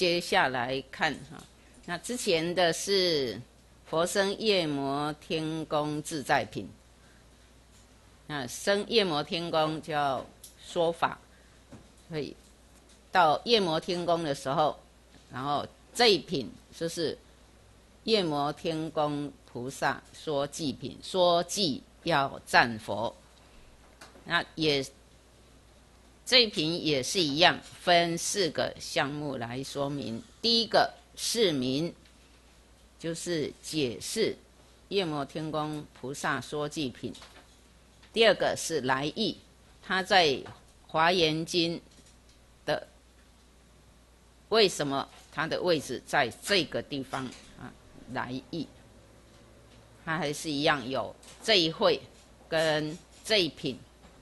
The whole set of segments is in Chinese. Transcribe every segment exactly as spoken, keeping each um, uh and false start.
接下来看哈，那之前的是佛生夜摩天宫自在品，那生夜摩天宫叫说法，所以到夜摩天宫的时候，然后这一品就是夜摩天宫菩萨说偈品，说偈要赞佛，那也这一品也是一样，分四个项目来说明。第一个释名，就是解释夜摩天宫菩萨说偈品；第二个是来意，他在华严经的为什么它的位置在这个地方啊？来意，它还是一样有这一会跟这一品。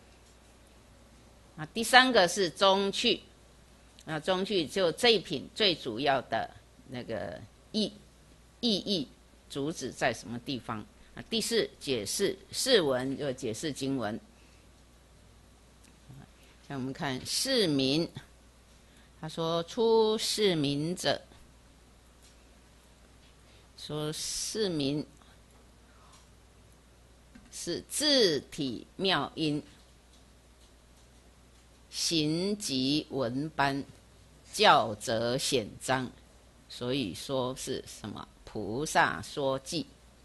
啊，第三个是中趣，啊，中趣就这一品最主要的那个意意义主旨在什么地方？啊，第四解释释文就解释经文。像我们看释名，他说出释名者，说释名是字体妙音。行集文班，教则显彰，所以说是什么？菩萨说偈。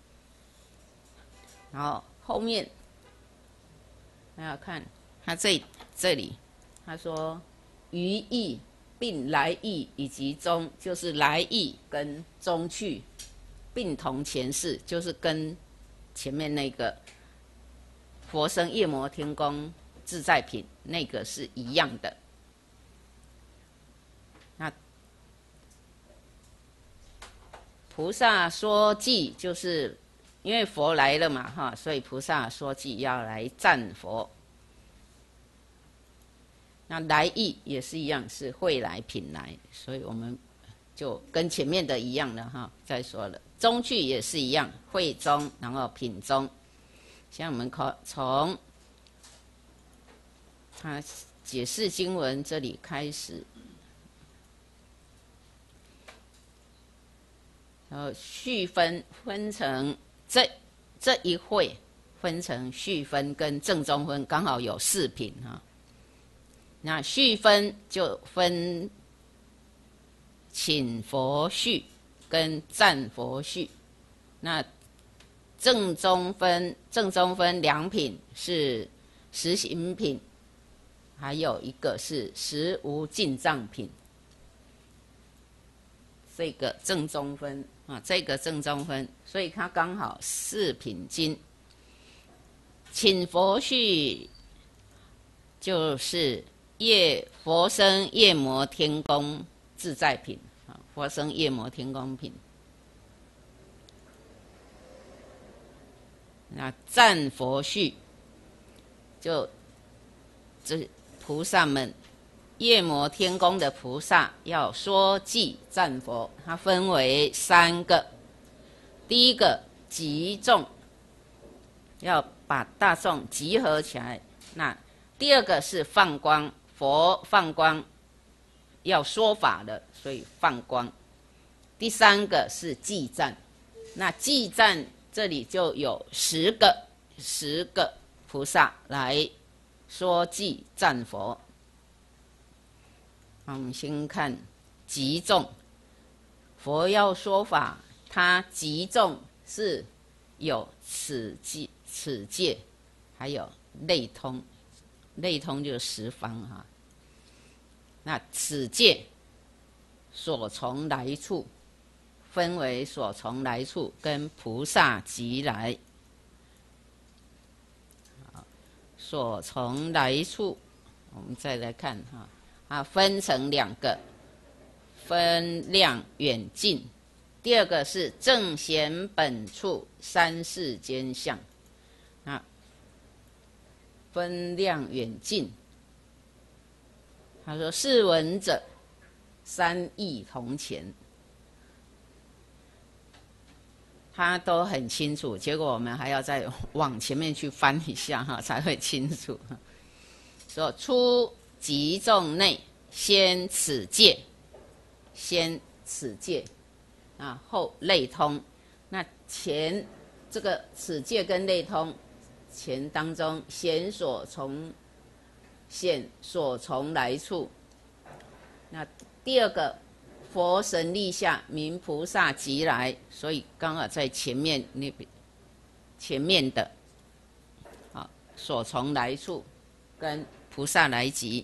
然后后面大家看，他这这里他说余意并来意以及中，就是来意跟中趣并同前世，就是跟前面那个佛生夜摩天宫自在品那个是一样的。那菩萨说偈，就是因为佛来了嘛，哈，所以菩萨说偈要来赞佛。那来意也是一样，是会来品来，所以我们就跟前面的一样了哈。再说了，中句也是一样，会中然后品中。像我们从他解释经文这里开始，然后续分分成这这一会分成续分跟正中分，刚好有四品哈。那续分就分请佛续跟赞佛续，那正中分正中分两品是实行品，还有一个是实无进藏品。这个正中分啊，这个正中分，所以它刚好四品经。请佛续就是夜佛生夜摩天宫自在品啊，佛生夜摩天宫品。那赞佛续就这菩萨们，夜摩天宫的菩萨要说偈赞佛，它分为三个。第一个集众，要把大众集合起来。那第二个是放光，佛放光要说法的，所以放光。第三个是偈赞，那偈赞这里就有十个十个菩萨来说偈赞佛。我们先看集众，佛要说法，他集众是有此界、此界，还有类通，类通就是十方哈。那此界所从来处，分为所从来处跟菩萨即来。所从来处，我们再来看哈。啊，分成两个，分量远近。第二个是正显本处三世间相，啊，分量远近。他说是闻者三义同前，他都很清楚，结果我们还要再往前面去翻一下哈，才会清楚。说出集众内先此界， 先此界啊，后类通。那前这个此界跟类通前当中，显所从显所从来处。那第二个佛神立下，名菩萨即来，所以刚好在前面那边前面的啊所从来处跟菩萨来即。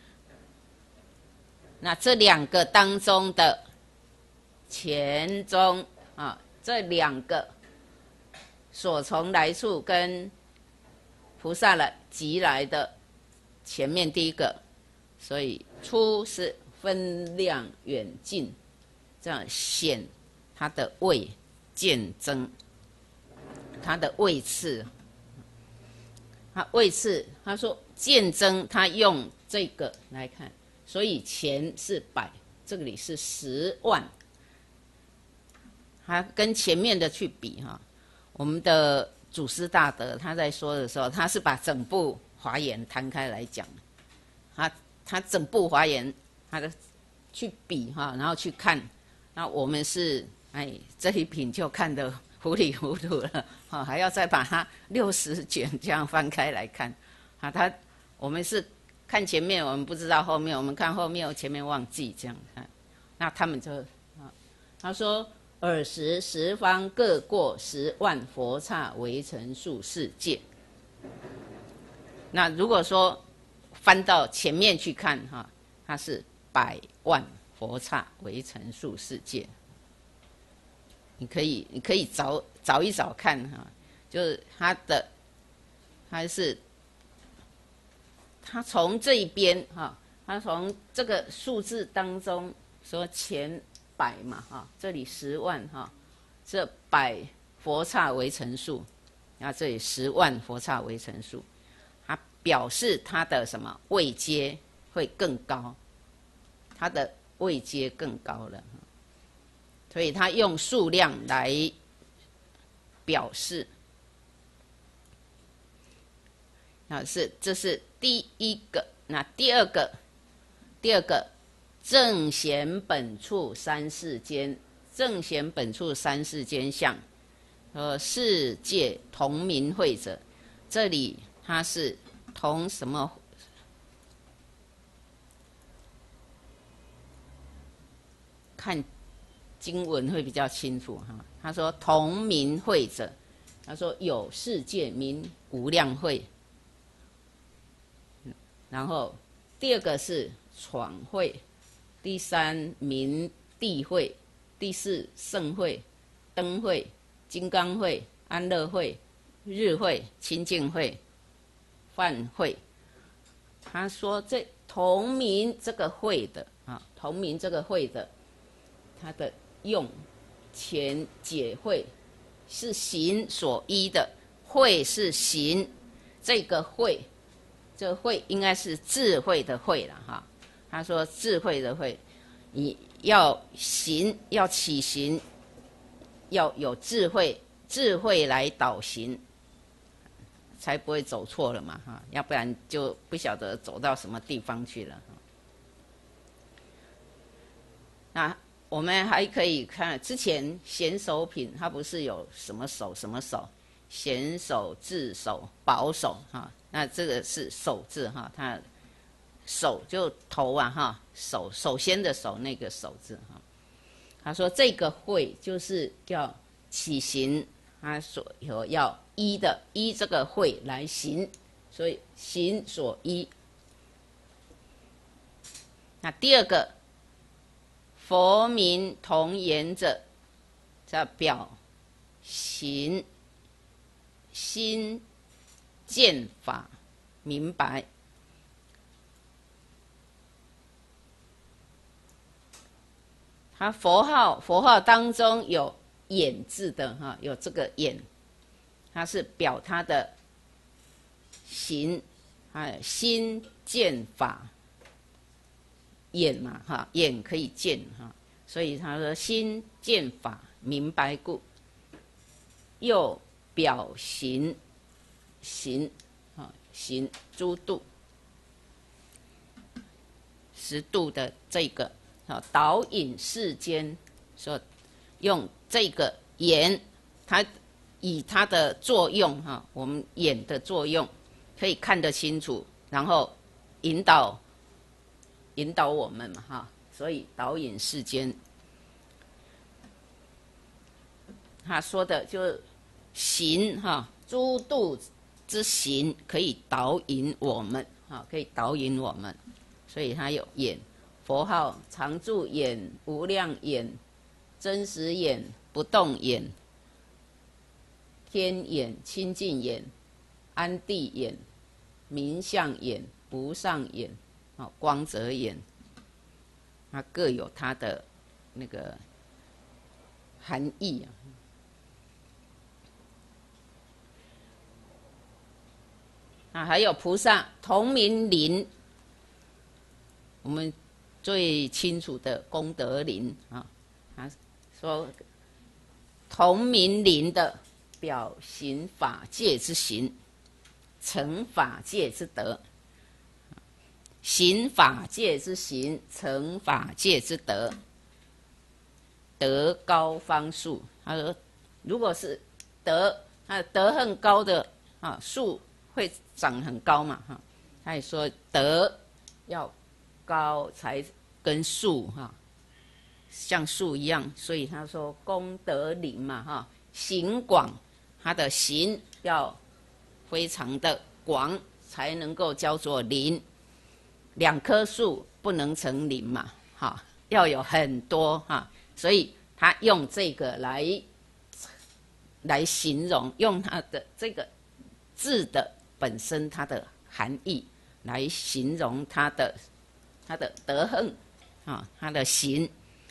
那这两个当中的前中啊，这两个所从来处跟菩萨来即来的前面第一个，所以初是分量远近，这样显它的位渐增，它的位次，它位次，他说渐增，他用这个来看。所以前是百，这里是十万，它跟前面的去比哈。我们的祖师大德他在说的时候，他是把整部华严摊开来讲，他他整部华严他的去比哈，然后去看，那我们是哎这一品就看得糊里糊涂了，哈，还要再把它六十卷这样翻开来看，啊，他我们是。看前面我们不知道后面，我们看后面我前面忘记这样看，那他们就啊，他说尔时十方各过十万佛刹围城数世界。那如果说翻到前面去看哈，它是百万佛刹围城数世界。你可以你可以找找一找看哈，就是它的它是。他从这一边哈，他从这个数字当中说前百嘛哈，这里十万哈，这百佛刹为乘数，然后这里十万佛刹为乘数，它表示它的什么位阶会更高，它的位阶更高了，所以他用数量来表示。啊，是这是第一个。那第二个，第二个正显本处三世间，正显本处三世间相，呃，世界同名会者，这里它是同什么？看经文会比较清楚哈。他说同名会者，他说有世界名无量会。然后第二个是闯会，第三明地会，第四圣会、灯会、金刚会、安乐会、日会、清净会、梵会。他说这同名这个会的啊，同名这个会的，他的用前解会是行所依的，会是行，这个会。这个慧应该是智慧的慧了哈。他说智慧的慧，你要行，要起行，要有智慧，智慧来导行，才不会走错了嘛哈。要不然就不晓得走到什么地方去了。那我们还可以看之前显手品，它不是有什么手什么手，显手、智手、保手哈。那这个是手字哈，它手就头啊哈，手首先的手那个手字哈。他说这个会就是要起行，他所有要依的依这个会来行，所以行所依。那第二个佛名同言者，叫表行心。见法明白，它佛号佛号当中有眼字的哈，有这个眼，它是表它的行，还有心见法，眼嘛哈，眼可以见哈，所以他说心见法明白故，又表行。行啊，行诸度，十度的这个啊，导引世间，说用这个眼，它以它的作用哈，我们眼的作用可以看得清楚，然后引导引导我们嘛哈，所以导引世间。他说的就是行哈，诸度之行可以导引我们哈，可以导引我们，所以他有眼，佛号常住眼、无量眼、真实眼、不动眼、天眼、清净眼、安地眼、明相眼、不上眼、光泽眼，它各有它的那个含义啊。啊，还有菩萨同名林，我们最清楚的功德林啊，他说同名林的表行法界之行，成法界之德，行法界之行，成法界之德，德高方树。他说，如果是德，他的德很高的啊，树会长很高嘛哈。他也说德要高才跟树哈像树一样，所以他说功德林嘛哈，行广，他的行要非常的广，才能够叫做林。两棵树不能成林嘛哈，要有很多哈，所以他用这个来来形容，用他的这个字的本身它的含义来形容它的它的德行啊，它的行。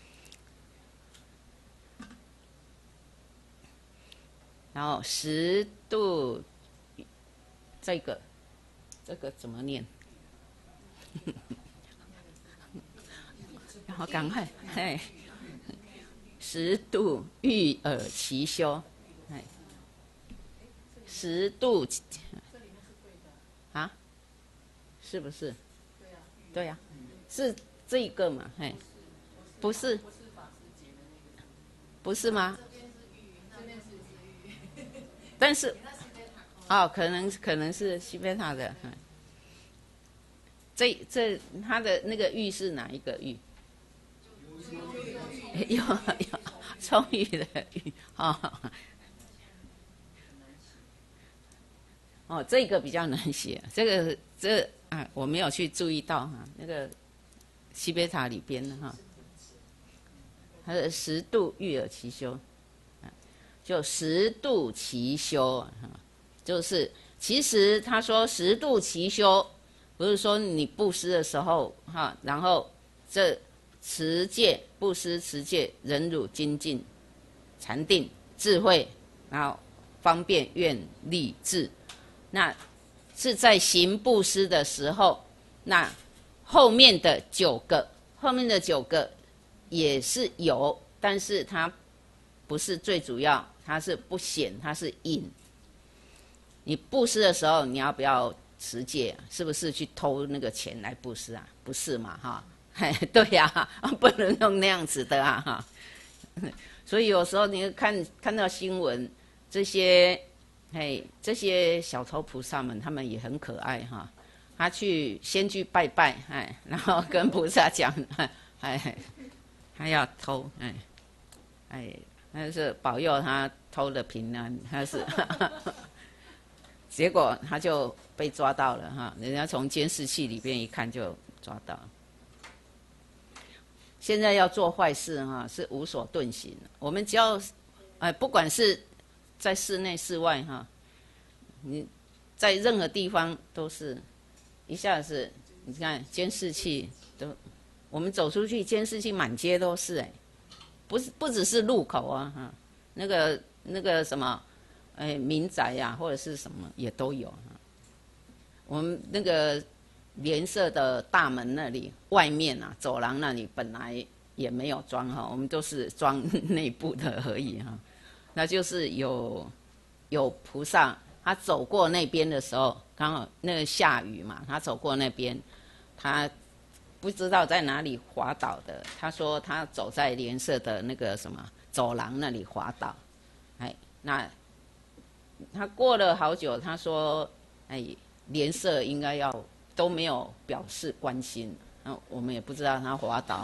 然后十度，这个这个怎么念？然后赶快嘿，十度欲尔其修，哎，十度。啊，是不是？对呀、啊，是这个嘛？嘿，不是，不是吗？但是，哦，可能可能是西贝塔的。这这他的那个玉是哪一个玉？有有充裕的玉啊。哦哦，这个比较难写，这个这个、啊，我没有去注意到哈、啊，那个西贝塔里边的哈，它的十度欲尔其修，就十度其修啊，就是其实他说十度其修，不是说你布施的时候哈，然后这持戒、布施、持戒、忍辱、精进、禅定、智慧，然后方便、愿、力、智。那是在行布施的时候，那后面的九个，后面的九个也是有，但是它不是最主要，它是不显，它是隐。你布施的时候，你要不要持戒？是不是去偷那个钱来布施啊？不是嘛，哈，对呀、啊，不能用那样子的啊，哈。所以有时候你看看到新闻，这些。嘿，这些小偷菩萨们，他们也很可爱哈。他去先去拜拜，哎，然后跟菩萨讲，哎，他要偷，哎，哎，那是保佑他偷的平安，他是，结果他就被抓到了哈。人家从监视器里边一看就抓到。现在要做坏事哈，是无所遁形。我们只要，哎，不管是。在室内、室外，哈，你在任何地方都是，一下子，你看监视器都，我们走出去，监视器满街都是，哎，不是不只是路口啊，哈，那个那个什么，哎，民宅呀、啊，或者是什么也都有。我们那个联社的大门那里，外面啊，走廊那里本来也没有装哈，我们都是装内部的而已哈。那就是有有菩萨，他走过那边的时候，刚好那个下雨嘛，他走过那边，他不知道在哪里滑倒的。他说他走在莲社的那个什么走廊那里滑倒，哎，那他过了好久，他说，哎，莲社应该要都没有表示关心，那我们也不知道他滑倒。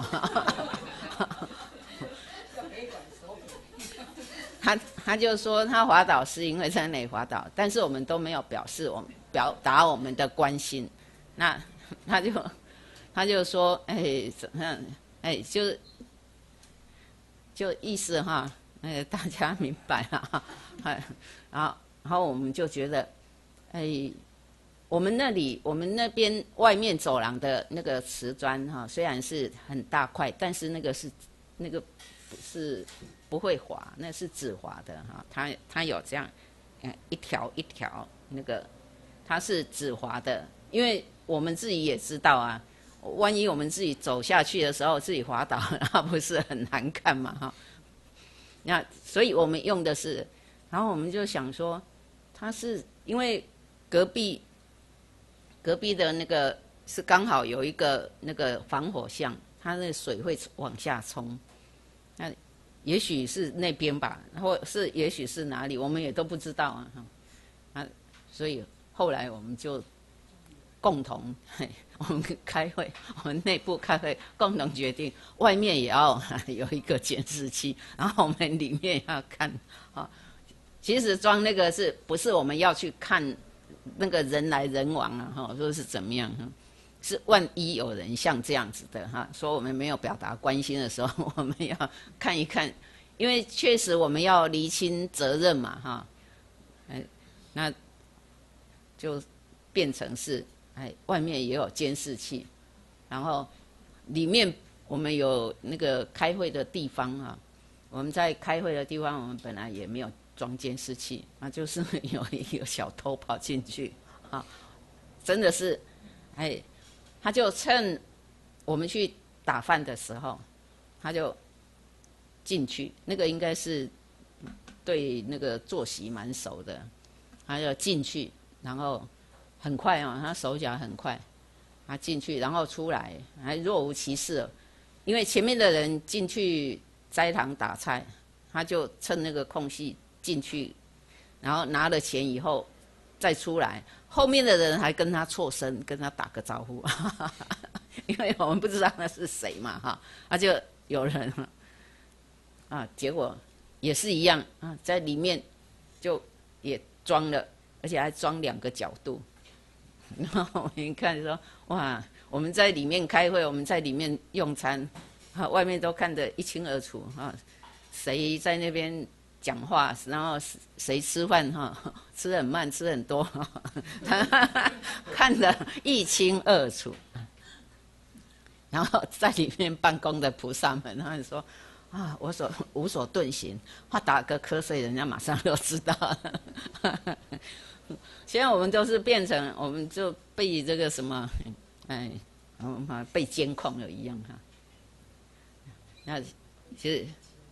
他他就说他滑倒是因为在那里滑倒，但是我们都没有表示我们表达我们的关心。那他就他就说，哎，怎么样？哎，就是就意思哈，哎，大家明白了哈。哎，然后然后我们就觉得，哎，我们那里我们那边外面走廊的那个瓷砖哈，虽然是很大块，但是那个是那个不是。不会滑，那是纸滑的哈，它它有这样，嗯，一条一条那个，它是纸滑的，因为我们自己也知道啊，万一我们自己走下去的时候自己滑倒，那不是很难看嘛哈。那所以我们用的是，然后我们就想说，它是因为隔壁隔壁的那个是刚好有一个那个防火巷，它那水会往下冲，那。也许是那边吧，或是也许是哪里，我们也都不知道啊。啊，所以后来我们就共同，嘿，我们开会，我们内部开会，共同决定，外面也要有一个监视器，然后我们里面要看啊。其实装那个是不是我们要去看那个人来人往啊？哈，说是怎么样？是万一有人像这样子的哈，说我们没有表达关心的时候，我们要看一看，因为确实我们要厘清责任嘛哈，哎，那就变成是哎，外面也有监视器，然后里面我们有那个开会的地方啊，我们在开会的地方，我们本来也没有装监视器，啊，就是有一个小偷跑进去啊，真的是哎。他就趁我们去打饭的时候，他就进去。那个应该是对那个作息蛮熟的，他就进去，然后很快哦，他手脚很快，他进去，然后出来还若无其事。因为前面的人进去斋堂打菜，他就趁那个空隙进去，然后拿了钱以后再出来。后面的人还跟他错身，跟他打个招呼，因为我们不知道那是谁嘛哈，他就有人啊，结果也是一样啊，在里面就也装了，而且还装两个角度。然后我们一看说，哇，我们在里面开会，我们在里面用餐，啊，外面都看得一清二楚啊，谁在那边讲话，然后谁吃饭哈，吃得很慢，吃得很多，他看得一清二楚。然后在里面办公的菩萨们，他们说啊，我所无所遁形，他打个瞌睡，人家马上就知道了。现在我们都是变成，我们就被这个什么，哎，我们被监控了一样哈。那其实。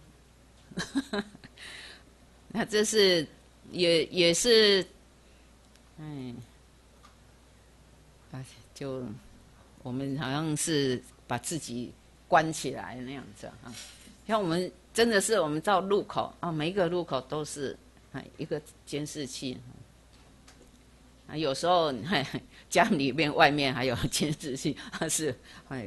那这是也也是，哎，啊，就我们好像是把自己关起来那样子啊。像我们真的是我们到路口啊，每一个路口都是哎一个监视器。啊，有时候哎家里面外面还有监视器，它是哎，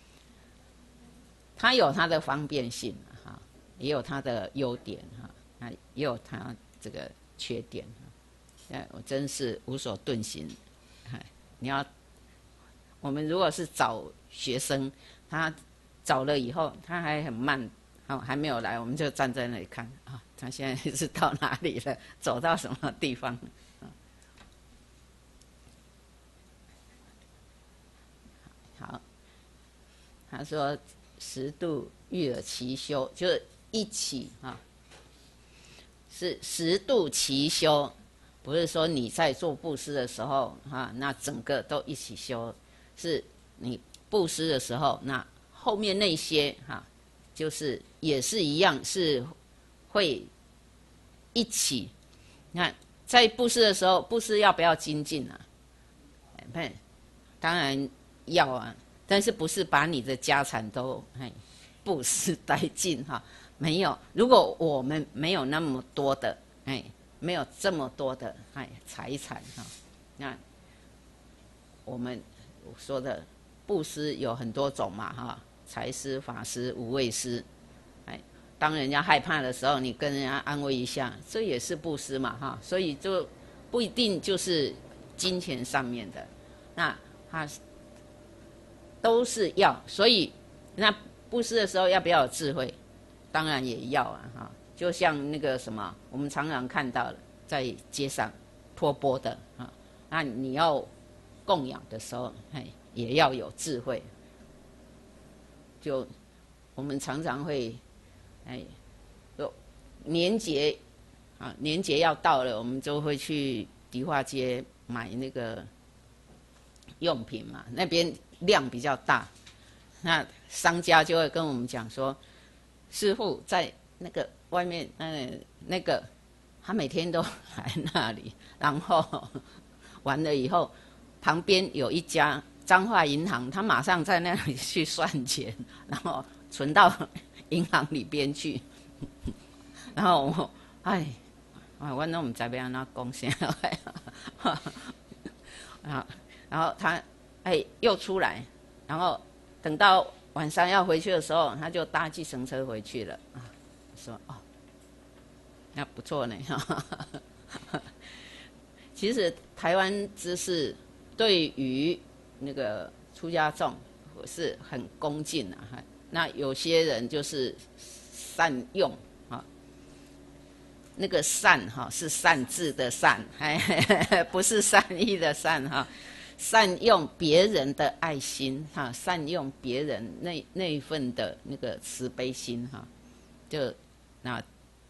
它有它的方便性哈，也有它的优点哈。啊，也有他这个缺点，哎，我真是无所遁形。哎，你要，我们如果是找学生，他找了以后，他还很慢，好、哦、还没有来，我们就站在那里看啊，他现在是到哪里了，走到什么地方？啊、好，他说十度欲尔其修，就是一起啊。是十度齐修，不是说你在做布施的时候哈，那整个都一起修，是你布施的时候，那后面那些哈，就是也是一样，是会一起。你看在布施的时候，布施要不要精进啊？当然要啊， 但是不是把你的家产都哎布施殆尽哈？没有，如果我们没有那么多的哎，没有这么多的哎财产哈，那我们我说的布施有很多种嘛哈，财施、法施、无畏施，哎，当人家害怕的时候，你跟人家安慰一下，这也是布施嘛哈，所以就不一定就是金钱上面的，那它都是要，所以那布施的时候要不要有智慧？当然也要啊哈，就像那个什么，我们常常看到了在街上托钵的啊，那你要供养的时候，哎，也要有智慧。就我们常常会，哎，就年节啊，年节要到了，我们就会去迪化街买那个用品嘛，那边量比较大，那商家就会跟我们讲说，师傅在那个外面，那那个他每天都来那里，然后完了以后，旁边有一家彰化银行，他马上在那里去算钱，然后存到银行里边去。然后我，哎，哎，我都唔知要安怎讲啥来啊。然后他，哎，又出来，然后等到晚上要回去的时候，他就搭计程车回去了。啊，说哦，那不错呢。其实台湾知识对于那个出家众是很恭敬啊。那有些人就是善用啊，那个善哈是善治的善，不是善意的善哈。善用别人的爱心哈，善用别人那那一份的那个慈悲心哈，就那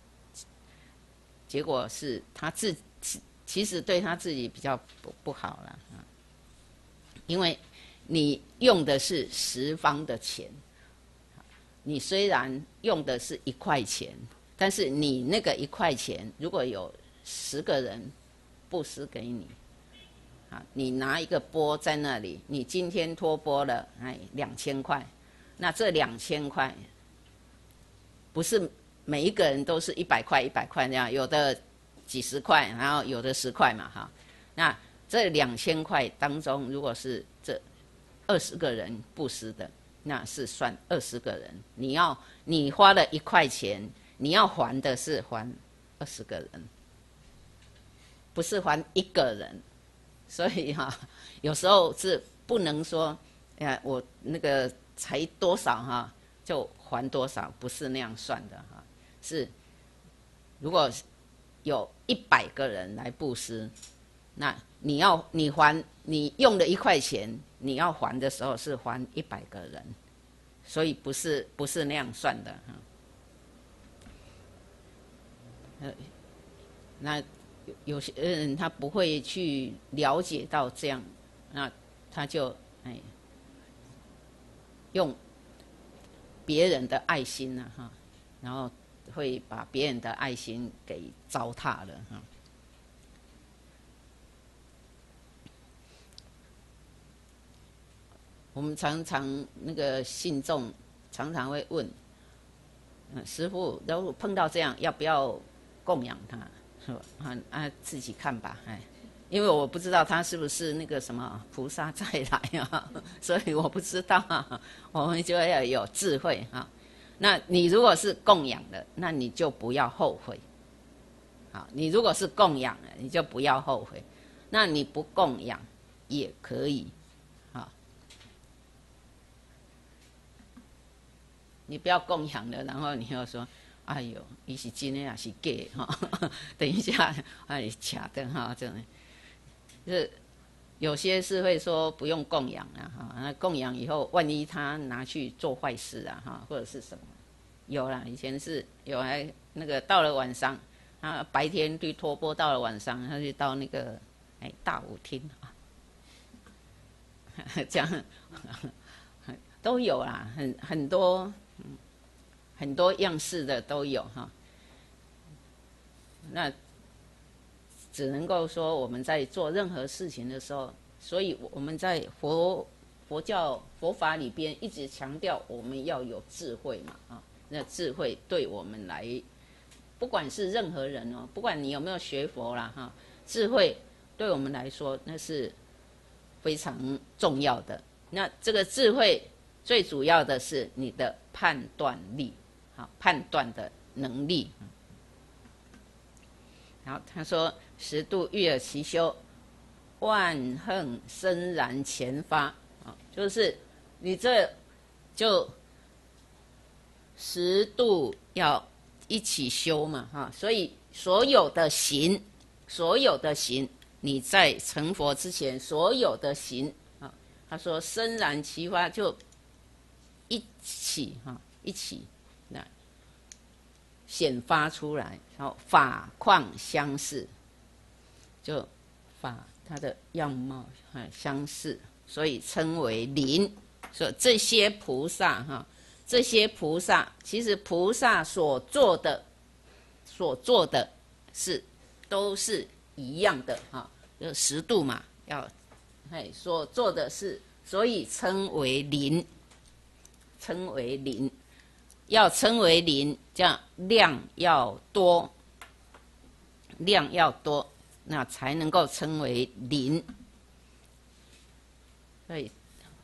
结果是他自其实对他自己比较不不好了啊，因为你用的是十方的钱，你虽然用的是一块钱，但是你那个一块钱如果有十个人布施给你。啊，你拿一个钵在那里，你今天托钵了，哎，两千块，那这两千块不是每一个人都是一百块一百块那样，有的几十块，然后有的十块嘛，哈。那这两千块当中，如果是这二十个人布施的，那是算二十个人。你要你花了一块钱，你要还的是还二十个人，不是还一个人。所以哈、啊，有时候是不能说，哎，我那个才多少哈、啊，就还多少，不是那样算的哈、啊。是，如果有一百个人来布施，那你要你还你用的一块钱，你要还的时候是还一百个人，所以不是不是那样算的哈、啊。呃，那。有些人他不会去了解到这样，那他就哎用别人的爱心啊哈，然后会把别人的爱心给糟蹋了哈。我们常常那个信众常常会问，嗯，师父，如果碰到这样，要不要供养他？是吧？啊啊，自己看吧，哎，因为我不知道他是不是那个什么菩萨再来啊，所以我不知道、啊，我们就要有智慧啊。那你如果是供养的，那你就不要后悔。好，你如果是供养的，你就不要后悔。那你不供养也可以，好，你不要供养了，然后你又说。哎呦，伊是真的还是假的哈？等一下，哎，假的哈，真的，就是有些是会说不用供养啊哈，那供养以后，万一他拿去做坏事啊哈，或者是什么，有啦，以前是有还那个到了晚上，啊，白天去托钵，到了晚上他就到那个哎大舞厅啊，这样都有啦，很很多。很多样式的都有哈，那只能够说我们在做任何事情的时候，所以我们在佛佛教佛法里边一直强调我们要有智慧嘛啊，那智慧对我们来，不管是任何人哦，不管你有没有学佛啦哈，智慧对我们来说那是非常重要的。那这个智慧最主要的是你的判断力，好，判断的能力。然后他说：“十度欲尔其修，万恨深然前发。”啊，就是你这就十度要一起修嘛，哈，所以所有的行，所有的行，你在成佛之前所有的行啊，他说深然其发，就一起哈，一起那显发出来，然后法况相似，就法它的样貌很相似，所以称为灵。所以这些菩萨哈，这些菩萨其实菩萨所做的，所做的是都是一样的哈，就十度嘛，要哎所做的是，所以称为灵，称为灵。要称为灵，这样量要多，量要多，那才能够称为灵。所以，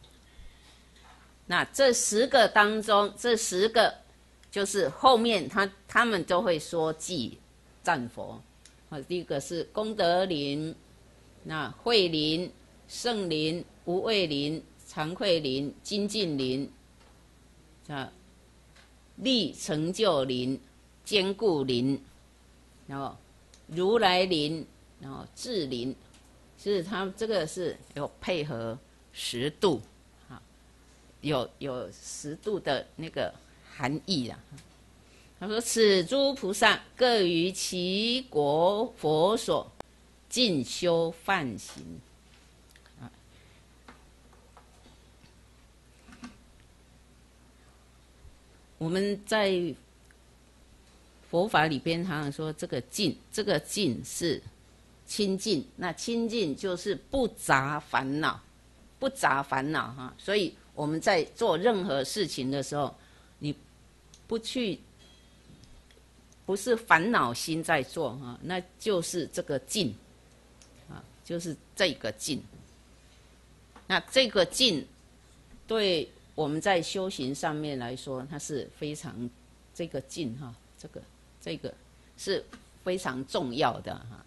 那这十个当中，这十个就是后面他他们都会说记赞佛。啊，第一个是功德林，那慧林、圣林、无畏林、惭愧林、精进林，啊。力成就林、坚固林，然后如来林，然后智林，是他这个是有配合十度，啊，有有十度的那个含义啊。他说：“此诸菩萨各于其国佛所进修梵行。”我们在佛法里边常常说这个净，这个净是清净，那清净就是不杂烦恼，不杂烦恼哈。所以我们在做任何事情的时候，你不去，不是烦恼心在做哈，那就是这个净啊，就是这个净。那这个净对我们在修行上面来说，它是非常这个净哈，这个这个是非常重要的哈。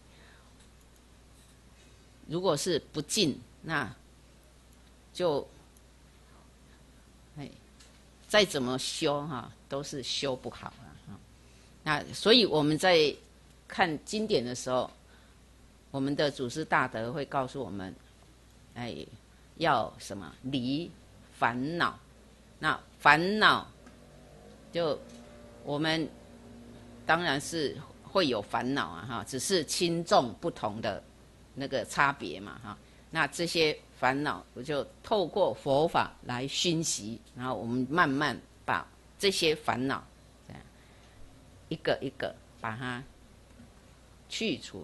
如果是不净，那就哎再怎么修哈，都是修不好了哈。那所以我们在看经典的时候，我们的祖师大德会告诉我们，哎，要什么离烦恼。那烦恼就我们当然是会有烦恼啊哈，只是轻重不同的那个差别嘛哈。那这些烦恼我就透过佛法来熏习，然后我们慢慢把这些烦恼这样一个一个把它去除。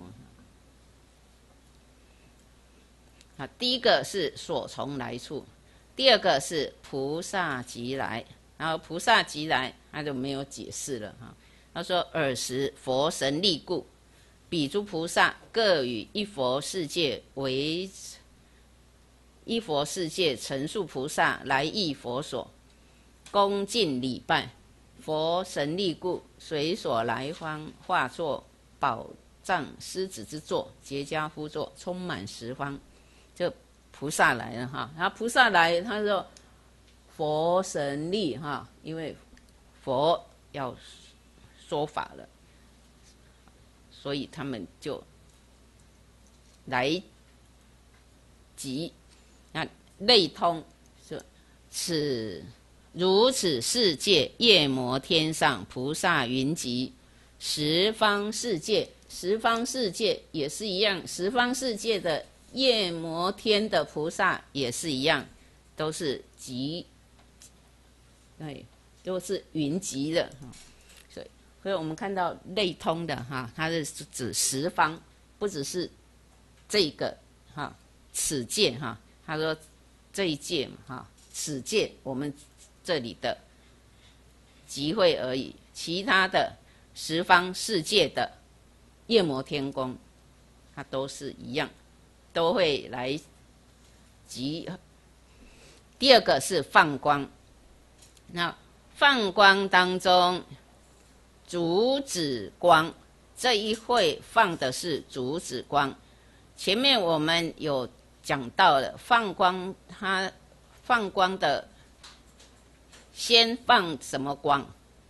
啊，第一个是所从来处。第二个是菩萨即来，然后菩萨即来，他就没有解释了哈。他说：“尔时佛神力故，彼诸菩萨各与一佛世界为一佛世界陈述菩萨来诣佛所，恭敬礼拜。佛神力故，随所来方化作宝藏狮子之座，结跏趺坐，充满十方。”就菩萨来了哈，然后菩萨来，他说佛神力哈，因为佛要说法了，所以他们就来即。那类通是此如此世界，夜摩天上菩萨云集，十方世界，十方世界也是一样，十方世界的夜摩天的菩萨也是一样，都是集，对，都是云集的哈。所以，所以我们看到类通的哈，它是指十方，不只是这个哈此界哈。他说这一届嘛哈，此届我们这里的集会而已，其他的十方世界的夜摩天宫，它都是一样，都会来集。第二个是放光，那放光当中，竹子光这一会放的是竹子光。前面我们有讲到了放光，它放光的先放什么光？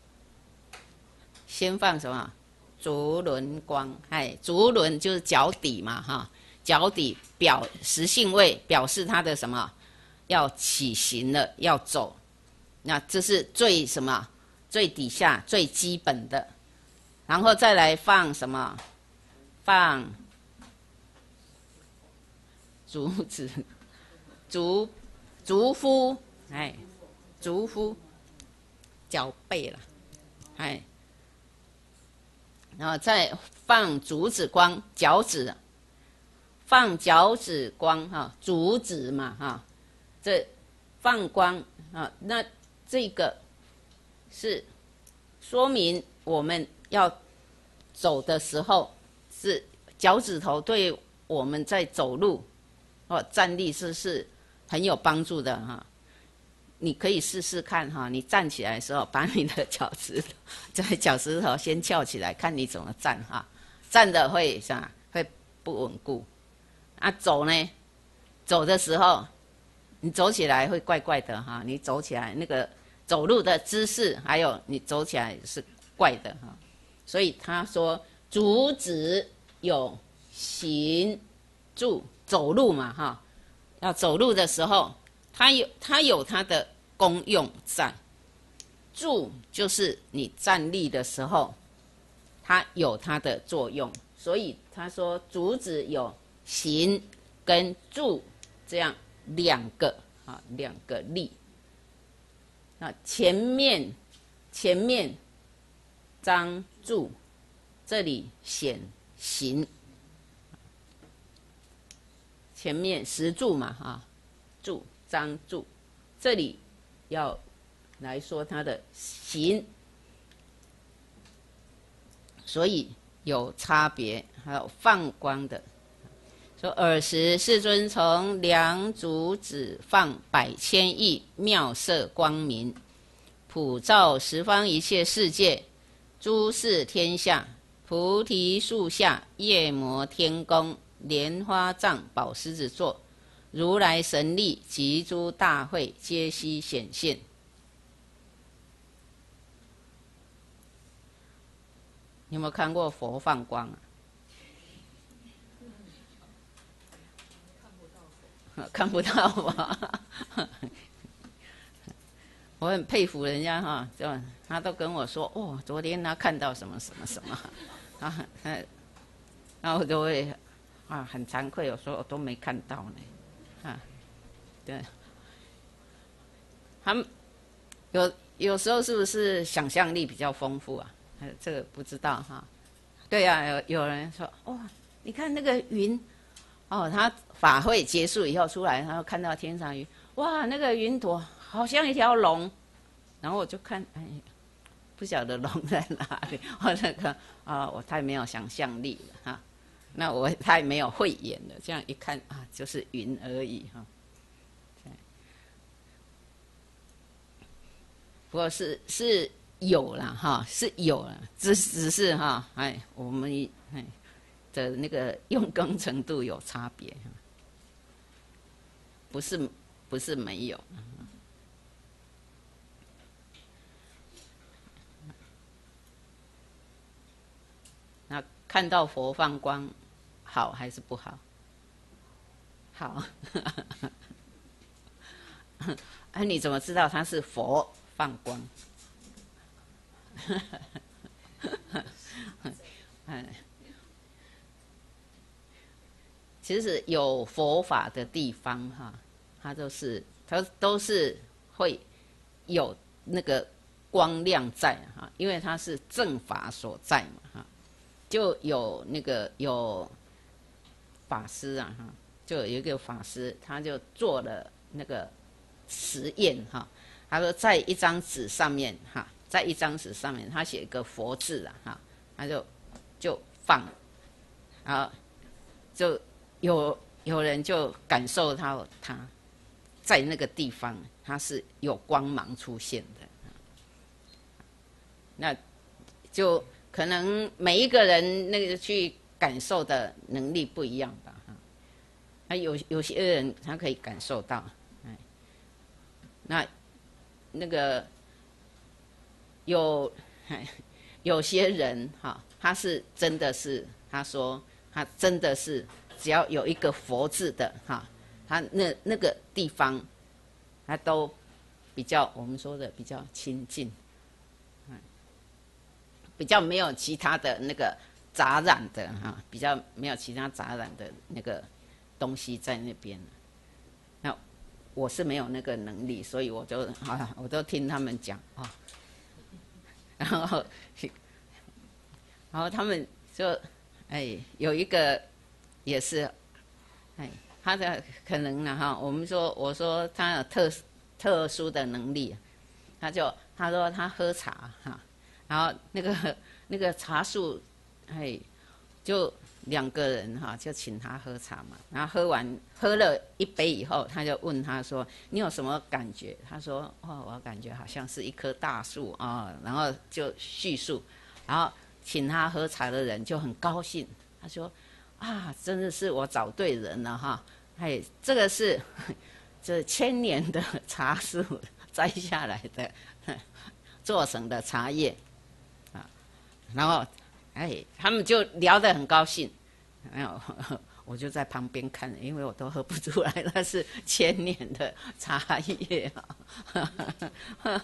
先放什么？足轮光。哎，足轮就是脚底嘛，哈，脚底表实性位，表示它的什么？要起行了，要走。那这是最什么？最底下最基本的。然后再来放什么？放足子、足足夫，哎，足夫脚背了，哎，然后再放竹子光，脚趾，放脚趾光哈，竹子嘛哈，这放光啊，那这个是说明我们要走的时候，是脚趾头对我们在走路哦站立是是很有帮助的哈。你可以试试看哈，你站起来的时候，把你的脚趾头在脚趾头先翘起来，看你怎么站哈。站的会啥？会不稳固。啊，走呢？走的时候，你走起来会怪怪的哈。你走起来那个走路的姿势，还有你走起来是怪的哈。所以他说，竹子有行住走路嘛哈，要走路的时候，它有它有它的功用在。住就是你站立的时候，它有它的作用。所以他说，竹子有行跟住这样两个啊两个力。那前面前面张住，这里显行。前面十住嘛哈，住张住，这里要来说它的行，所以有差别，还有放光的。说尔时世尊从两足子放百千亿妙色光明，普照十方一切世界，诸事天下，菩提树下，夜摩天宫，莲花藏宝狮子座，如来神力及诸大会皆悉显现。你有没有看过佛放光啊？看不到吧？我很佩服人家哈，就他都跟我说，哦，昨天他看到什么什么什么，啊，然后我就会啊很惭愧，我说我都没看到呢，啊，对，他们有有时候是不是想象力比较丰富啊？这个不知道哈。对呀、啊，有有人说，哇，你看那个云，哦，他法会结束以后出来，然后看到天上云，哇，那个云朵好像一条龙，然后我就看，哎，不晓得龙在哪里，我那个啊，我太没有想象力了哈，那我太没有慧眼了，这样一看啊，就是云而已哈。不过是是有了哈，是有了，只只是哈，哎，我们哎的那个用功程度有差别，不是不是没有。那看到佛放光，好还是不好？好。啊，你怎么知道它是佛放光？其实有佛法的地方哈，它都是它都是会有那个光亮在哈，因为它是正法所在嘛哈，就有那个有法师啊哈，就有一个法师，他就做了那个实验哈。他说在一张纸上面哈，在一张纸上面他写一个佛字啊哈，他就就放，然后就有有人就感受到他在那个地方他是有光芒出现的，那就可能每一个人那个去感受的能力不一样吧哈。那有有些人他可以感受到，哎，那那个有有些人哈，他是真的是他说他真的是只要有一个佛字的哈，他那那个地方他都比较我们说的比较亲近，比较没有其他的那个杂染的哈，比较没有其他杂染的那个东西在那边。那我是没有那个能力，所以我就啊，我都听他们讲啊，然后然后他们就哎有一个也是哎他的可能呢哈，我们说我说他有特特殊的能力，他就他说他喝茶哈。然后那个那个茶树，哎，就两个人哈，就请他喝茶嘛。然后喝完喝了一杯以后，他就问他说：“你有什么感觉？”他说：“哦，我感觉好像是一棵大树啊。”然后就叙述，然后请他喝茶的人就很高兴，他说：“啊，真的是我找对人了哈！哎，这个是这千年的茶树摘下来的，做成的茶叶。”然后，哎，他们就聊得很高兴，没有，我就在旁边看，因为我都喝不出来那是千年的茶叶啊。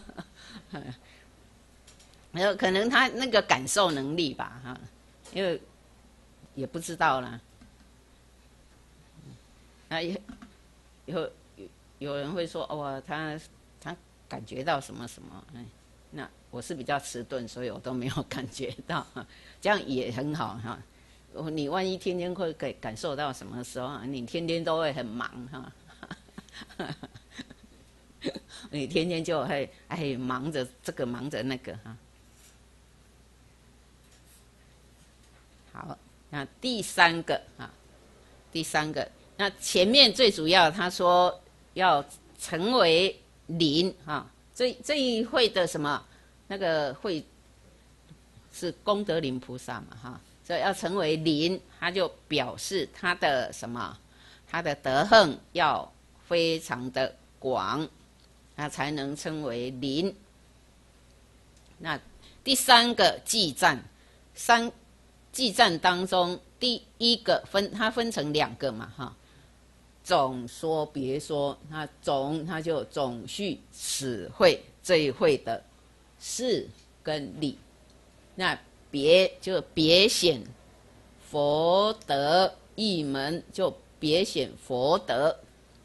然后可能他那个感受能力吧，哈，因为也不知道啦。啊，有有有人会说，哦，他他感觉到什么什么，哎，那。我是比较迟钝，所以我都没有感觉到，这样也很好哈。你万一天天会感感受到什么时候，你天天都会很忙哈。你天天就会哎忙着这个忙着那个哈。好，那第三个啊，第三个，那前面最主要他说要成为灵啊，这这一会的什么？那个会是功德林菩萨嘛哈，所以要成为灵，他就表示他的什么，他的德行要非常的广，他才能称为灵。那第三个偈赞，三偈赞当中第一个分，它分成两个嘛哈，总说别说，那总它就总叙此会这一会的事跟理，那别就别显佛德一门，就别显佛德。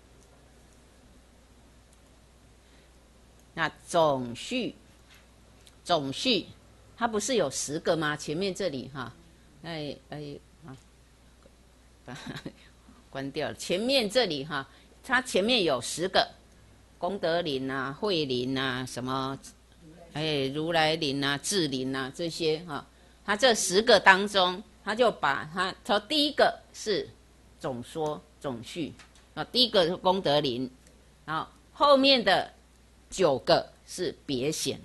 那总序，总序，它不是有十个吗？前面这里哈，哎哎啊，关掉了。前面这里哈，它前面有十个功德林啊、慧林啊、什么。哎，如来林啊、智林啊这些哈、啊，他这十个当中，他就把他他第一个是总说总序啊，第一个是功德林，然后后面的九个是别显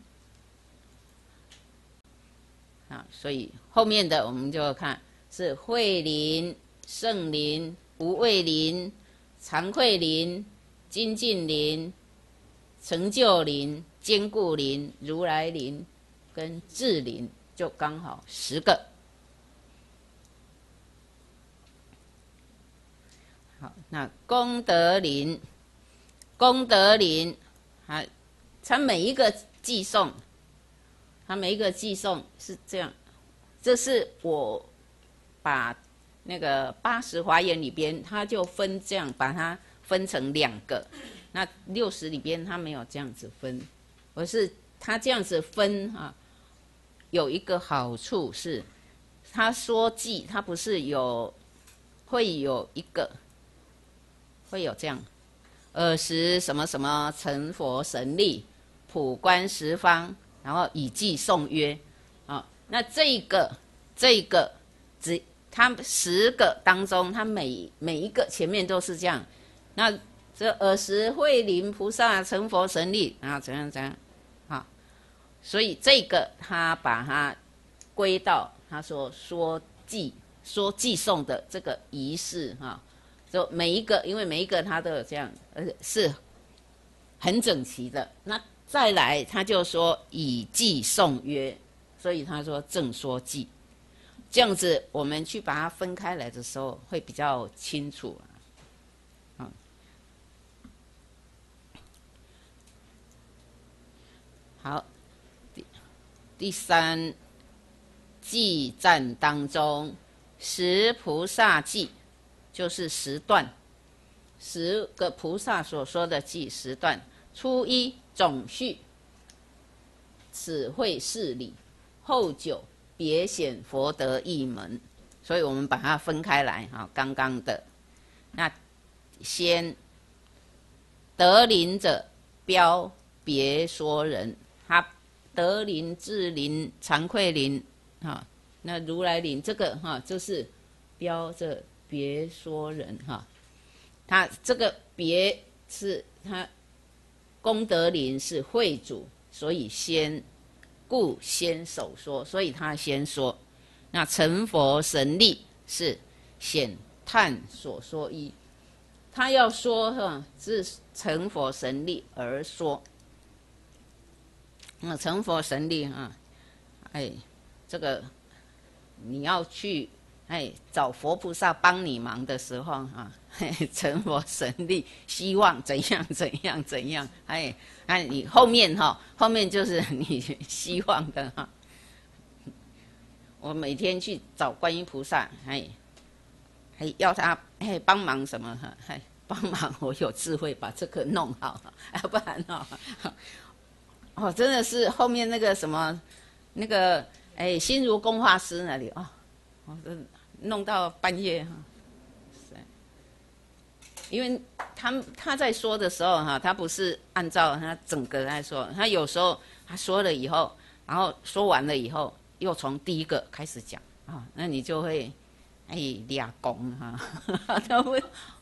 啊，所以后面的我们就看是慧林、圣林、无畏林、常慧林、精进林、成就林。坚固林、如来林跟智林就刚好十个。好，那功德林，功德林，啊，它每一个寄送，它每一个寄送是这样，这是我把那个八十华严里边，它就分这样，把它分成两个。那六十里边它没有这样子分。而是他这样子分啊，有一个好处是，他说记，他不是有会有一个会有这样， 尔时什么什么成佛神力，普观十方，然后以记颂曰，啊、哦，那这个这个只他十个当中，他每每一个前面都是这样，那这尔时慧临菩萨成佛神力，然后怎样怎样，啊、哦，所以这个他把它归到他说说记说记诵的这个仪式哈。哦，就每一个，因为每一个他都有这样，而且是很整齐的。那再来，他就说以记诵曰，所以他说正说记，这样子我们去把它分开来的时候会比较清楚啊。好，第第三记赞当中，十菩萨记。就是十段，十个菩萨所说的记十段。初一总序，此会事理；后九别显佛德一门。所以我们把它分开来哈，刚刚的那先得临者标别说人，他得临、智临、惭愧临哈，那如来临这个哈就是标这。别说人哈，他这个别是他功德林是会主，所以先故先首说，所以他先说。那成佛神力是显探所说一，他要说哈是成佛神力而说。那成佛神力啊，哎，这个你要去。哎，找佛菩萨帮你忙的时候啊，成佛神力，希望怎样怎样怎样，哎，哎，你后面哈、哦，后面就是你希望的哈。我每天去找观音菩萨，哎，还要他哎帮忙什么哈，哎，帮忙我有智慧把这个弄好，要不然哦，哦，真的是后面那个什么，那个哎心如工画师那里哦，哦，真的。弄到半夜哈，因为他他在说的时候哈，他不是按照他整个来说，他有时候他说了以后，然后说完了以后，又从第一个开始讲啊，那你就会哎俩拱哈，他会，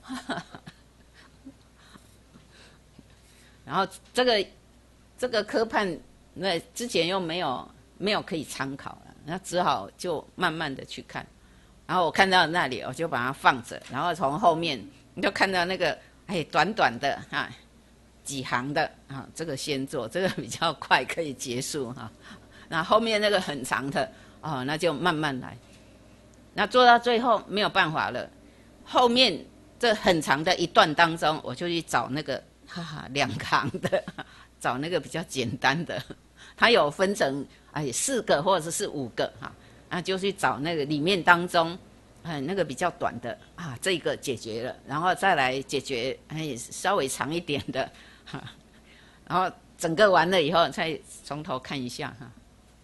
然后这个这个科判那之前又没有没有可以参考了，那只好就慢慢的去看。然后我看到那里，我就把它放着，然后从后面你就看到那个哎短短的啊几行的啊，这个先做，这个比较快可以结束哈。那后面那个很长的哦，那就慢慢来。那做到最后没有办法了，后面这很长的一段当中，我就去找那个哈哈两行的，找那个比较简单的，它有分成哎四个或者是五个哈。啊，就去找那个里面当中，哎，那个比较短的啊，这个解决了，然后再来解决哎稍微长一点的，哈，然后整个完了以后再从头看一下哈，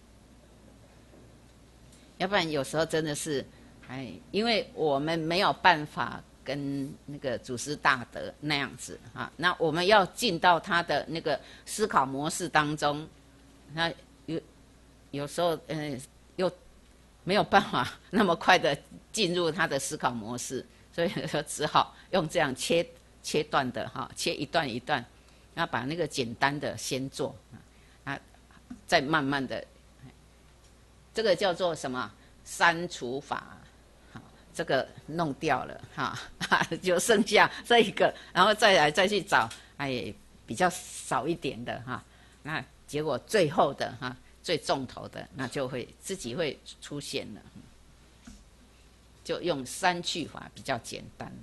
要不然有时候真的是，哎，因为我们没有办法跟那个祖师大德那样子啊，那我们要进到他的那个思考模式当中，那有有时候嗯、呃、又。没有办法那么快的进入他的思考模式，所以说只好用这样切切断的哈，切一段一段，然后把那个简单的先做啊，再慢慢的，这个叫做什么删除法，好，这个弄掉了哈，就剩下这一个，然后再来再去找，哎，比较少一点的哈，那结果最后的哈。最重头的，那就会自己会出现了，就用三去法比较简单。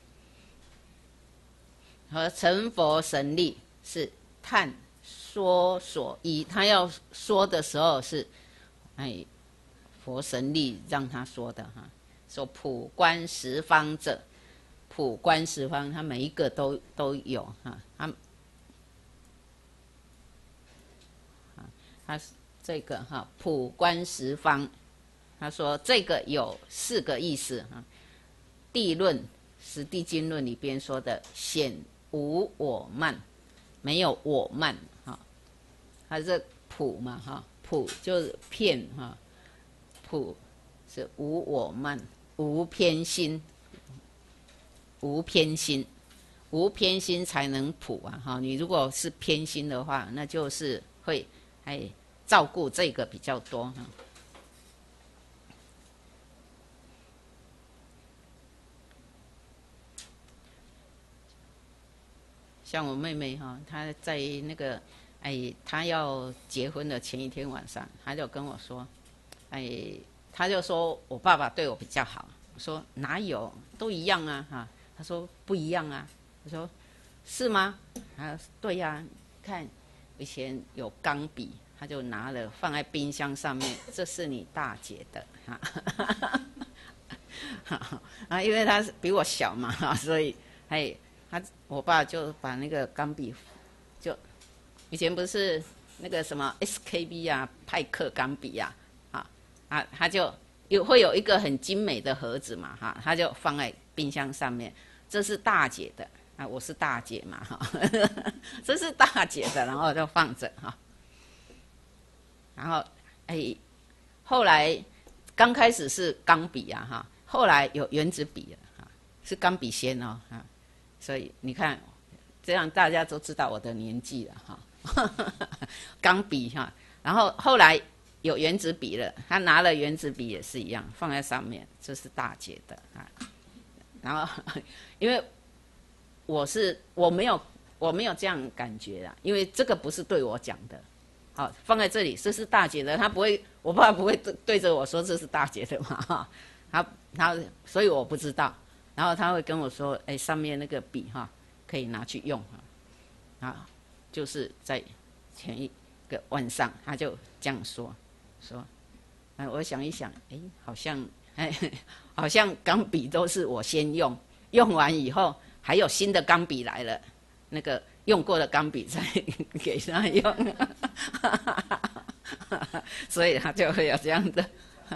和成佛神力是探说所依，他要说的时候是，哎，佛神力让他说的哈，说普观十方者，普观十方，他每一个都都有哈，他他是。这个哈普观十方，他说这个有四个意思哈。地论《十地经论》里边说的显无我慢，没有我慢哈。它是普嘛哈，普就是片哈，普是无我慢，无偏心，无偏心，无偏心才能普啊哈。你如果是偏心的话，那就是会哎照顾这个比较多哈。像我妹妹哈，她在那个，哎，她要结婚的前一天晚上，她就跟我说，哎，她就说我爸爸对我比较好。我说哪有，都一样啊哈。她说不一样啊。我说是吗？她说对呀、啊，看以前有钢笔，她就拿了放在冰箱上面，这是你大姐的哈。啊，因为她比我小嘛哈，所以哎。他我爸就把那个钢笔，就以前不是那个什么 S K B 啊，派克钢笔呀、啊，啊啊，他就有会有一个很精美的盒子嘛，哈，他就放在冰箱上面，这是大姐的啊，我是大姐嘛，哈，这是大姐的，然后就放着哈，然后哎，后来刚开始是钢笔啊，哈，后来有原子笔了，哈，是钢笔先哦，哈。所以你看，这样大家都知道我的年纪了哈。钢笔哈，然后后来有原子笔了，他拿了原子笔也是一样，放在上面，这是大姐的啊。然后因为我是我没有我没有这样感觉啦，因为这个不是对我讲的，好放在这里，这是大姐的，他不会，我爸不会对对着我说这是大姐的嘛哈，他他所以我不知道。然后他会跟我说：“哎，上面那个笔哈，可以拿去用哈。”啊，就是在前一个晚上，他就这样说说。哎，我想一想，哎，好像哎，好像钢笔都是我先用，用完以后还有新的钢笔来了，那个用过的钢笔再给他用，所以他就会有这样的，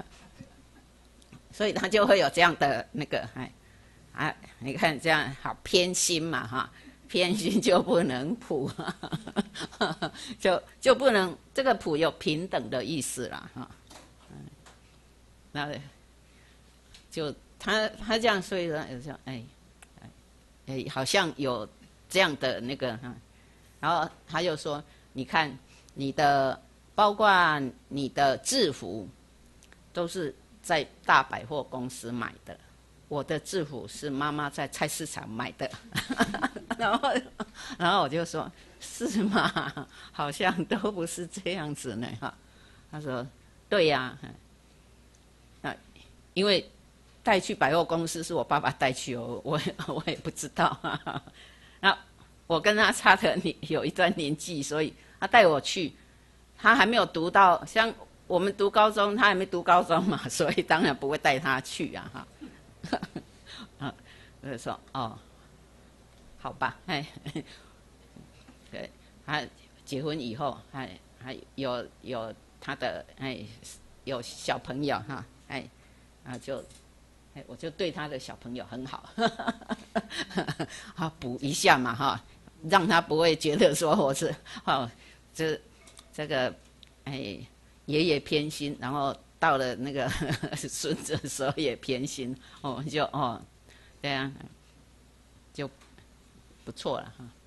所以他就会有这样的那个哎。啊，你看这样好偏心嘛哈，偏心就不能普，就就不能这个普有平等的意思啦哈。那就他他这样说以说，有时候哎哎好像有这样的那个哈，然后他就说，你看你的包括你的制服都是在大百货公司买的。我的制服是妈妈在菜市场买的，然后，然后我就说：“是吗？好像都不是这样子呢。”哈，他说：“对呀、啊，啊，因为带去百货公司是我爸爸带去哦，我我也不知道。那我跟他差的年有一段年纪，所以他带我去，他还没有读到，像我们读高中，他还没读高中嘛，所以当然不会带他去啊，哈。”啊，我就说哦，好吧，哎，对，他结婚以后，还还有有他的哎有小朋友哈，哎，啊就，哎我就对他的小朋友很好，好补一下嘛哈，让他不会觉得说我是哦这这个哎爷爷偏心，然后。到了那个孙子的时候也偏心，我们就哦，这样就不错了哈。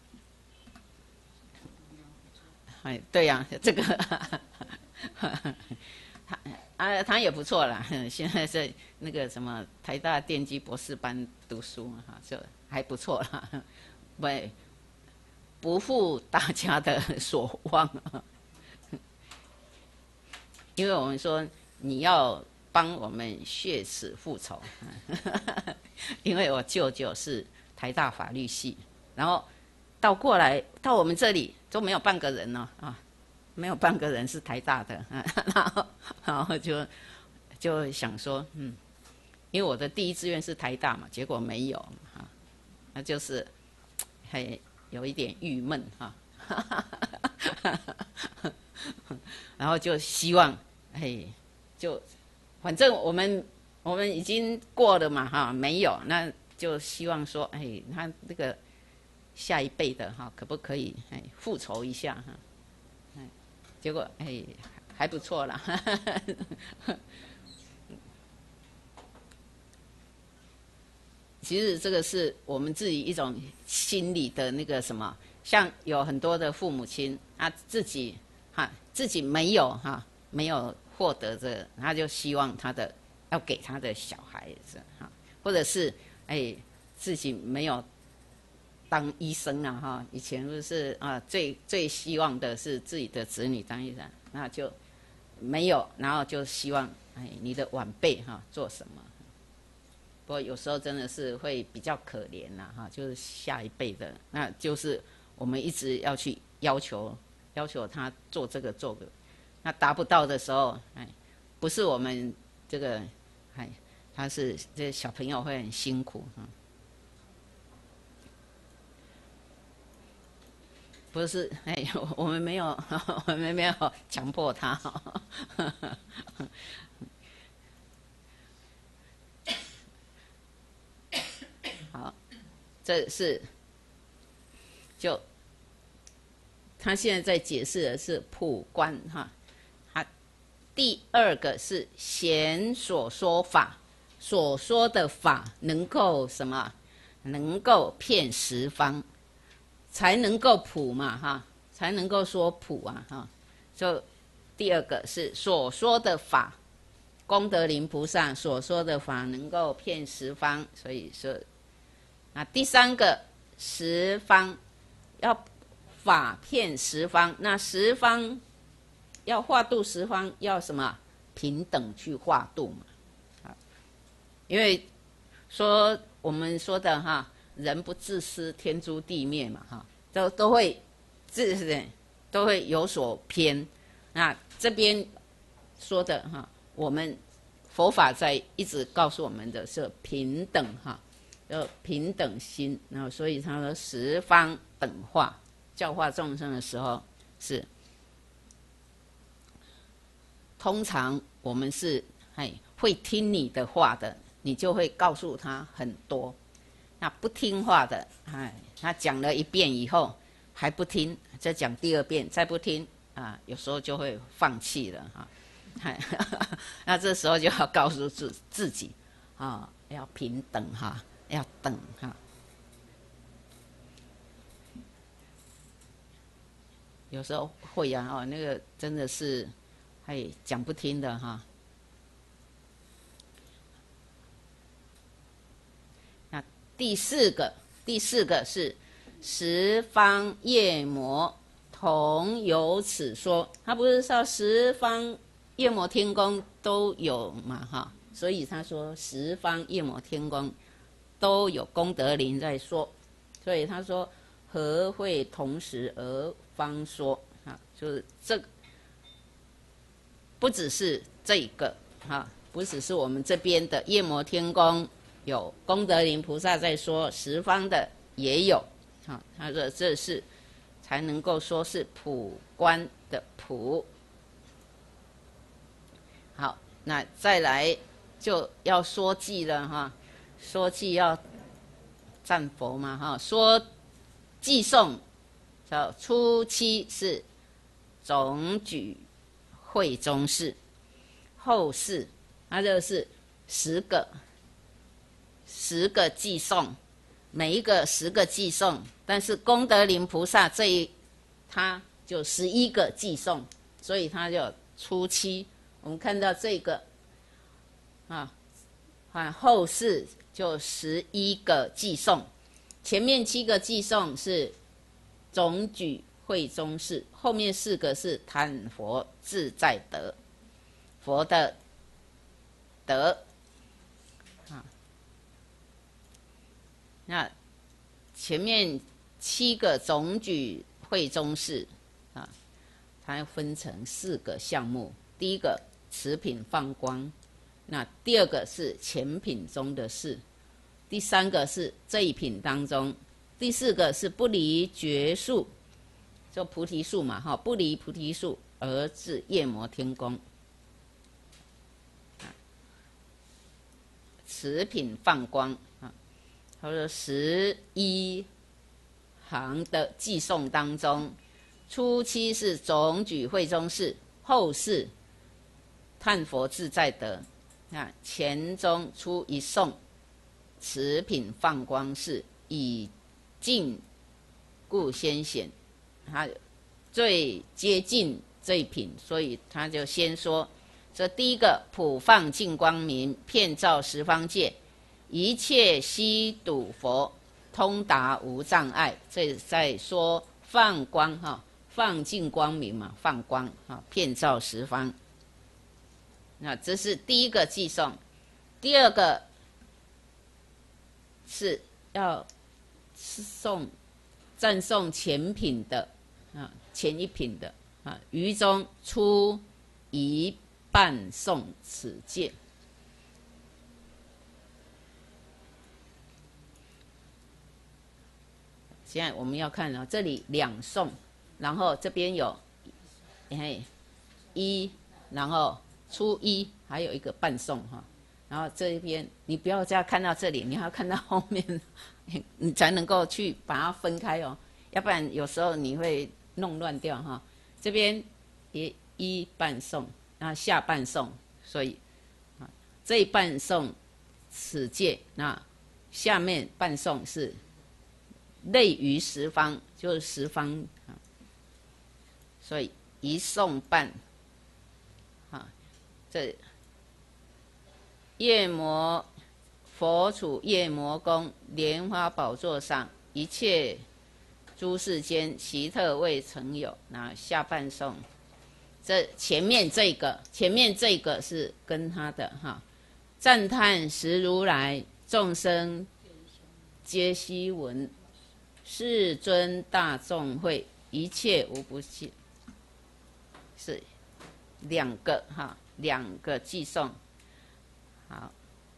哎，对呀、啊，这个他啊他也不错啦，现在在那个什么台大电机博士班读书哈，就还不错啦，不不负大家的所望，因为我们说。你要帮我们血耻复仇，因为我舅舅是台大法律系，然后到过来到我们这里都没有半个人呢啊，没有半个人是台大的，然后然后就就想说，嗯，因为我的第一志愿是台大嘛，结果没有啊，那就是还有一点郁闷哈，然后就希望哎。就反正我们我们已经过了嘛哈，没有，那就希望说，哎，他这个下一辈的哈，可不可以哎复仇一下哈？哎，结果哎还不错啦。其实这个是我们自己一种心理的那个什么，像有很多的父母亲啊，自己哈自己没有哈没有获得这个，他就希望他的要给他的小孩子哈，或者是哎自己没有当医生啊哈，以前不是啊最最希望的是自己的子女当医生，那就没有，然后就希望哎你的晚辈哈做什么。不过有时候真的是会比较可怜呐，哈，就是下一辈的，那就是我们一直要去要求，要求他做这个做个，那达不到的时候，哎，不是我们这个，哎，他是这小朋友会很辛苦哈，不是，哎，我们没有，我们没有强迫他。好，这是就他现在在解释的是普观哈，他第二个是贤所说法，所说的法能够什么？能够骗十方，才能够普嘛哈，才能够说普啊哈。就第二个是所说的法，功德林菩萨所说的法能够骗十方，所以说。那第三个十方要法骗十方，那十方要化度十方要什么？平等去化度嘛。因为说我们说的哈，人不自私，天诛地灭嘛哈，都都会自都会有所偏。那这边说的哈，我们佛法在一直告诉我们的是平等哈。要平等心，然后所以他说十方等化，教化众生的时候是，通常我们是哎会听你的话的，你就会告诉他很多。那不听话的，哎，他讲了一遍以后还不听，再讲第二遍，再不听啊，有时候就会放弃了哈。那这时候就要告诉自自己啊，要平等哈。要等哈，有时候会呀、啊、哦，那个真的是，哎，讲不听的哈。那第四个，第四个是十方夜魔同有此说，他不是说十方夜魔天宫都有嘛哈，所以他说十方夜魔天宫。都有功德林在说，所以他说何会同时而方说啊？就是这不只是这个啊，不只是我们这边的夜摩天宫有功德林菩萨在说，十方的也有啊。他说这是才能够说是普观的普。好，那再来就要说记了哈。说记要赞佛嘛哈，说记诵叫初七是总举会中事，后四它就是十个十个记诵，每一个十个记诵，但是功德林菩萨这一他就十一个记诵，所以他就初七。我们看到这个啊，啊后四。就十一个记诵，前面七个记诵是总举会中事，后面四个是谈佛自在德，佛的德啊。那前面七个总举会中事啊，它分成四个项目，第一个持品放光，那第二个是前品中的事。第三个是这一品当中，第四个是不离觉树，就菩提树嘛哈，不离菩提树而至夜摩天宫。持品放光啊，他说十一行的寄送当中，初期是总举慧中士，后是叹佛自在得。那前中出一颂，此品放光是以尽故先显，他最接近这一品，所以他就先说：这第一个普放净光明，遍照十方界，一切悉睹佛，通达无障碍。这在说放光哈，放净光明嘛，放光哈，遍照十方。那这是第一个寄颂。第二个是要诵赞颂前品的啊，前一品的啊，于中出一半诵此戒。现在我们要看啊，这里两颂，然后这边有哎一，然后初一，还有一个半颂哈。然后这一边你不要再看到这里，你要看到后面，你才能够去把它分开哦，要不然有时候你会弄乱掉哈。这边也一半颂，那下半颂，所以啊这一半颂此戒，那下面半颂是类于十方，就是十方啊，所以一颂半啊，这夜摩佛处夜摩宫，莲花宝座上，一切诸世间奇特未曾有。那下半颂，这前面这个，前面这个是跟他的哈，赞叹实如来，众生皆悉闻，世尊大众会，一切无不尽。是两个哈，两个寄颂。好，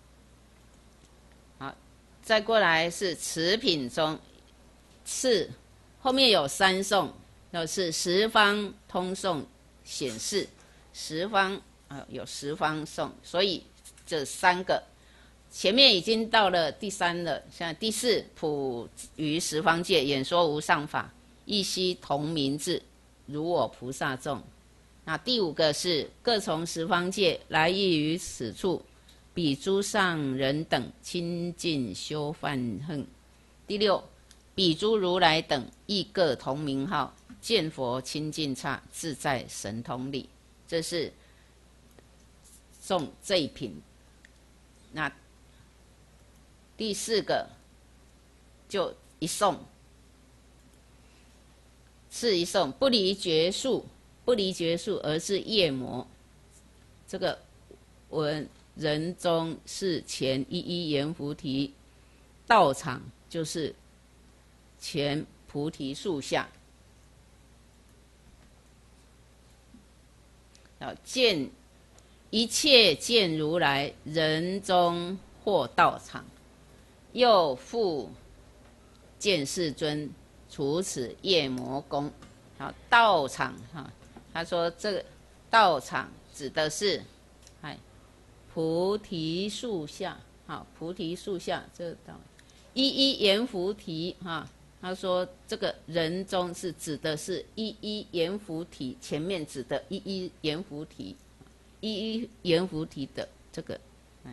好，再过来是此品中，是后面有三颂，就是十方通颂显示，十方啊有十方颂，所以这三个前面已经到了第三了，现在第四普于十方界演说无上法，一悉同名字，如我菩萨众。那第五个是各从十方界来意于此处，彼诸上人等亲近修梵行。第六，彼诸如来等亦各同名号，见佛亲近刹，自在神通力。这是颂这一品。那第四个就一颂，是一颂，不离觉数，不离觉数，而是夜摩。这个文人中是前一一阎浮提道场，就是前菩提树下，要见一切见如来，人中或道场，又复见世尊，处此夜摩宫。好，道场哈，他说这个道场指的是，哎，菩提树下，好，菩提树下这个道，一一阎浮提哈，他说这个人中是指的是一一阎浮提，前面指的一一阎浮提，一一阎浮提的这个，哎，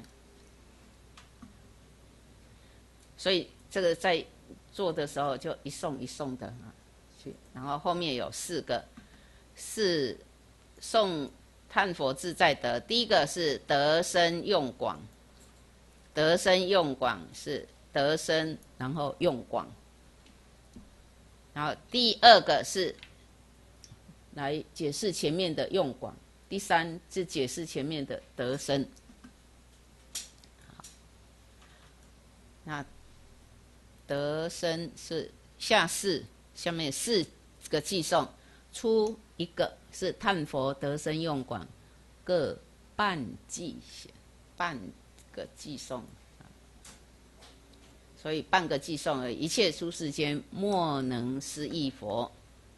所以这个在做的时候就一颂一颂的啊，去，然后后面有四个，是颂叹佛自在得。第一个是得生用广，得生用广是得生，然后用广。然后第二个是来解释前面的用广，第三是解释前面的得生。好，那得生是下四，下面四个寄颂，出一个是叹佛得生用广，各半寄显，半个寄颂。所以半个寄颂而已，一切诸世间莫能思议佛。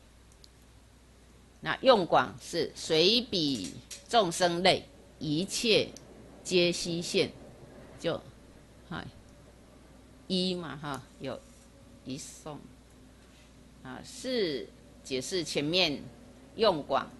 那用广是随彼众生类，一切皆悉现，就，嗨，一嘛哈，有一颂， 啊，是解释前面用广、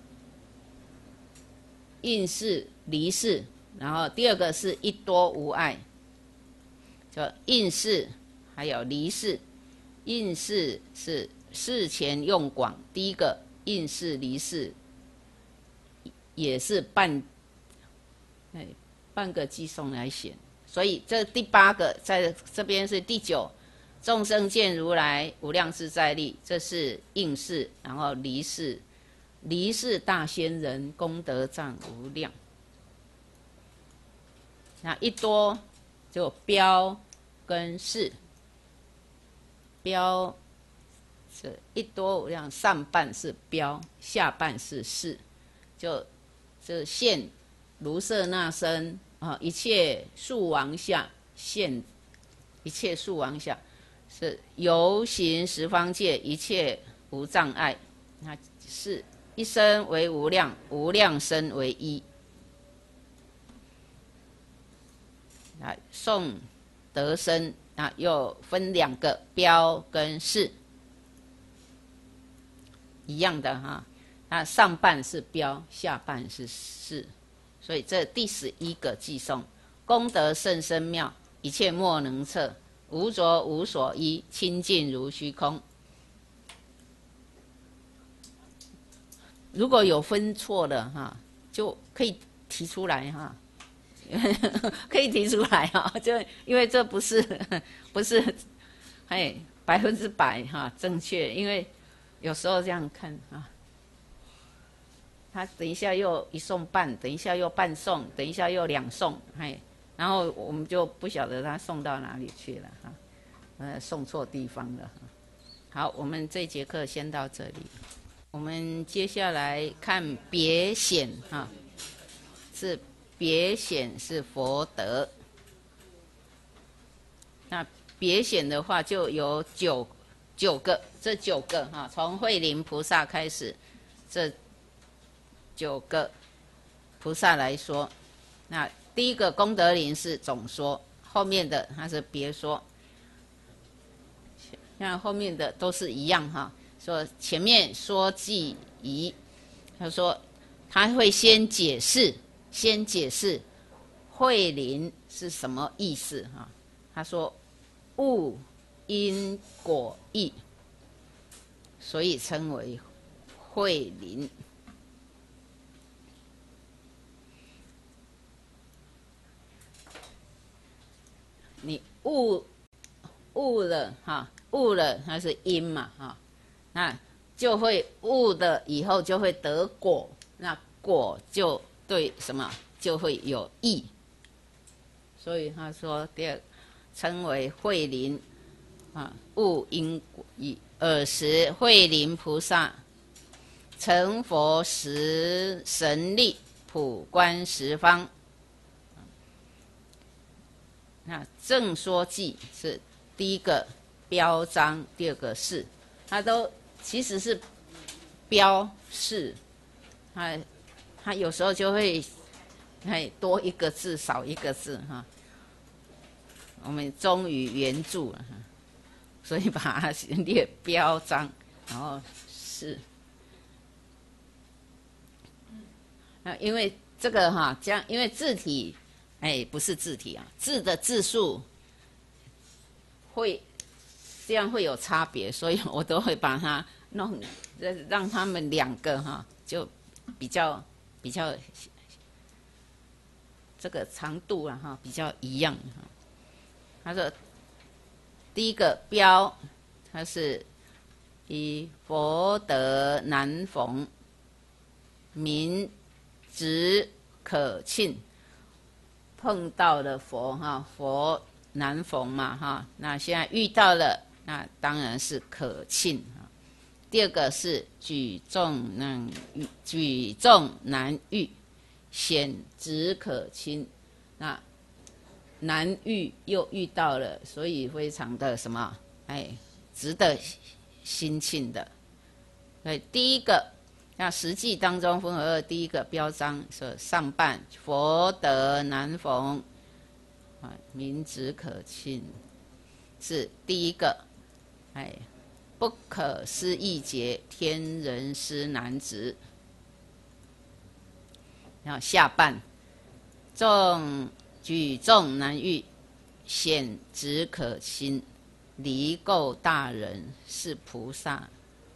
应是、离是，然后第二个是一多无碍，就应是还有离是。应是是事前用广，第一个应是离是也是半哎半个寄送来选，所以这第八个在这边是第九。众生见如来无量自在力，这是应是，然后离是，离是大仙人功德藏无量。那一多就标跟是，标是一多无量，上半是标，下半是是，就就现如舍那身啊，一切树王下现，一切树王下。是游行十方界，一切无障碍。那是一身为无量，无量身为一。啊，颂得身啊，又分两个标跟是，一样的哈。那上半是标，下半是是，所以这第十一个寄颂，功德甚深妙，一切莫能测。无着无所依，清净如虚空。如果有分错的哈，就可以提出来哈，可以提出来哈，就因为这不是不是哎百分之百哈正确，因为有时候这样看啊，他等一下又一送半，等一下又半送，等一下又两送，哎。然后我们就不晓得他送到哪里去了哈，呃，送错地方了。好，我们这节课先到这里，我们接下来看别显哈，是别显是佛德。那别显的话就有九九个，这九个哈，从慧林菩萨开始，这九个菩萨来说，那。第一个功德林是总说，后面的它是别说，像后面的都是一样哈。说前面说记疑，他说他会先解释，先解释慧林是什么意思哈。他说物因果义，所以称为慧林。你悟悟了哈，悟了它是因嘛哈，那就会悟的以后就会得果，那果就对什么就会有益，所以他说第二称为慧林啊，悟因果义。尔时慧林菩萨成佛时神力普观十方。那正说记是第一个标章，第二个是，它都其实是标示，它它有时候就会哎多一个字少一个字哈。我们终于圆住了哈，所以把它列标章，然后是，啊，因为这个哈，这样因为字体。哎，不是字体啊，字的字数会这样会有差别，所以我都会把它弄，让他们两个哈就比较比较这个长度啊哈比较一样哈。他说第一个标，它是以佛德难逢，民直可庆。碰到了佛哈，佛难逢嘛哈，那现在遇到了，那当然是可庆哈。第二个是举重难遇，举重难遇，险直可亲，那难遇又遇到了，所以非常的什么哎，值得心庆的。所以第一个。那实际当中分为二，第一个标章说上半佛德难逢，啊，民直可亲，是第一个，哎， 不可思议劫，天人师难值。然后下半，众举众难遇，显直可亲，离垢大人是菩萨。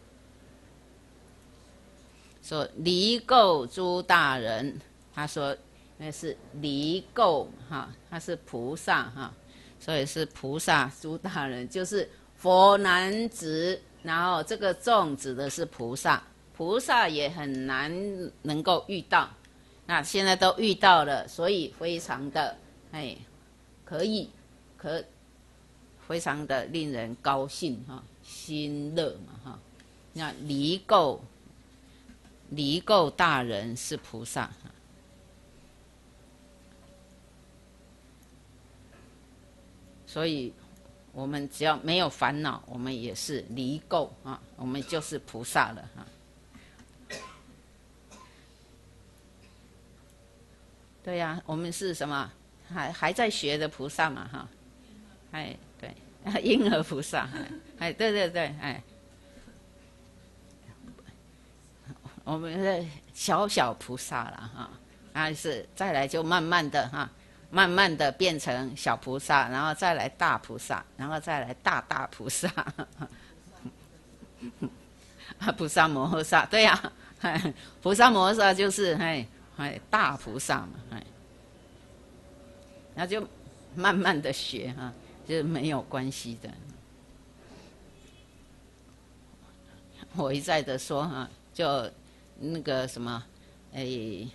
说离垢诸大人，他说那是离垢哈，他是菩萨哈，所以是菩萨诸大人，就是佛难值，然后这个众指的是菩萨，菩萨也很难能够遇到，那现在都遇到了，所以非常的哎，可以可非常的令人高兴哈，心乐嘛哈。那离垢离垢大人是菩萨，所以我们只要没有烦恼，我们也是离垢啊，我们就是菩萨了哈。对呀、啊，我们是什么？还还在学的菩萨嘛哈。哎，对，婴儿菩萨，哎，对对对，哎。我们是小小菩萨了哈，还是再来就慢慢的哈，慢慢的变成小菩萨，然后再来大菩萨，然后再来大大菩萨，啊，菩萨摩诃萨，对呀、啊，菩萨摩诃萨就是哎哎大菩萨嘛，哎，那就慢慢的学哈，就是没有关系的。我一再的说哈，就。那个什么，哎，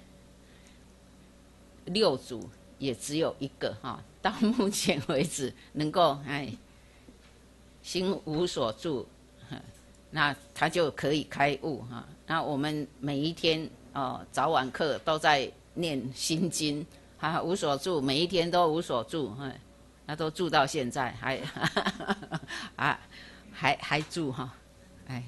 六祖也只有一个哈，到目前为止能够哎心无所住，那他就可以开悟哈。那我们每一天哦早晚课都在念心经，哈无所住，每一天都无所住，哈，那都住到现在还啊还还住哈，哎。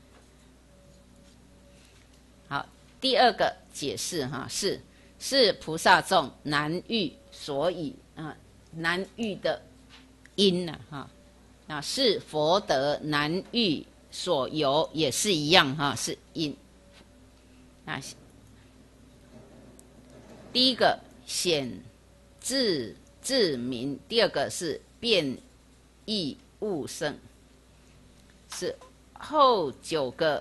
好，第二个解释哈是是菩萨众难遇所以啊难遇的因呢哈，那是佛得难遇所由也是一样哈，是因。那第一个显智智明，第二个是变异悟圣，是后九个。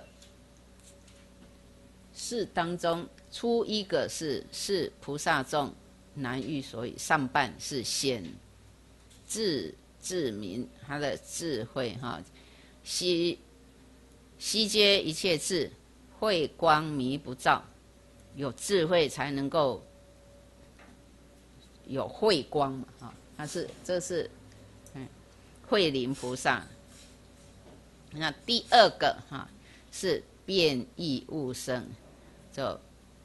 是当中初一个是是菩萨众难遇所以，上半是显智智明，他的智慧哈，悉悉皆一切智，慧光迷不照，有智慧才能够有慧光嘛哈，他是这是嗯慧灵菩萨。那第二个哈是变异悟圣。就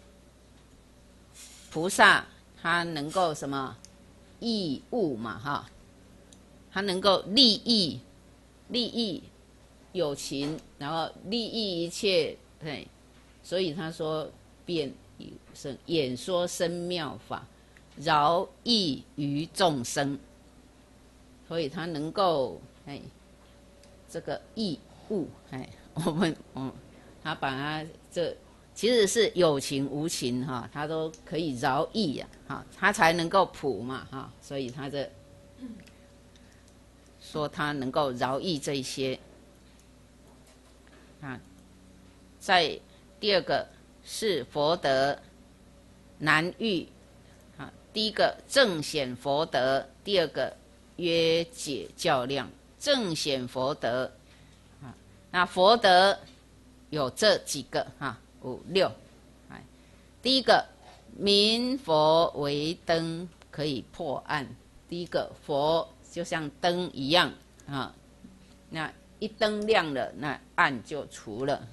菩萨他能够什么益物嘛哈，他能够利益利益有情，然后利益一切，对，所以他说变异生演说生妙法，饶益于众生，所以他能够哎这个益物哎，我们嗯，他把他这。其实是有情无情哈，他都可以饶益呀，哈，他才能够普嘛哈，所以他这说他能够饶益这些啊。在第二个是佛德难遇啊，第一个正显佛德，第二个约解较量。正显佛德啊，那佛德有这几个哈。五六，哎，第一个明佛为灯，可以破暗。第一个佛就像灯一样啊，那一灯亮了，那暗就除了。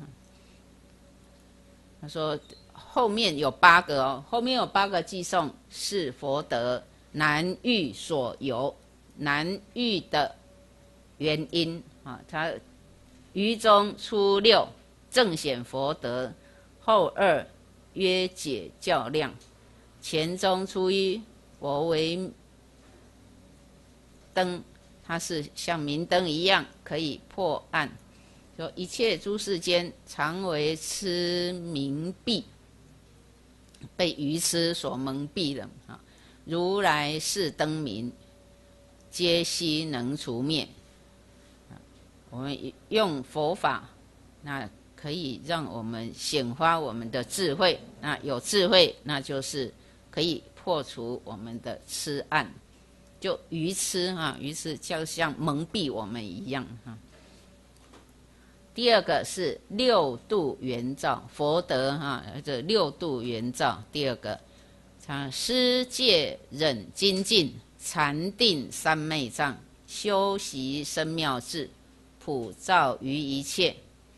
他说后面有八个哦，后面有八个偈颂是佛德难遇所由，难遇的原因啊。他于中初六正显佛德。后二约解较量，前中初一佛为灯，它是像明灯一样可以破暗。 说一切诸世间，常为痴冥蔽，被愚痴所蒙蔽了啊。如来是灯明，皆悉能除灭。我们用佛法，那可以让我们显发我们的智慧。那有智慧，那就是可以破除我们的痴暗，就愚痴哈，愚痴就像蒙蔽我们一样哈。第二个是六度圆照，佛德哈，这六度圆照。第二个，像施戒忍精进禅定三昧藏，修习深妙智，普照于一切。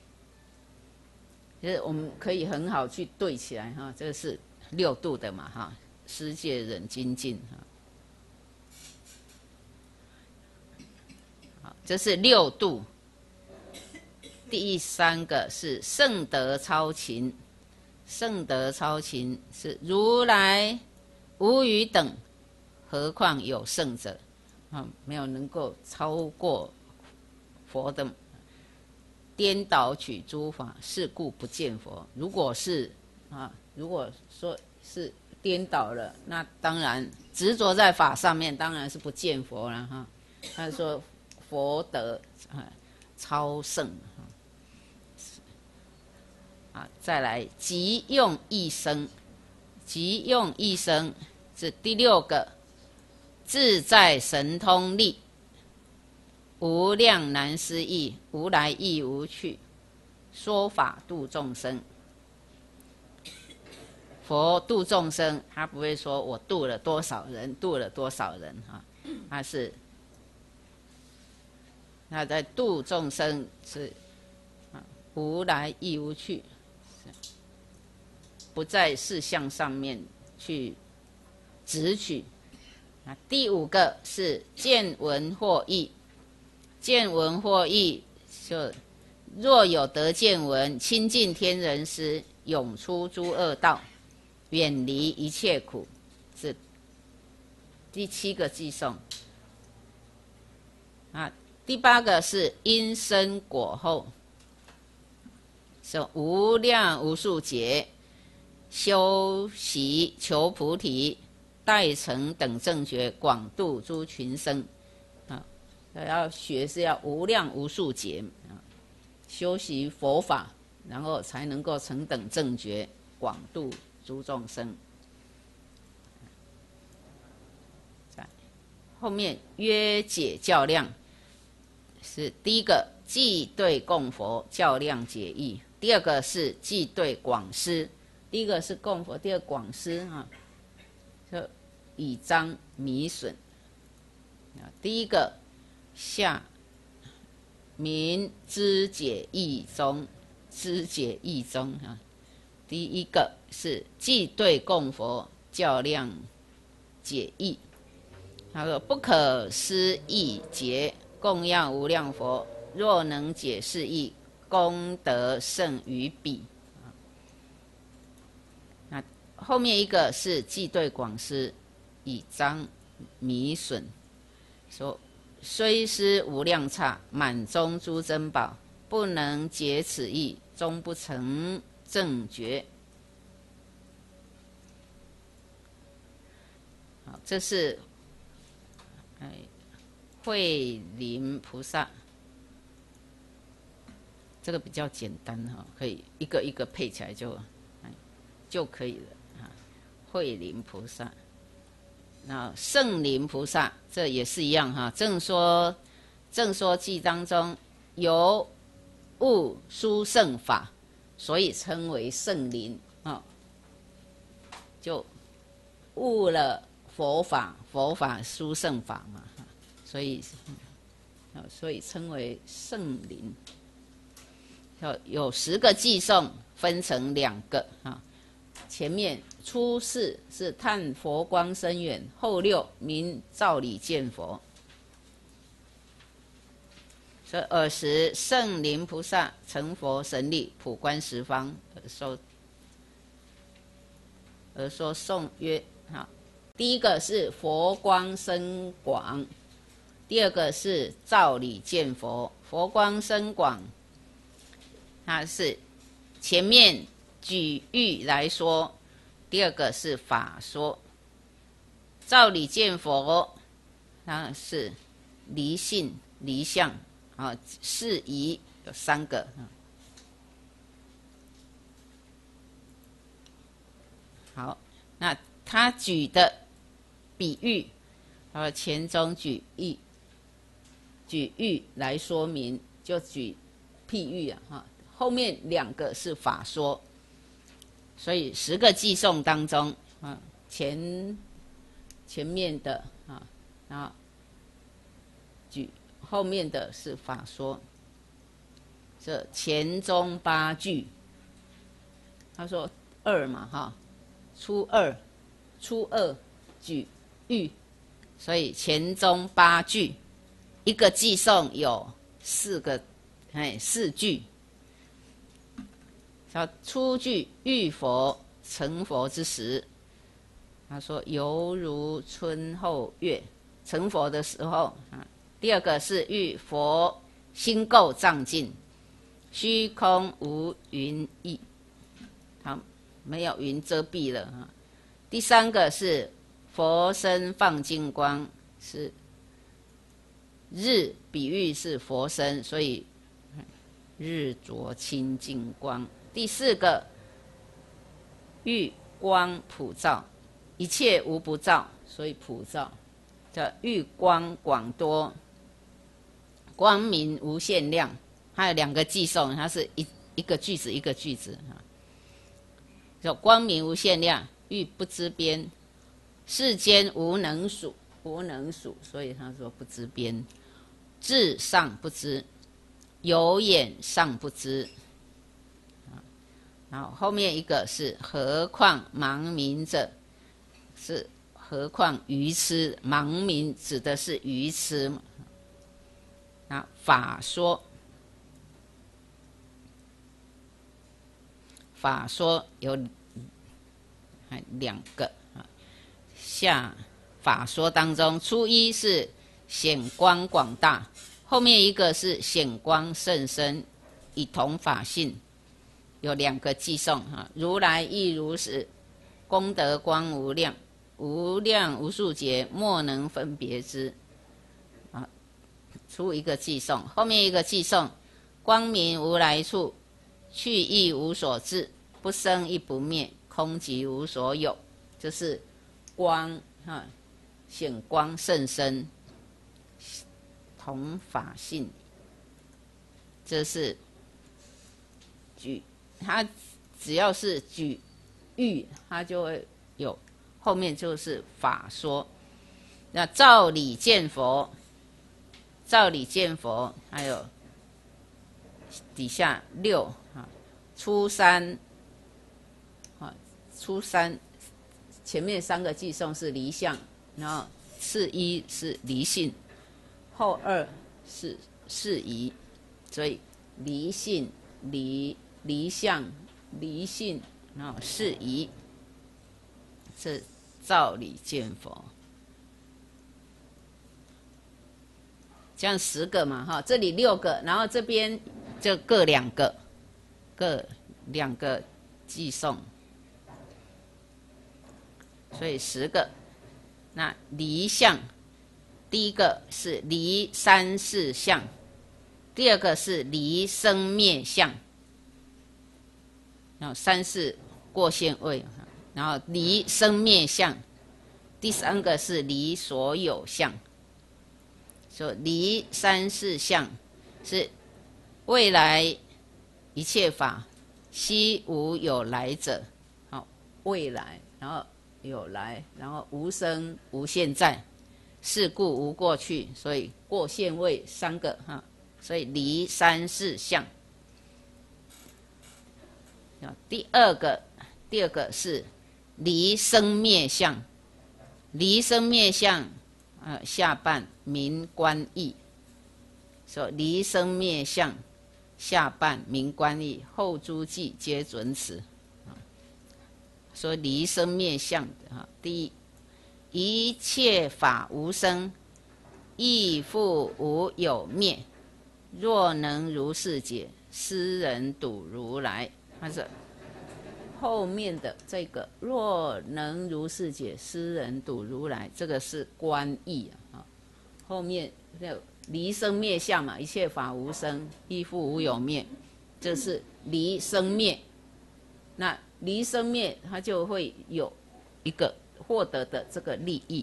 就是我们可以很好去对起来哈，这个是六度的嘛哈，施戒忍精进哈。好，这是六度。第三个是圣德超群，圣德超群是如来无与等，何况有圣者啊，没有能够超过佛的。颠倒取诸法，是故不见佛。如果是啊，如果说是颠倒了，那当然执着在法上面，当然是不见佛了哈。他说佛德啊超胜。啊，再来即用一生，即用一生是第六个，自在神通力，无量难思议，无来亦无去，说法度众生。佛度众生，他不会说我度了多少人，度了多少人哈，他是他在度众生是无来亦无去。不在事项上面去执取。啊，第五个是见闻惑义，见闻惑义就若有得见闻，亲近天人师，永出诸恶道，远离一切苦，是第七个偈颂。啊，第八个是因生果后，是无量无数劫。修习求菩提，待成等正觉，广度诸群生。啊，要学是要无量无数劫啊，修习佛法，然后才能够成等正觉，广度诸众生。在后面约解较量，是第一个即对供佛，较量解义；第二个是即对广施。第一个是供佛，第二广施哈，就以彰弥损。啊，第一个下明知解义中，知解义中啊。第一个是即对供佛，较量解义。他说不可思议劫，供养无量佛，若能解是义，功德胜于彼。后面一个是即对广施，以彰弥损，说虽施无量刹，满中诸珍宝，不能解此义，终不成正觉。好，这是哎慧林菩萨，这个比较简单哈，可以一个一个配起来就哎就可以了。慧林菩萨，那圣灵菩萨这也是一样哈。正说正说记当中有悟殊胜法，所以称为圣灵啊，就悟了佛法，佛法殊胜法嘛，所以所以称为圣灵。有十个偈颂，分成两个啊。前面初四是叹佛光深远，后六明照理见佛。所以尔时圣灵菩萨成佛神力，普观十方，而说而说颂曰：哈，第一个是佛光深广，第二个是照理见佛。佛光深广它是前面举喻来说，第二个是法说。照理见佛，它是离性离相啊，事宜有三个。好，那他举的比喻，呃，前中举喻，举喻来说明，就举譬喻啊，哈，后面两个是法说，所以十个偈颂当中啊，前前面的啊，然后举后面的是法说，这前中八句，他说二嘛，哈。初二，初二举喻，所以前中八句，一个偈颂有四个，哎，四句。叫初句喻佛成佛之时，他说犹如春后月，成佛的时候啊。第二个是喻佛心垢障尽，虚空无云翳。好。没有云遮蔽了哈。第三个是佛身放净光，是日比喻是佛身，所以日着清净光。第四个喻光普照，一切无不照，所以普照叫喻光广多，光明无限量。还有两个偈颂，它是一一个句子一个句子哈。叫光明无限量，欲不知边，世间无能数，无能数，所以他说不知边。智尚不知，有眼尚不知。然后后面一个是何况盲冥者，是何况愚痴，盲冥指的是愚痴嘛。那法说。法说有两个啊，下法说当中，初一是显光广大，后面一个是显光甚深，以同法性，有两个偈颂哈。如来亦如是，功德光无量，无量无数劫，莫能分别之。啊，出一个偈颂，后面一个偈颂，光明无来处。去亦无所至，不生亦不灭，空即无所有，就是光哈，显光甚深，同法性。这是举，它只要是举喻，它就会有后面就是法说。那照理见佛，照理见佛，还有底下六啊，初三啊，初三前面三个偈颂是离相，然后次一是离性，后二是事宜，所以离性、离离相、离性，然后事宜，是照理见佛。这样十个嘛，哈，这里六个，然后这边就各两个，各两个偈颂，所以十个。那离相，第一个是离三世相，第二个是离生灭相，然后三世过现位，然后离生灭相，第三个是离所有相。说离三世相是未来一切法悉无有来者，好，未来，然后有来，然后无生无现在，是故无过去，所以过现位三个哈，所以离三世相。第二个，第二个是离生灭相，离生灭相，呃，下半明观义，说离生灭相，下半明观义，后诸偈皆准此。说离生灭相啊，第一，一切法无生，亦复无有灭。若能如是解， 斯人睹如来，它是后面的这个若能如是解，斯人睹如来，这个是观义啊。后面离生灭相嘛，一切法无生，亦复无有灭，这是离生灭。那离生灭，它就会有一个获得的这个利益。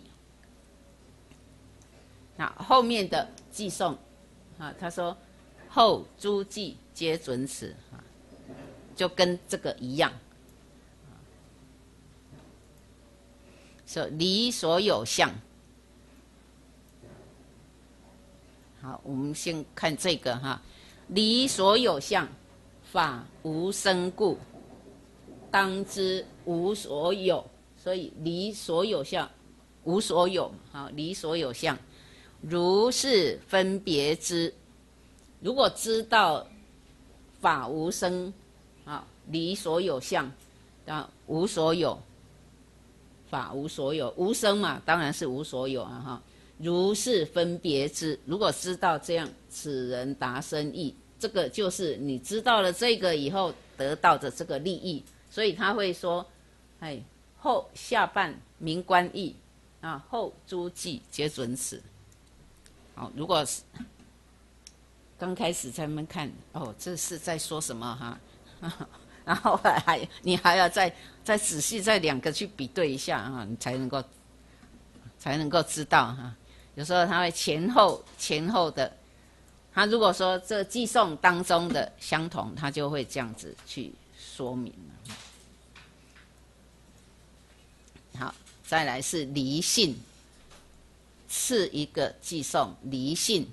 那后面的偈颂啊，他说后诸偈皆准此啊，就跟这个一样。说离所有相。好，我们先看这个哈，离所有相，法无生故，当知无所有。所以离所有相，无所有，好，离所有相，如是分别知。如果知道法无生，啊，离所有相，啊，无所有，法无所有，无生嘛，当然是无所有啊哈。如是分别知，如果知道这样，此人达生意，这个就是你知道了这个以后得到的这个利益，所以他会说，哎，后下半明观义啊，后诸偈皆准此。好，如果是刚开始在那边看，哦，这是在说什么哈？然后还你还要再再仔细再两个去比对一下啊，你才能够才能够知道哈。有时候他会前后前后的，他如果说这偈颂当中的相同，他就会这样子去说明了。好，再来是离性，次一个偈颂离性。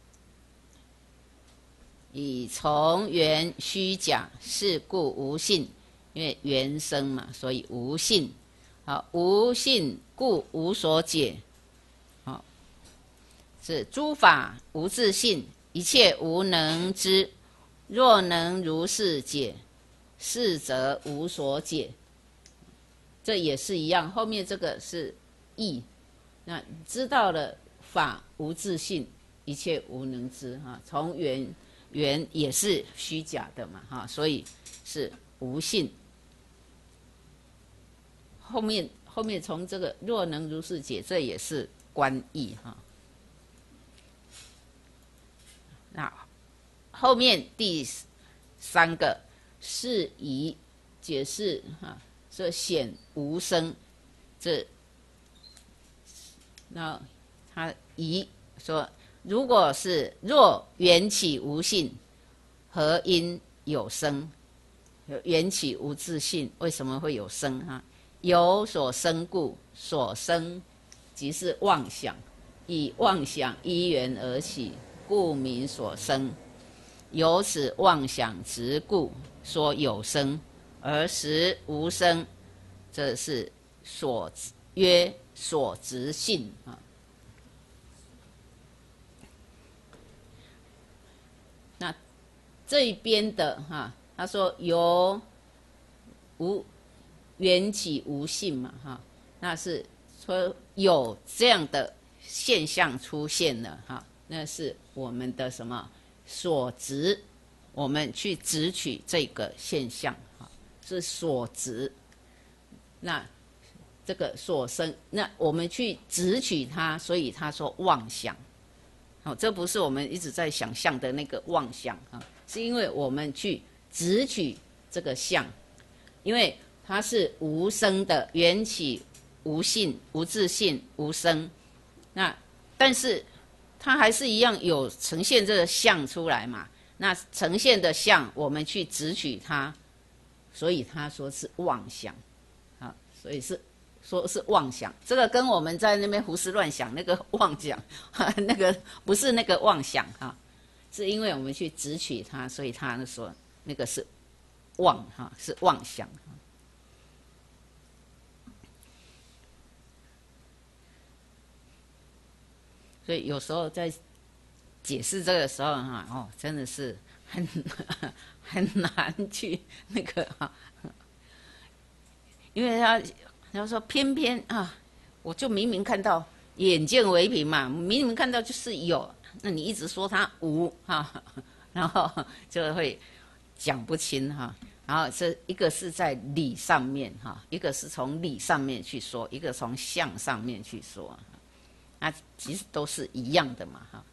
以从缘虚假，是故无性。因为缘生嘛，所以无性。好，无性故无所解。好，是诸法无自性，一切无能知。若能如是解，是则无所解。这也是一样，后面这个是义。那知道了法无自性，一切无能知哈。从缘缘也是虚假的嘛哈，所以是无性。后面后面从这个若能如是解，这也是观义哈。那后面第三个是以解释哈，这显无生，这那他以说，如果是若缘起无性，何因有生？缘起无自性，为什么会有生哈？有所生故，所生即是妄想，以妄想依缘而起，故名所生。由此妄想执故，说有生，而实无生，这是所曰所执性啊。那这边的哈，他说由无缘起无性嘛哈，那是说有这样的现象出现了哈，那是我们的什么所执，我们去执取这个现象哈，是所执。那这个所生，那我们去执取它，所以他说妄想。好，这不是我们一直在想象的那个妄想哈，是因为我们去执取这个相，因为它是无生的，缘起无性、无自性、无生。那但是它还是一样有呈现这个相出来嘛？那呈现的相，我们去执取它，所以他说是妄想，啊，所以是说是妄想。这个跟我们在那边胡思乱想那个妄想，那个不是那个妄想哈，是因为我们去执取它，所以他说那个是妄哈，是妄想。所以有时候在解释这个时候哈，哦，真的是很很难去那个哈，因为他他说偏偏啊，我就明明看到眼见为凭嘛，明明看到就是有，那你一直说它无哈， 然后就会讲不清哈。然后这一个是在理上面哈，一个是从理上面去说，一个从相上面去说，那其实都是一样的嘛哈。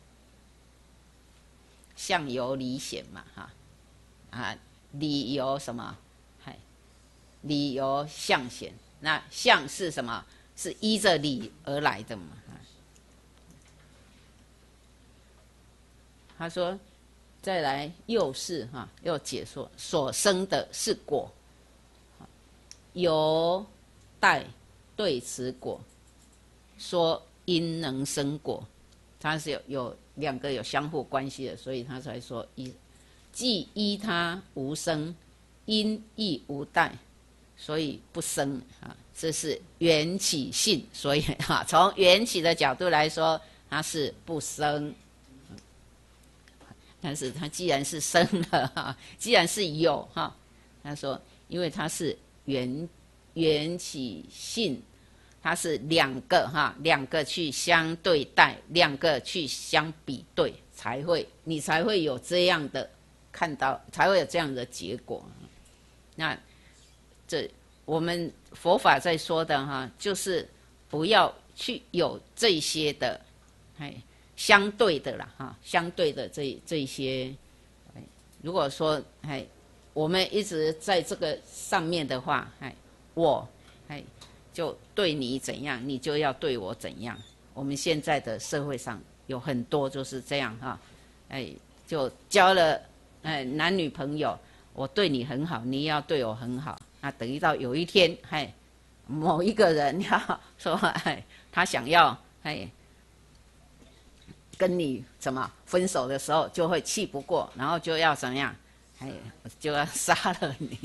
相由理显嘛哈，啊理由什么？嗨，理由相显。那相是什么？是依着理而来的嘛。他说。再来又是哈，又解说所生的是果，由待对此果，说因能生果，它是有有两个有相互关系的，所以他才说依，既依他无生，因亦无待，所以不生啊，这是缘起性，所以哈，从缘起的角度来说，它是不生。但是它既然是生了哈，既然是有哈，他说，因为它是缘缘起性，它是两个哈，两个去相对待，两个去相比对，才会你才会有这样的看到，才会有这样的结果。那这我们佛法在说的哈，就是不要去有这些的，哎。相对的啦，哈，相对的这这些，如果说哎，我们一直在这个上面的话，哎，我哎就对你怎样，你就要对我怎样。我们现在的社会上有很多就是这样哈，哎，就交了哎男女朋友，我对你很好，你也要对我很好。那等于到有一天，哎，某一个人要说，哎，他想要哎。跟你怎么分手的时候，就会气不过，然后就要怎么样？哎，就要杀了你。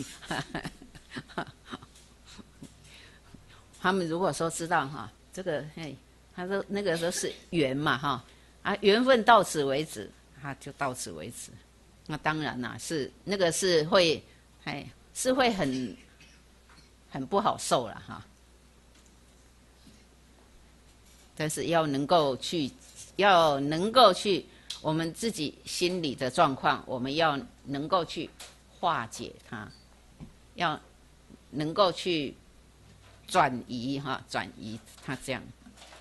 他们如果说知道哈，这个哎，他说那个都是缘嘛哈，啊缘分到此为止，他就到此为止。那当然啦，是那个是会，哎，是会很很不好受了哈。但是要能够去。要能够去我们自己心里的状况，我们要能够去化解它，要能够去转移哈，转移它这样。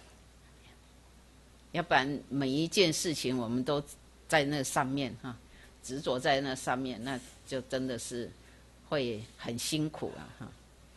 要不然每一件事情我们都在那上面哈，执着在那上面，那就真的是会很辛苦啊哈。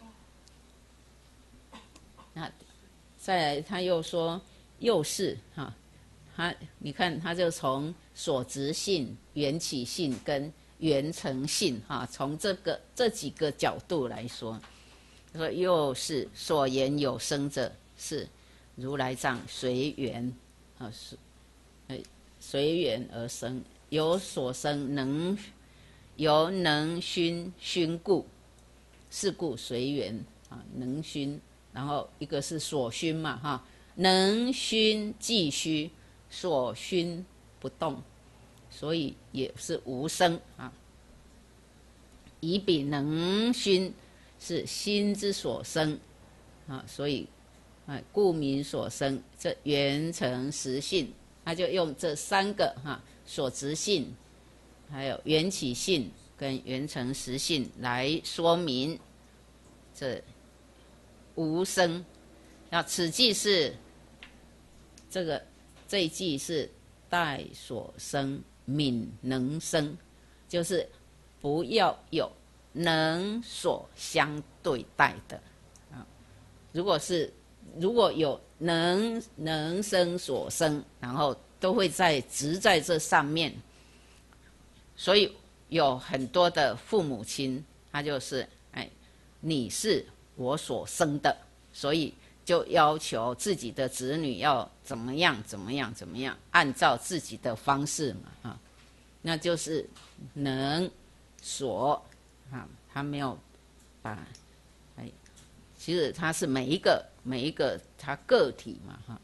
那再来他又说又是哈。他你看，他就从所执性、缘起性跟缘成性哈，从这个这几个角度来说，说又是所言有生者，是如来藏随缘啊，是呃随缘而生，有所生能由能熏熏故，是故随缘啊，能熏，然后一个是所熏嘛哈，能熏即虚。所熏不动，所以也是无生啊。以彼能熏是心之所生啊，所以啊，故名所生。这缘成实性，他就用这三个哈、啊，所执性，还有缘起性跟缘成实性来说明这无生。那此即是这个。这一句是待所生敏能生，就是不要有能所相对待的啊。如果是如果有能能生所生，然后都会在执在这上面，所以有很多的父母亲，他就是哎，你是我所生的，所以。就要求自己的子女要怎么样怎么样怎么样，按照自己的方式嘛啊，那就是能所啊，他没有把哎，其实他是每一个每一个他个体嘛哈。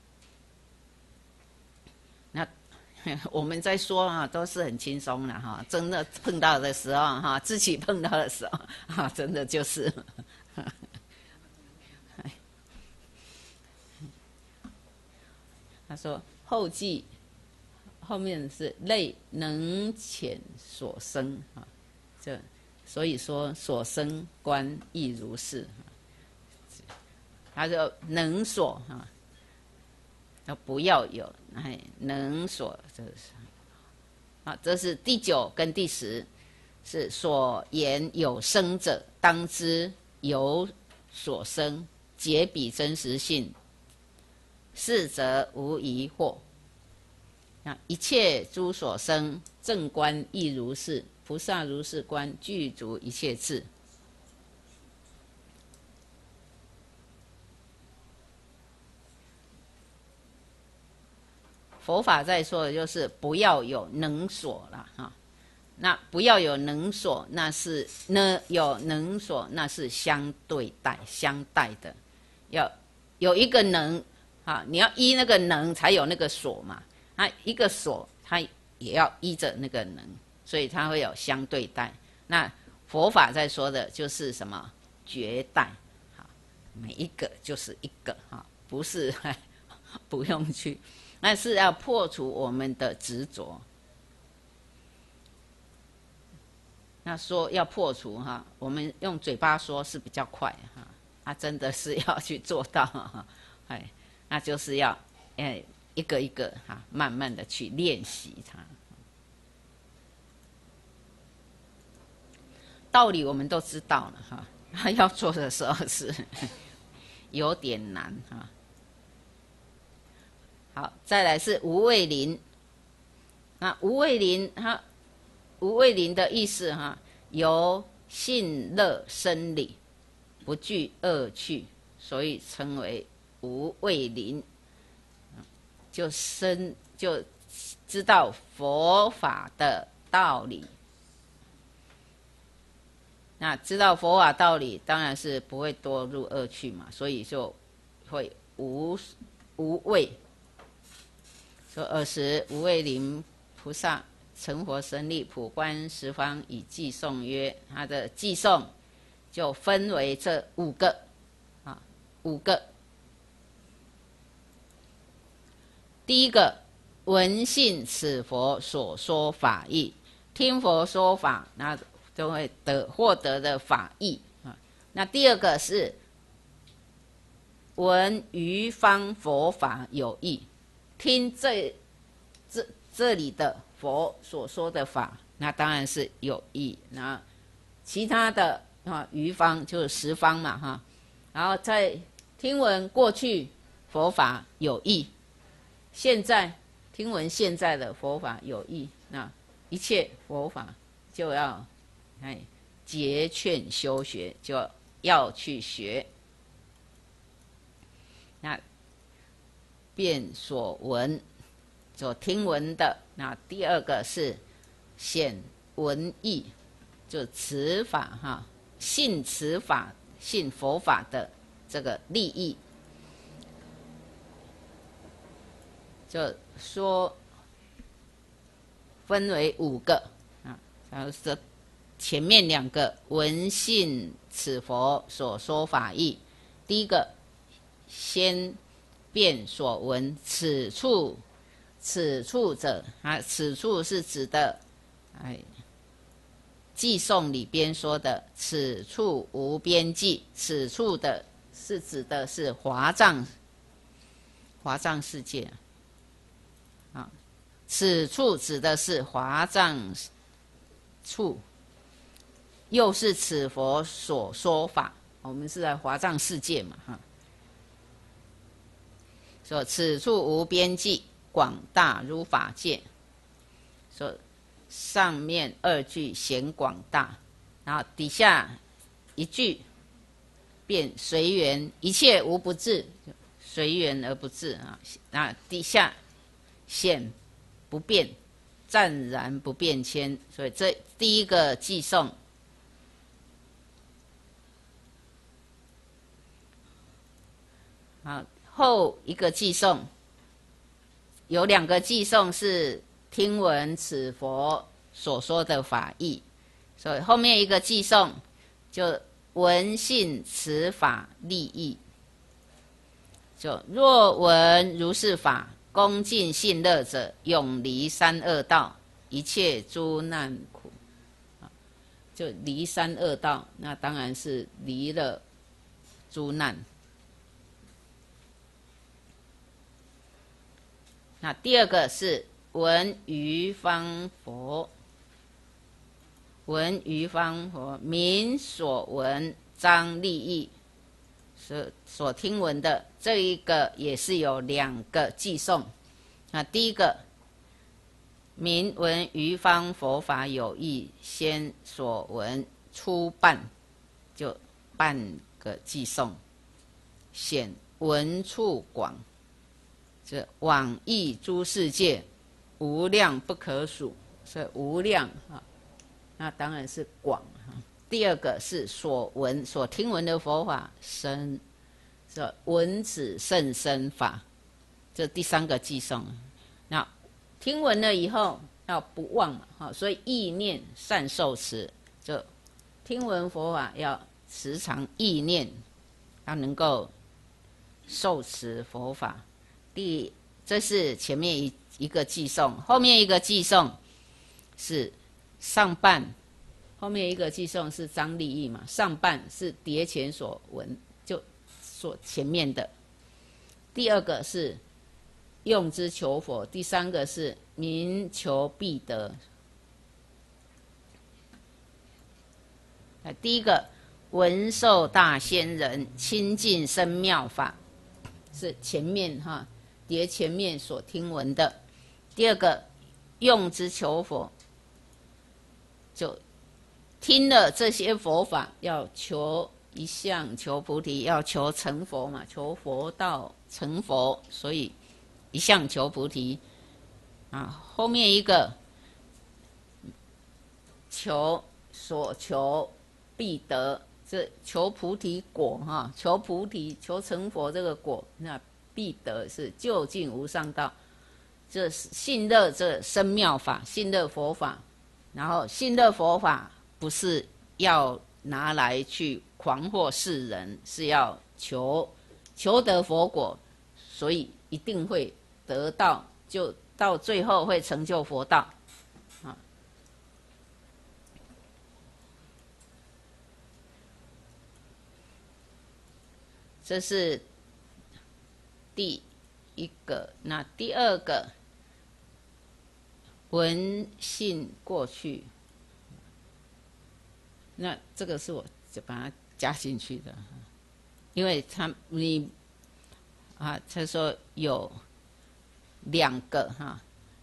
那我们在说啊，都是很轻松的哈，真的碰到的时候哈，自己碰到的时候啊，真的就是。他说后记后面是类能遣所生啊，这所以说所生观亦如是。他说能所啊，要不要有哎能所，这是啊，这是第九跟第十，是所言有生者，当知有所生，解彼真实性，是则无疑惑。一切诸所生，正观亦如是，菩萨如是观，具足一切智。佛法在说的就是不要有能所了哈，那不要有能所，那是呢有能所，那是相对待相待的，要有一个能啊，你要依那个能才有那个所嘛，那一个所它也要依着那个能，所以它会有相对待。那佛法在说的就是什么绝待，好，每一个就是一个哈，不是不用去。那是要破除我们的执着。那说要破除哈，我们用嘴巴说是比较快哈，啊，真的是要去做到哈，哎，那就是要哎一个一个哈，慢慢的去练习它。道理我们都知道了哈，要做的时候是有点难哈。好，再来是无畏临。那无畏临，它无畏临的意思哈，由信乐生理，不惧恶趣，所以称为无畏临。就生就知道佛法的道理。那知道佛法道理，当然是不会堕入恶趣嘛，所以就会无无畏。说尔时无畏临菩萨成佛身力，普观十方以偈颂曰，他的偈颂就分为这五个啊，五个。第一个，闻信此佛所说法义，听佛说法，那就会得获得的法义啊。那第二个是闻于方佛法有益，听这这这里的佛所说的法，那当然是有益。那其他的啊，余方就是十方嘛哈，然后再听闻过去佛法有益，现在听闻现在的佛法有益，那一切佛法就要哎节劝修学，就要去学。那辨所闻，所听闻的。那第二个是显闻义，就持法哈，信持法，信佛法的这个利益。就说分为五个啊，然后是前面两个闻信此佛所说法义，第一个先辨所闻，此处此处者啊，此处是指的哎偈颂里边说的此处无边际，此处的是指的是华藏华藏世界啊，此处指的是华藏处，又是此佛所说法，我们是在华藏世界嘛哈。说此处无边际，广大如法界。说上面二句显广大，然后底下一句便随缘，一切无不至，随缘而不至啊。那底下显不变，暂然不变迁。所以这第一个偈颂，啊，后一个偈颂有两个偈颂是听闻此佛所说的法义，所以后面一个偈颂就闻信此法利益。就若闻如是法， 恭敬信乐者，永离三恶道，一切诸难苦。就离三恶道，那当然是离了诸难。那第二个是闻于方佛，闻于方佛，明所闻彰利益，所所听闻的这一个也是有两个偈颂。那第一个，明闻于方佛法有益，先所闻初半，就半个偈颂，显闻处广。这往益诸世界，无量不可数，所以无量啊，那当然是广哈。第二个是所闻所听闻的佛法深，这闻此甚深法，这第三个偈颂。那听闻了以后要不忘嘛，哈，所以意念善受持，就听闻佛法要时常意念，要能够受持佛法。第，这是前面一一个偈颂，后面一个偈颂是上半，后面一个偈颂是彰利益嘛，上半是碟前所闻，就所前面的。第二个是用之求佛，第三个是明求必得。第一个闻受大仙人亲近深妙法，是前面哈。碟前面所听闻的。第二个用之求佛，就听了这些佛法，要求一向求菩提，要求成佛嘛，求佛道成佛，所以一向求菩提啊。后面一个求所求必得，这求菩提果哈，求菩提求成佛这个果，那必得是究竟无上道，这信乐这深妙法，信乐佛法。然后信乐佛法不是要拿来去狂惑世人，是要求求得佛果，所以一定会得到，就到最后会成就佛道啊。这是第一个。那第二个闻信过去，那这个是我就把它加进去的，因为他你啊，他说有两个哈，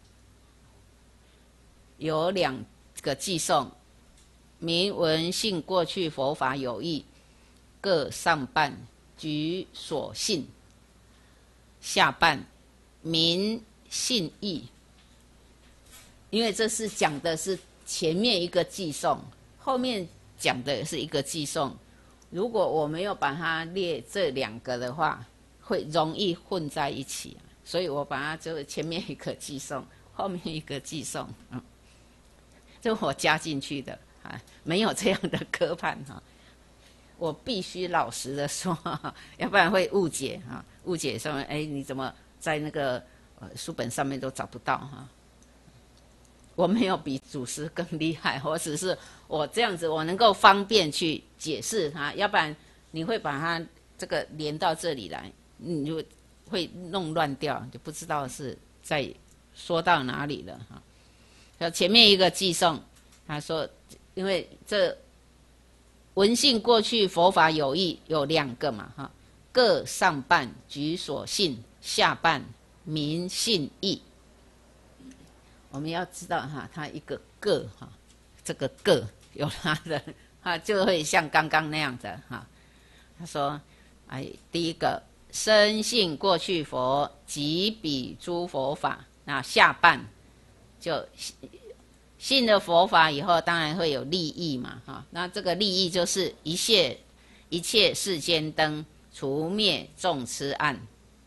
有两个偈颂，明闻信过去佛法有益，各上半举所信，下半明信义。因为这是讲的是前面一个偈颂，后面讲的是一个偈颂。如果我没有把它列这两个的话，会容易混在一起，所以我把它就是前面一个偈颂，后面一个偈颂，嗯，这我加进去的啊，没有这样的科判哈。我必须老实的说，要不然会误解哈，误解说，哎，你怎么在那个呃书本上面都找不到哈？我没有比祖师更厉害，我只是我这样子，我能够方便去解释它，要不然你会把它这个连到这里来，你就会弄乱掉，就不知道是在说到哪里了哈。像前面一个偈颂，他说，因为这闻信过去佛法有益有两个嘛哈，各上半举所信，下半明信义。我们要知道哈，它一个个哈，这个个有它的哈，就会像刚刚那样的哈。他说，哎，第一个深信过去佛及彼诸佛法，那下半就信了佛法以后，当然会有利益嘛哈。那这个利益就是一切一切世间灯，除灭众痴暗，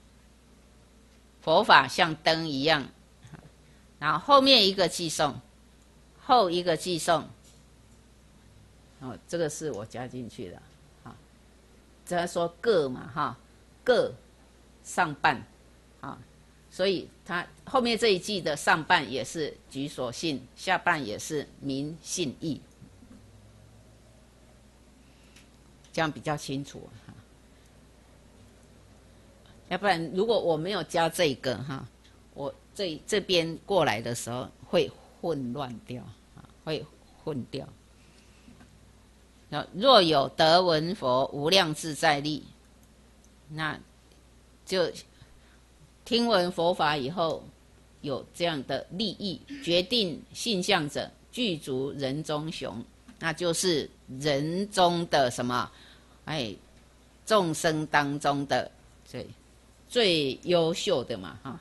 佛法像灯一样。然后后面一个偈颂，后一个偈颂，哦，这个是我加进去的，啊，这说各嘛哈，各上半，啊， 所以他后面这一句的上半也是举所信，下半也是民信义，这样比较清楚。要不然如果我没有加这个哈，我这这边过来的时候会混乱掉，会混掉。若有得闻佛无量自在力，那就听闻佛法以后有这样的利益，决定性相者具足人中雄，那就是人中的什么？哎，众生当中的最最优秀的嘛，哈。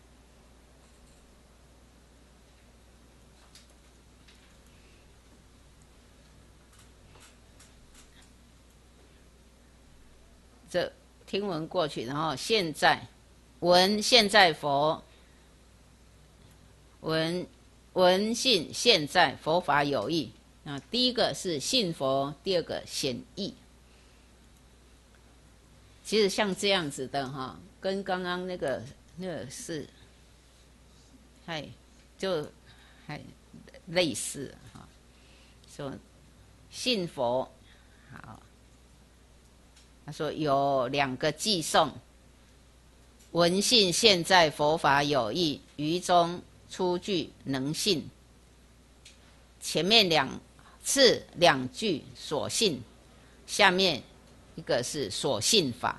这听闻过去，然后现在闻现在佛闻闻信现在佛法有益。那第一个是信佛，第二个显义。其实像这样子的哈，跟刚刚那个那个是，嗨，就还类似哈。说信佛，好，他说有两个寄颂，闻信现在佛法有益，于中出句能信。前面两次两句所信，下面一个是所信法。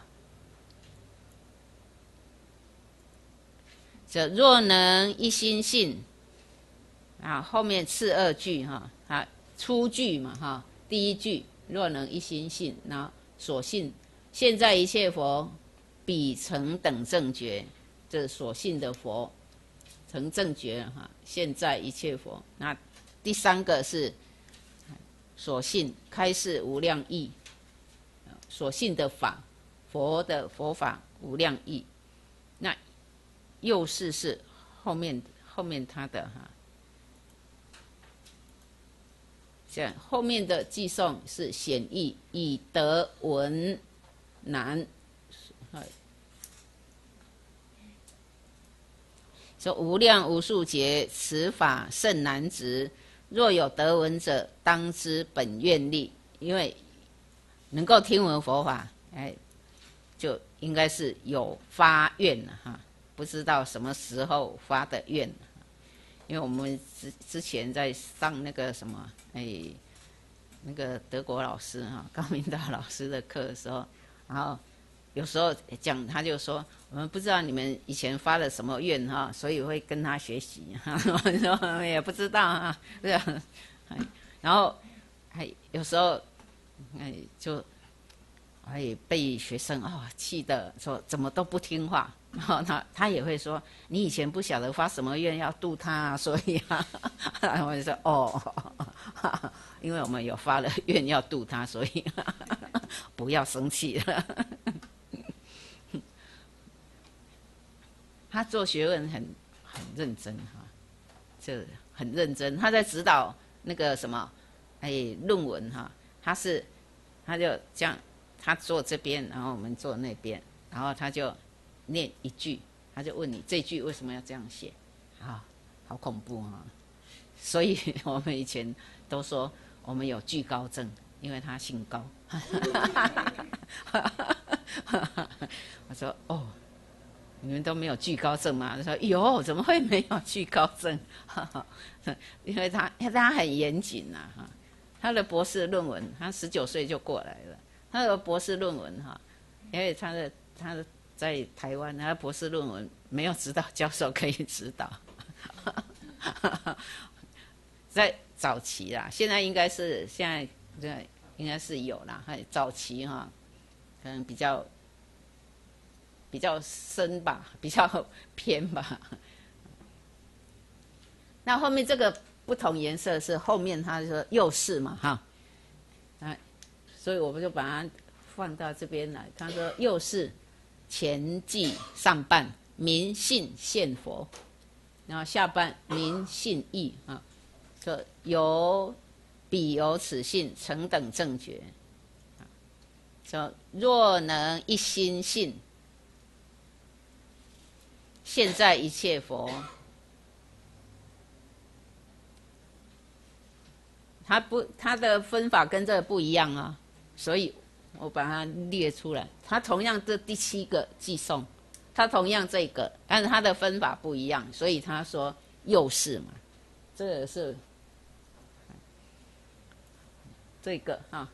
这若能一心信啊，后面次二句哈，啊初句嘛哈，第一句若能一心信，然后所信现在一切佛彼成等正觉，这所信的佛成正觉哈，现在一切佛。那第三个是所信开示无量义，所信的法，佛的佛法无量义。那右是是后面后面他的哈，这样后面的寄颂是显义，以得闻难。说无量无数劫，此法甚难值。若有得闻者，当知本愿力。因为能够听闻佛法，哎，就应该是有发愿了哈。不知道什么时候发的愿，因为我们之之前在上那个什么，哎，那个德国老师哈，高明大老师的课的时候，然后有时候讲，他就说我们不知道你们以前发了什么愿哈，所以会跟他学习。我说也不知道啊，这样，然后还有时候哎就哎被学生啊、哦、气的说怎么都不听话。然后他他也会说，你以前不晓得发什么愿要度他啊，所以啊，然后我就说哦，因为我们有发了愿要度他，所以不要生气了。他做学问很很认真哈，就很认真。他在指导那个什么，哎，论文哈，他是他就这样，他坐这边，然后我们坐那边，然后他就念一句，他就问你这句为什么要这样写？啊，好恐怖啊！所以我们以前都说我们有惧高症，因为他姓高。我说哦，你们都没有惧高症吗？他说有，怎么会没有惧高症？因为他他很严谨呐、啊、哈，他的博士论文，他十九岁就过来了，他的博士论文哈，因为他的他的。在台湾，他博士论文没有指导教授可以指导，在早期啦，现在应该是现在对应该是有啦，早期哈，可能比较比较深吧，比较偏吧。那后面这个不同颜色是后面他说右是嘛哈，啊，所以我们就把它放到这边来。他说右是。前记上半民信现佛，然后下半民信义啊，说由彼由此信成等正觉，说若能一心信， 现在一切佛，它不，它的分法跟这个不一样啊，所以我把它列出来。它同样这第七个寄送，它同样这个，但是它的分法不一样，所以他说又是嘛，这个是这个哈，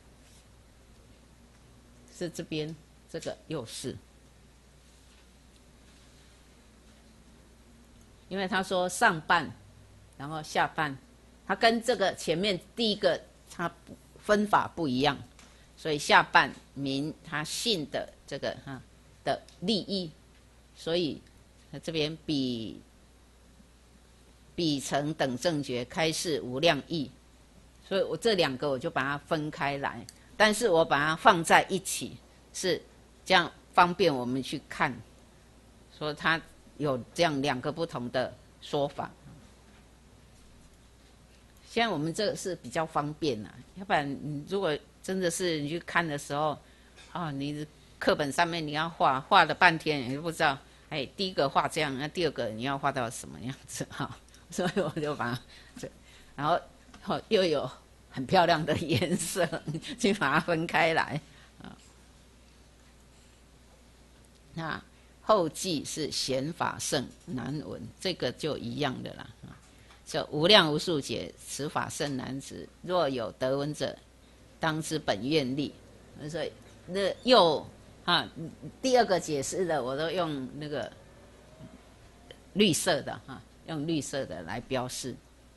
是这边这个又是。因为他说上半，然后下半，它跟这个前面第一个它分法不一样，所以下半明他信的这个哈的利益，所以这边比比成等正觉开示无量义，所以我这两个我就把它分开来，但是我把它放在一起，是这样方便我们去看，说它有这样两个不同的说法。现在我们这个是比较方便啦、啊，要不然你如果真的是你去看的时候，啊，你课本上面你要画画了半天，你都不知道，哎，第一个画这样，那第二个你要画到什么样子哈？所以我就把这，然后哦又有很漂亮的颜色，去把它分开来啊。那后记是显法圣难闻，这个就一样的啦。就无量无数劫，此法甚难知。若有得闻者，当知本愿力。所以那又啊，第二个解释的我都用那个绿色的哈、啊，用绿色的来标示。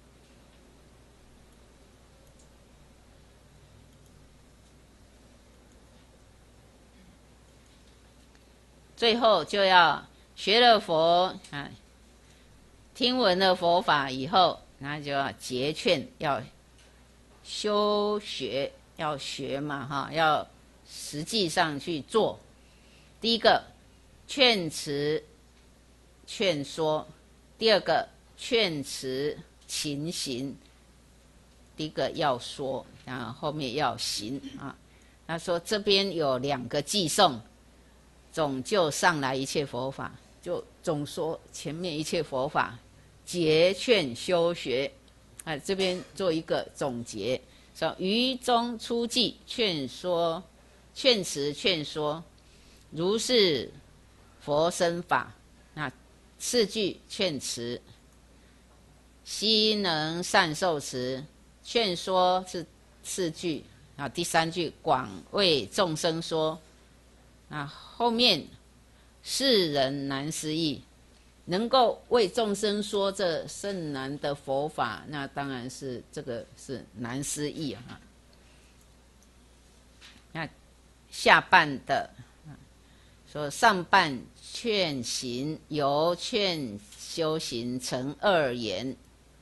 最后就要学了佛啊，听闻了佛法以后，那就要结劝，要修学，要学嘛哈，要实际上去做。第一个劝持劝说，第二个劝持勤行。第一个要说，然后后面要行啊。他说这边有两个寄送。总就上来一切佛法，就总说前面一切佛法，结劝修学，啊，这边做一个总结，说于中初记劝说、劝持、劝说，如是佛身法，那次句劝持，悉能善受持，劝说是次句啊，第三句广为众生说。那后面世人难思议，能够为众生说这甚难的佛法，那当然是这个是难思议啊。那下半的说上半劝行，由劝修行成二言，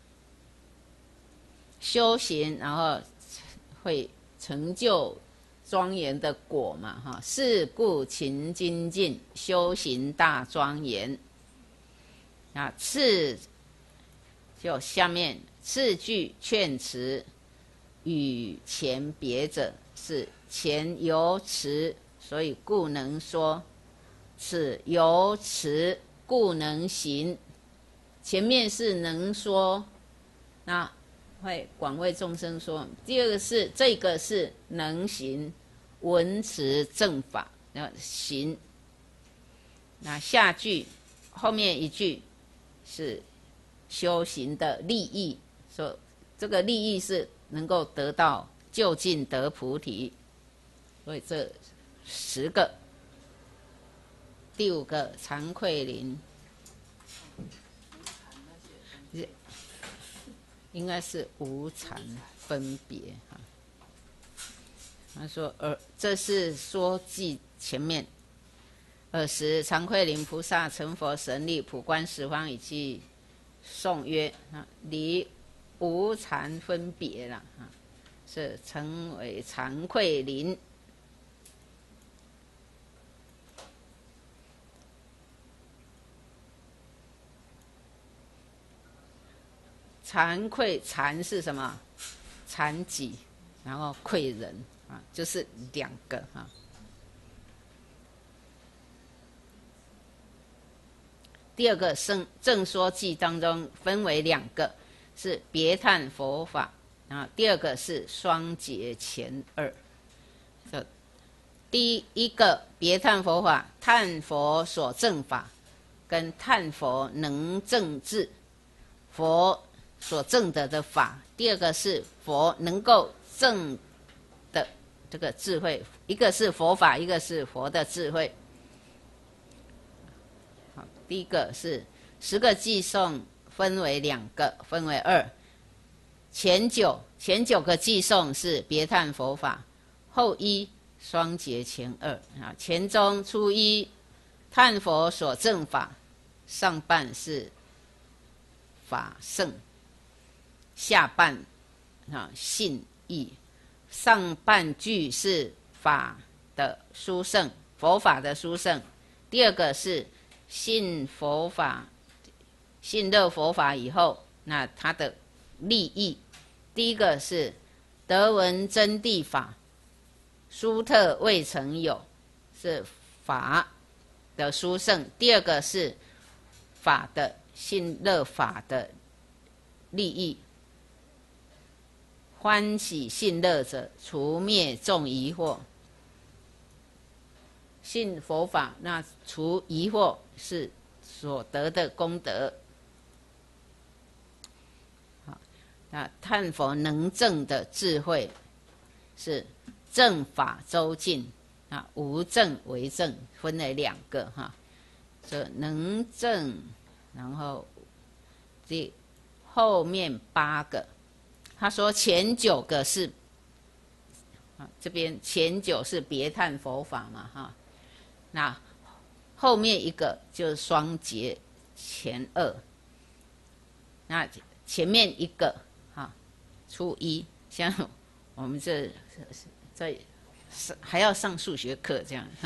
修行然后会成就庄严的果嘛，哈，是故勤精进，修行大庄严。啊，次就下面次句劝持，与前别者是前由持，所以故能说；此由持，故能行。前面是能说，那会广为众生说。第二个是这个是能行，闻持正法要行。那下句后面一句是修行的利益，说这个利益是能够得到究竟得菩提。所以这十个，第五个惭愧林。应该是无常分别哈。他说：“呃，这是说记前面尔时，惭愧林菩萨成佛神力，普观十方以及颂曰：啊，离无常分别了啊，是成为惭愧林。惭愧，惭是什么？惭己，然后愧人啊，就是两个哈。 第二个正正说记当中分为两个，是别叹佛法，然后第二个是双结前二。这第一个别叹佛法，叹佛所证法，跟叹佛能证智，佛所证得的法。第二个是佛能够证的这个智慧，一个是佛法，一个是佛的智慧。好，第一个是十个偈颂分为两个，分为二。前九前九个偈颂是别叹佛法，后一双结前二啊。前中初一叹佛所证法，上半是法圣，下半啊信义。上半句是法的殊胜，佛法的殊胜。第二个是信佛法，信乐佛法以后，那它的利益。第一个是得闻真谛法，殊特未曾有，是法的殊胜。第二个是法的信乐法的利益。欢喜信乐者，除灭众疑惑。信佛法，那除疑惑是所得的功德。好，那叹佛能证的智慧，是正法周尽啊，无证为证，分为两个哈。这能证，然后这后面八个。他说前九个是啊，这边前九是别叹佛法嘛哈，那后面一个就是双结前二，那前面一个哈初一，像我们这在还要上数学课这样，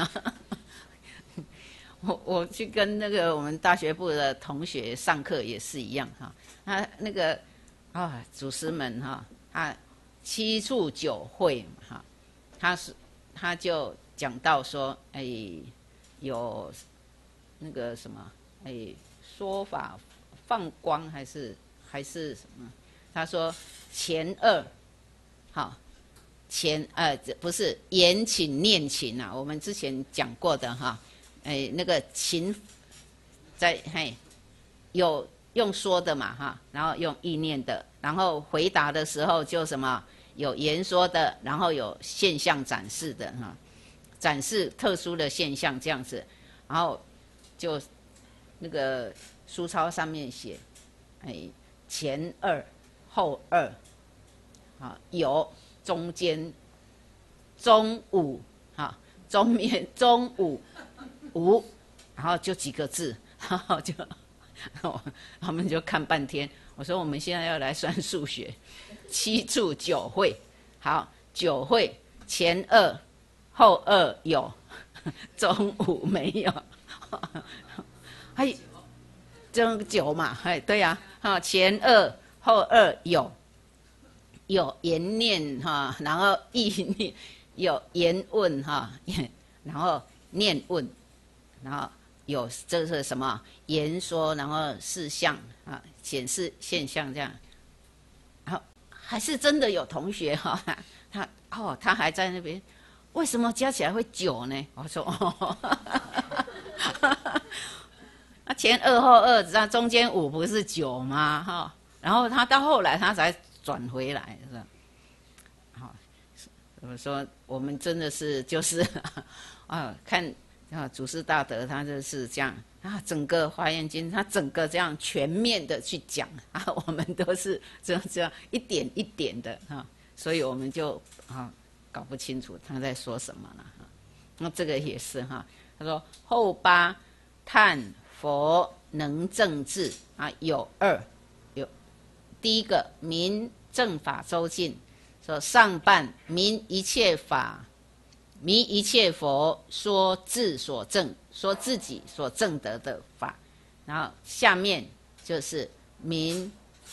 我我去跟那个我们大学部的同学上课也是一样哈，他那个。啊，祖师们哈，他七处九会哈，他是他就讲到说，哎，有那个什么，哎，说法放光还是还是什么？他说前二，好，前呃不是言请念请啊，我们之前讲过的哈，哎那个请在嘿有。用说的嘛哈，然后用意念的，然后回答的时候就什么有言说的，然后有现象展示的哈，展示特殊的现象这样子，然后就那个书抄上面写，哎前二后二，啊有中间中午哈，中面中午午，然后就几个字，然后就。他们就看半天。我说我们现在要来算数学，七处九会，好，九会前二后二有，中午没有，还这九嘛，哎，对呀、啊，哈，前二后二有，有言念哈，然后意念有言问哈，然后念问，然后。有这是什么言说，然后事项啊，显示现象这样，然后还是真的有同学哈、哦，他哦他还在那边，为什么加起来会九呢？我说哦，那前二后二，那中间五不是九吗？哈、哦，然后他到后来他才转回来，是吧？好，我说我们真的是就是啊看。啊，祖师大德他就是这样啊，整个《华严经》他整个这样全面的去讲啊，我们都是这样这样一点一点的啊，所以我们就啊搞不清楚他在说什么了哈。那这个也是哈，他说后八叹佛能正智啊，有二有第一个明正法周尽，说上半明一切法。迷一切佛说自所证，说自己所证得的法，然后下面就是明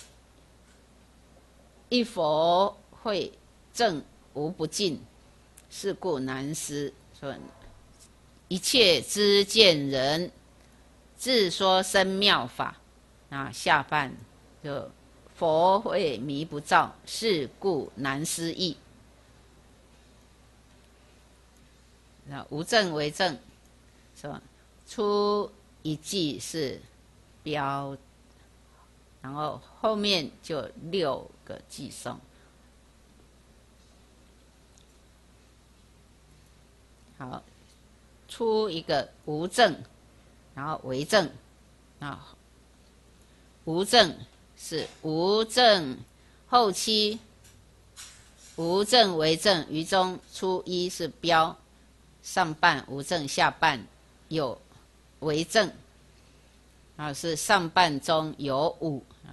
一佛会证无不尽，是故难思。说一切知见人自说生妙法，那下半就佛慧迷不照，是故难思议。那无证为证，是吧？出一句是标，然后后面就六个寄送。好，出一个无证，然后为证。啊，无证是无证后期，无证为证，于中出一是标，上半无证，下半有为证。啊，是上半中有五啊，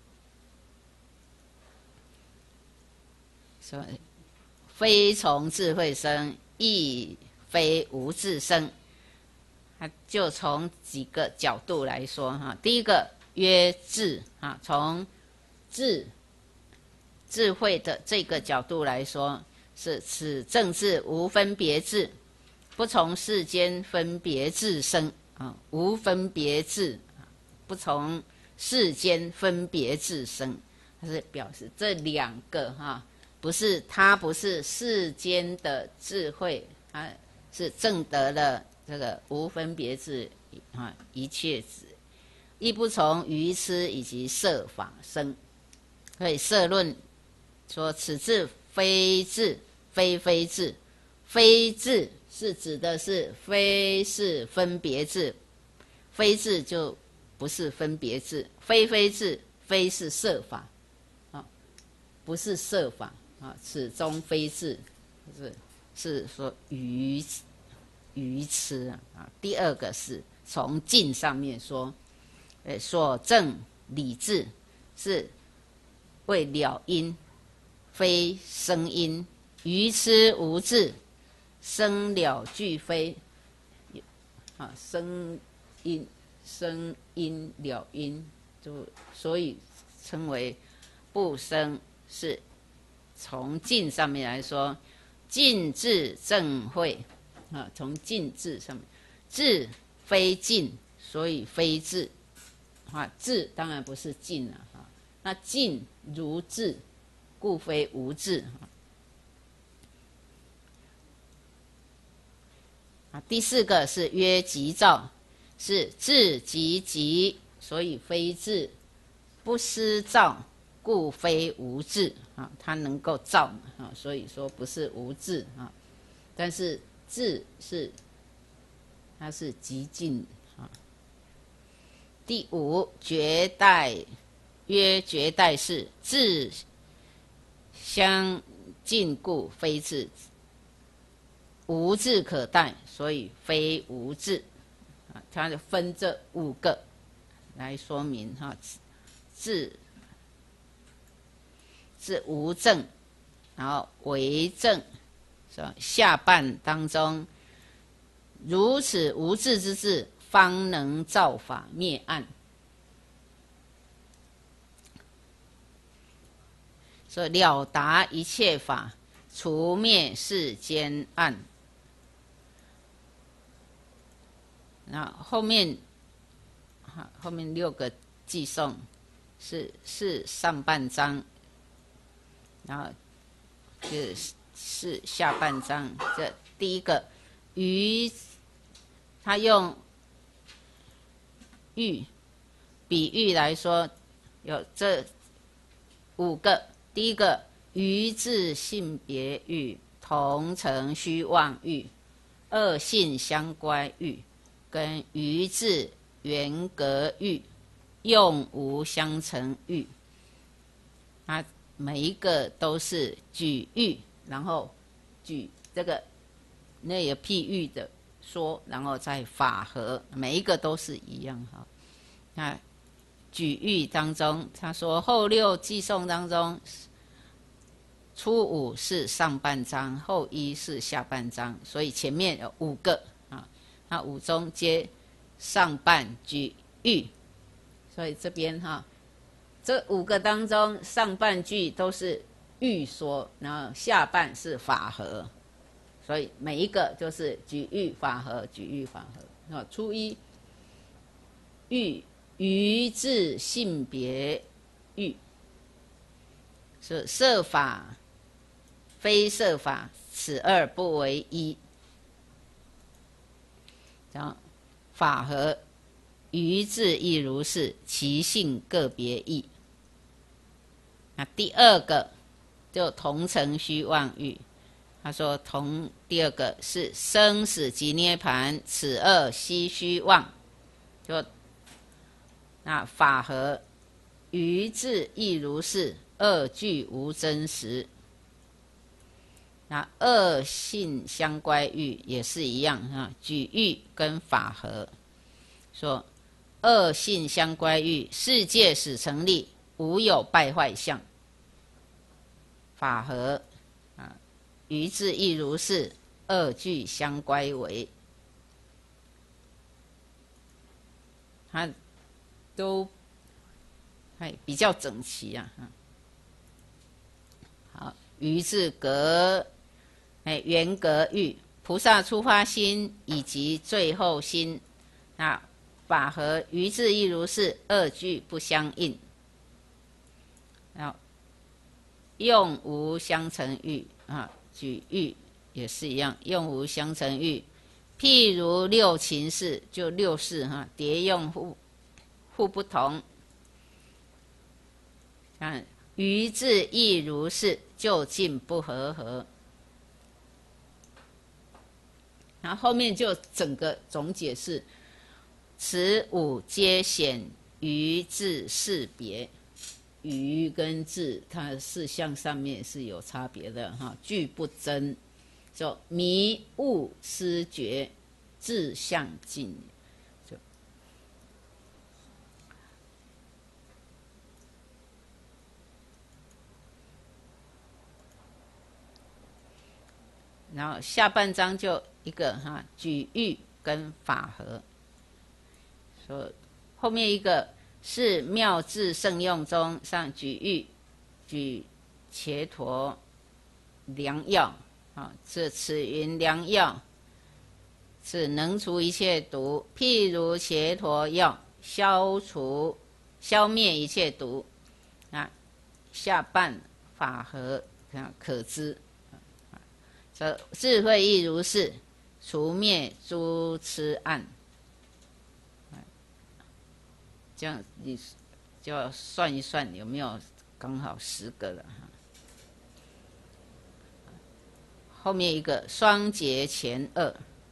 所以非从智慧生，亦非无智生。它就从几个角度来说哈，第一个曰智啊，从智智慧的这个角度来说，是此正智无分别智，不从世间分别智生啊，无分别智，不从世间分别智生，它是表示这两个哈，不是它不是世间的智慧，它是证得了这个无分别智啊，一切智，亦不从愚痴以及色法生。所以摄论说此智非智，非非智，非智是指的是非是分别智，非智就不是分别智，非非智，非是色法啊，不是色法啊，此中非智，是是说愚愚痴啊。第二个是从境上面说，呃，所证理智是为了因，非生因，愚痴无智，生了俱非啊，生因生因了因，就所以称为不生。是从境上面来说，境智正慧啊，从境智上面，智非境，所以非智啊，智当然不是境了啊，那境如智，故非无智啊。第四个是曰即照，是智即即，所以非智，不思照，故非无智啊。它能够照啊，所以说不是无智啊。但是智是它是极尽啊。第五绝代，曰绝代是智相近故非智，无智可代，所以非无智啊。它就分这五个来说明哈，智是无证，然后为证，是吧？下半当中，如此无智之智，方能造法灭暗。所以了达一切法，除灭世间暗。那后面，后面六个寄送是是上半章，然后就是是下半章。这第一个于，他用喻比喻来说，有这五个。第一个于自性别喻，同成虚妄喻，二性相乖喻，跟于自缘隔喻，用无相成喻。它每一个都是举喻，然后举这个那个譬喻的说，然后再法合，每一个都是一样哈。那举喻当中，他说后六寄送当中，初五是上半章，后一是下半章，所以前面有五个啊，那五中皆上半举喻，所以这边哈，这五个当中上半句都是喻说，然后下半是法合，所以每一个就是举喻法合，举喻法合。初一欲于自性别欲，是色法非色法，此二不为一。然后法和于自亦如是，其性个别异。那第二个就同成虚妄欲，他说同第二个是生死及涅盘，此二悉虚妄。就那法和于自亦如是，二俱无真实。那二性相乖欲也是一样啊，举欲跟法和说二性相乖欲，世界始成立，无有败坏相。法和啊，于自亦如是，二俱相乖违。它都还比较整齐啊。好，于自格。哎，缘格欲，菩萨初发心以及最后心，那法和于自亦如是，二俱不相应。然后用无相成欲啊，举欲也是一样，用无相成欲。譬如六禽事，就六事哈，迭用互互不同。看于自亦如是，就近不和合。然后后面就整个总解释，此五皆显于自事别，于跟自它的事项上面是有差别的哈，俱不真，就迷悟失觉，自相尽。就然后下半章就一个哈，举欲跟法和，说后面一个是妙智圣用中上举欲，举伽陀良药啊，是此云良药，是能除一切毒，譬如伽陀药，消除消灭一切毒啊。下半法和啊可知，这智慧亦如是。除灭诸痴暗，这样你就要算一算有没有刚好十个了哈。后面一个双结前二，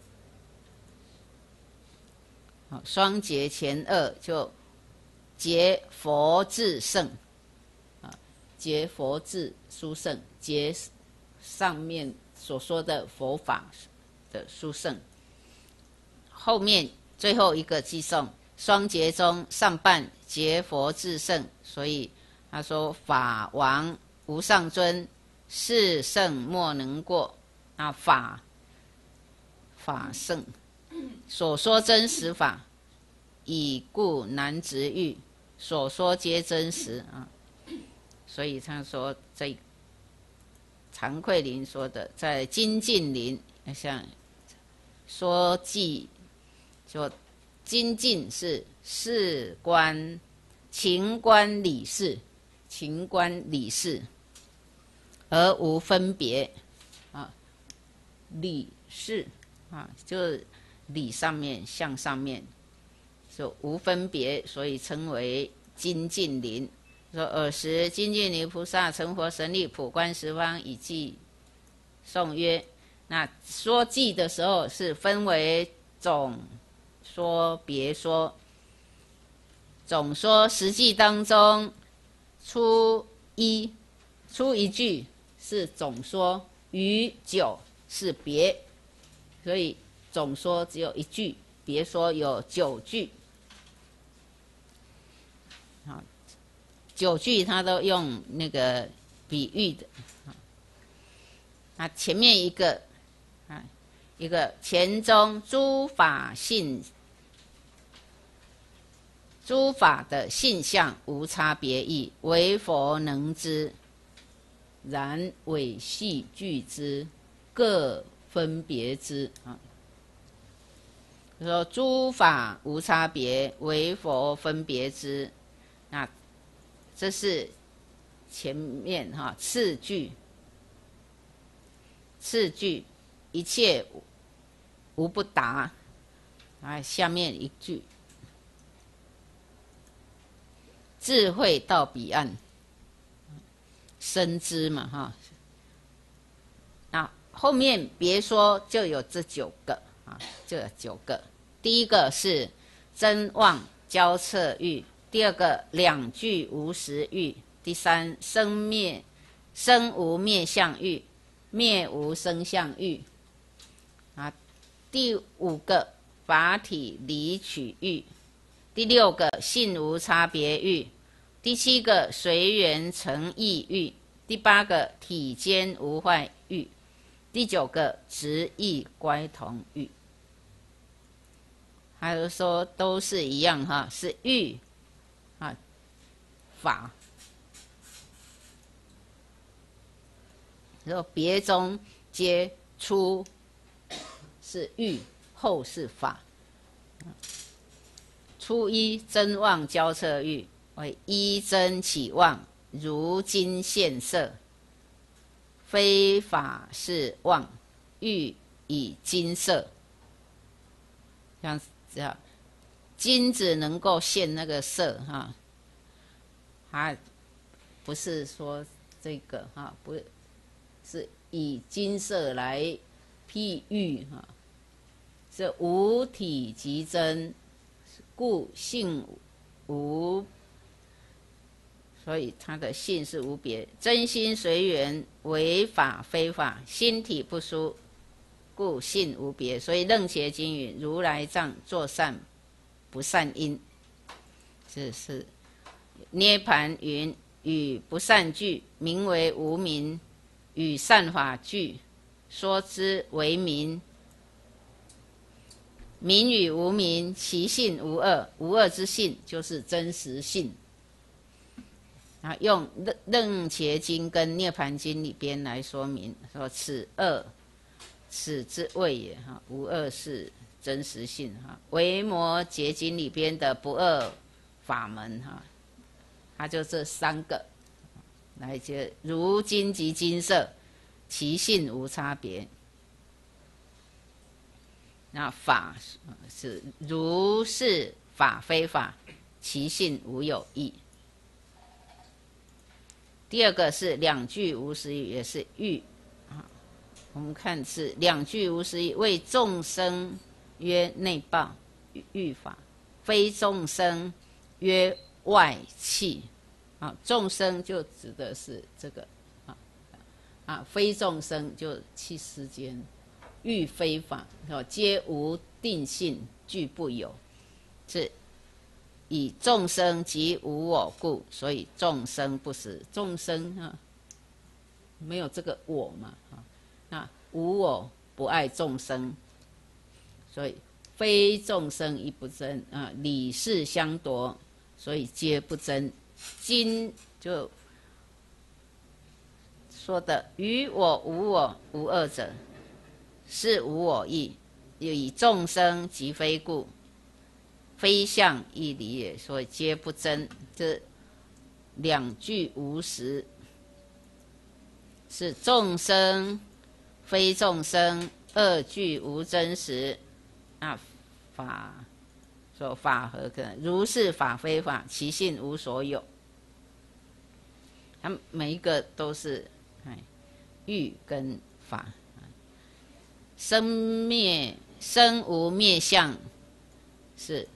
双结前二就结佛智圣啊，结佛智殊胜，结上面所说的佛法的殊胜。后面最后一个寄送双结中上半结佛智胜，所以他说法王无上尊，是圣莫能过。那法法圣所说真实法，已故难执欲，所说皆真实啊。所以他说这常慧林说的，在精进林像说记，说精进是事观情观理事，情观理事而无分别啊，理事啊，就是理上面相上面就无分别，所以称为精进林。说尔时精进林菩萨成佛神力，普观十方，以记颂曰。那说记的时候是分为总说别说。总说十记当中出一出一句是总说，余九是别，所以总说只有一句，别说有九句。好，九句他都用那个比喻的。那前面一个啊，一个前中诸法性，诸法的性相无差别异，唯佛能知。然伪系具之，各分别之啊。 就说诸法无差别，唯佛分别之。那这是前面哈次句，次句一切无不达。啊，下面一句，智慧到彼岸，深知嘛哈。那后面别说就有这九个啊，这九个。第一个是真妄交彻喻，第二个两句无实喻，第三生灭生无灭相喻，灭无生相喻。啊，第五个法体离取喻，第六个性无差别喻，第七个随缘成义喻，第八个体间无坏喻，第九个直义乖同喻。还有说都是一样哈，是喻啊法，然后别中皆出是喻，后是法。初一真妄交彻喻，为依真起妄，如今现色，非法是妄，喻以金色。像这样，金子能够现那个色哈，它不是说这个哈，不是以金色来譬喻哈。是无体即真，故性无，所以它的性是无别。真心随缘，为法非法，心体不殊，故性无别。所以楞伽经云：如来藏作善不善因。这是涅盘云：与不善聚，名为无明；与善法聚，说之为明。明与无明，其性无二，无二之性就是真实性。啊，用楞楞伽经跟涅盘经里边来说明，说此二，此之谓也哈，无二是真实性哈。维摩诘经里边的不二法门哈，它就这三个来接，如金即金色，其性无差别。那法是如是法非法，其性无有异。第二个是两句无实语，也是喻啊。我们看是两句无实语，为众生曰内报喻法，非众生曰外器。啊，众生就指的是这个啊啊，非众生就器世间。欲非法，皆无定性，俱不有，是以众生即无我故，所以众生不实。众生啊，没有这个我嘛，啊，那无我不爱众生，所以非众生亦不真啊，理事相夺，所以皆不真。今就说的于我无我无二者。是无我意，以众生即非故，非相亦离也，所以皆不真。这两句无实，是众生非众生，二句无真实。那法说法何可能？如是法非法，其性无所有。它每一个都是哎欲跟法。生灭生无灭相，是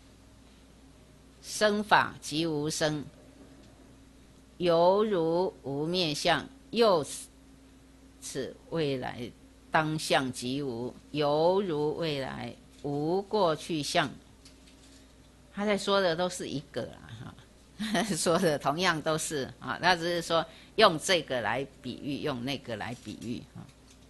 生法即无生，犹如无灭相，又此此未来当相即无，犹如未来无过去相。他在说的都是一个啦，哈，说的同样都是啊，他只是说用这个来比喻，用那个来比喻啊。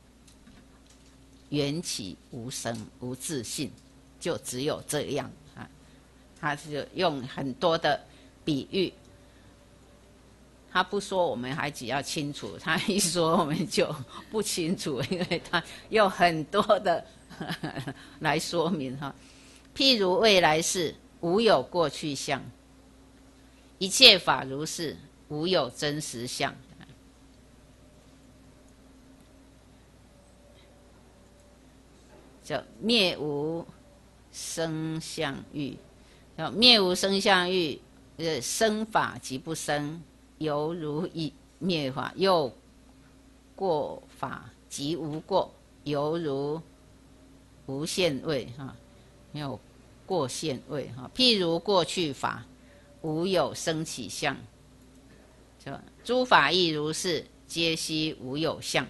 缘起无生无自性，就只有这样啊。他就用很多的比喻，他不说我们还只要清楚，他一说我们就不清楚，因为他用很多的来说明哈。譬如未来世，无有过去相，一切法如是，无有真实相。叫灭无生相欲，叫灭无生相欲，呃，生法即不生，犹如一灭法；又过法即无过，犹如无限位哈，没有过限位哈。譬如过去法，无有生起相，诸法亦如是，皆悉无有相。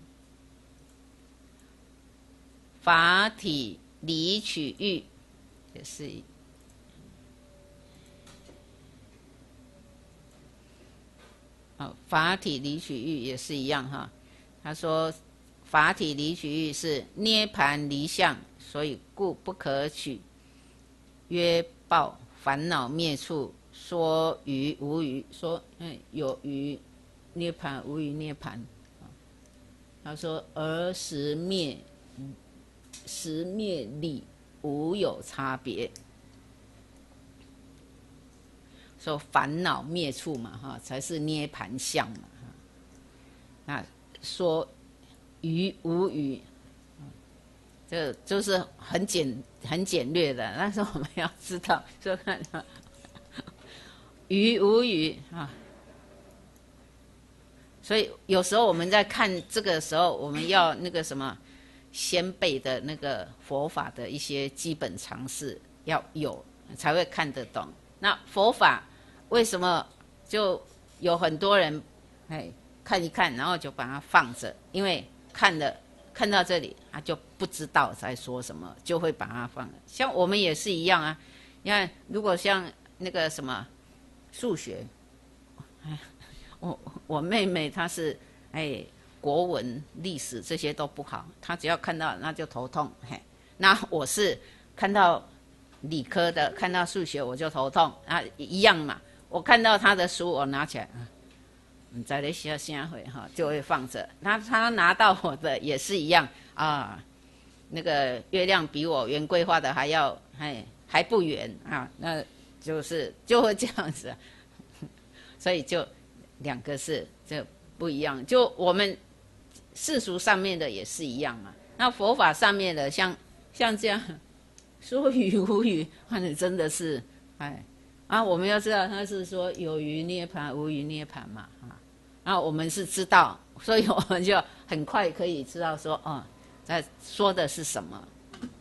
法体离取欲也是哦，法体离取欲也是一样哈。他说，法体离取欲是涅盘离相，所以故不可取。曰报烦恼灭处，说余无余，说嗯有余涅盘，无余涅盘。他说而时灭。时灭理无有差别，说烦恼灭处嘛，哈，才是涅盘相嘛，哈。那说余无余，这就是很简很简略的，但是我们要知道，说看余无余啊。所以有时候我们在看这个时候，我们要那个什么。先辈的那个佛法的一些基本常识要有，才会看得懂。那佛法为什么就有很多人哎看一看，然后就把它放着？因为看了看到这里，他就不知道在说什么，就会把它放了。像我们也是一样啊。你看，如果像那个什么数学，哎，我我妹妹她是哎。国文、历史这些都不好，他只要看到那就头痛。嘿，那我是看到理科的，看到数学我就头痛啊，一样嘛。我看到他的书，我拿起来，你在那写下会哈，就会放着。那他拿到我的也是一样啊，那个月亮比我圆规划的还要还还不圆啊，那就是就会这样子，所以就两个是就不一样，就我们。世俗上面的也是一样嘛，那佛法上面的像像这样说余无余，那你真的是哎啊，我们要知道他是说有余涅盘，无余涅盘嘛啊，然后我们是知道，所以我们就很快可以知道说哦，在说的是什么。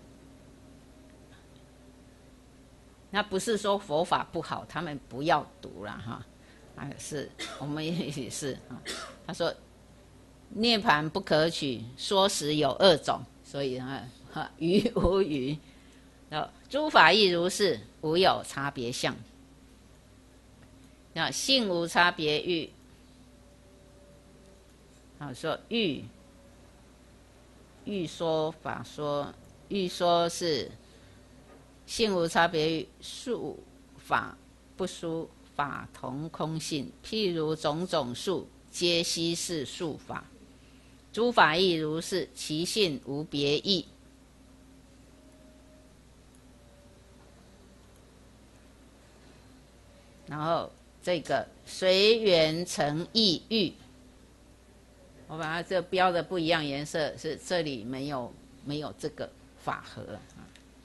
那不是说佛法不好，他们不要读了哈，啊是我们也是啊，他说。涅盘不可取，说实有二种，所以啊，余无余，诸法亦如是，无有差别相。那性无差别欲，好说欲，欲说法说，欲说是性无差别欲，术法不殊，法同空性。譬如种种术，皆悉是术法。诸法亦如是，其性无别异。然后这个随缘成意欲，我把它这标的不一样颜色，是这里没有没有这个法合啊，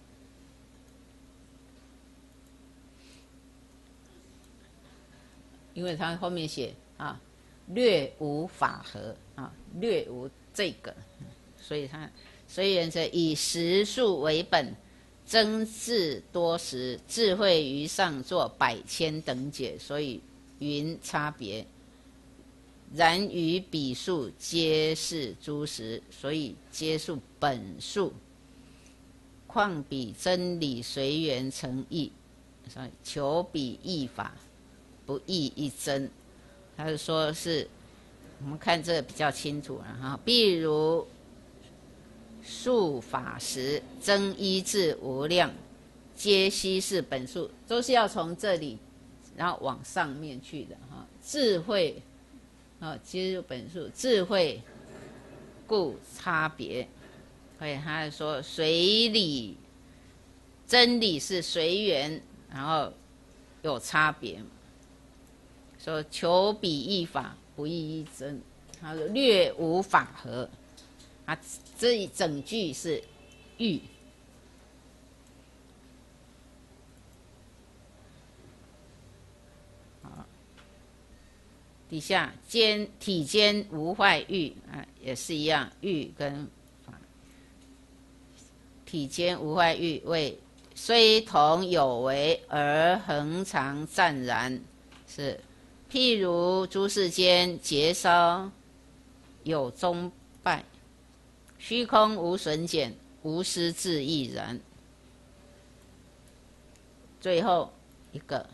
因为它后面写啊。略无法合啊，略无这个，所以他随缘是以实数为本，增智多时，智慧于上作百千等解，所以云差别。然于彼数皆是诸实，所以皆数本数。况彼真理随缘成义，所以求彼义法，不义一真。他就说是，我们看这个比较清楚了哈。譬如数法时，增一至无量，皆悉是本数，都是要从这里，然后往上面去的哈。智慧啊，皆是本数，智慧故差别。 所以他说随理真理是随缘，然后有差别。说求彼一法，不异一真。他说略无法合。啊，这一整句是喻。好，底下间体间无坏喻啊，也是一样，喻跟法。体间无坏喻为虽同有为而恒常湛然，是譬如诸世间劫烧有终败，虚空无损减，无失自亦然。最后一个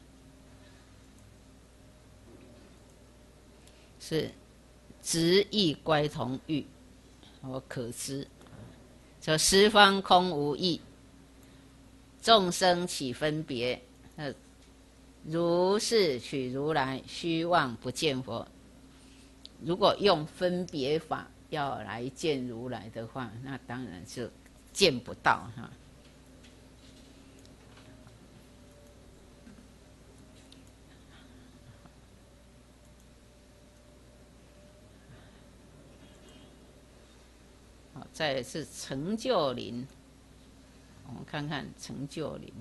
是直意乖同喻，我可知，说十方空无异，众生起分别，呃，如是取如来，虚妄不见佛。如果用分别法要来见如来的话，那当然就见不到哈。好，再来是成就林，我们看看成就林。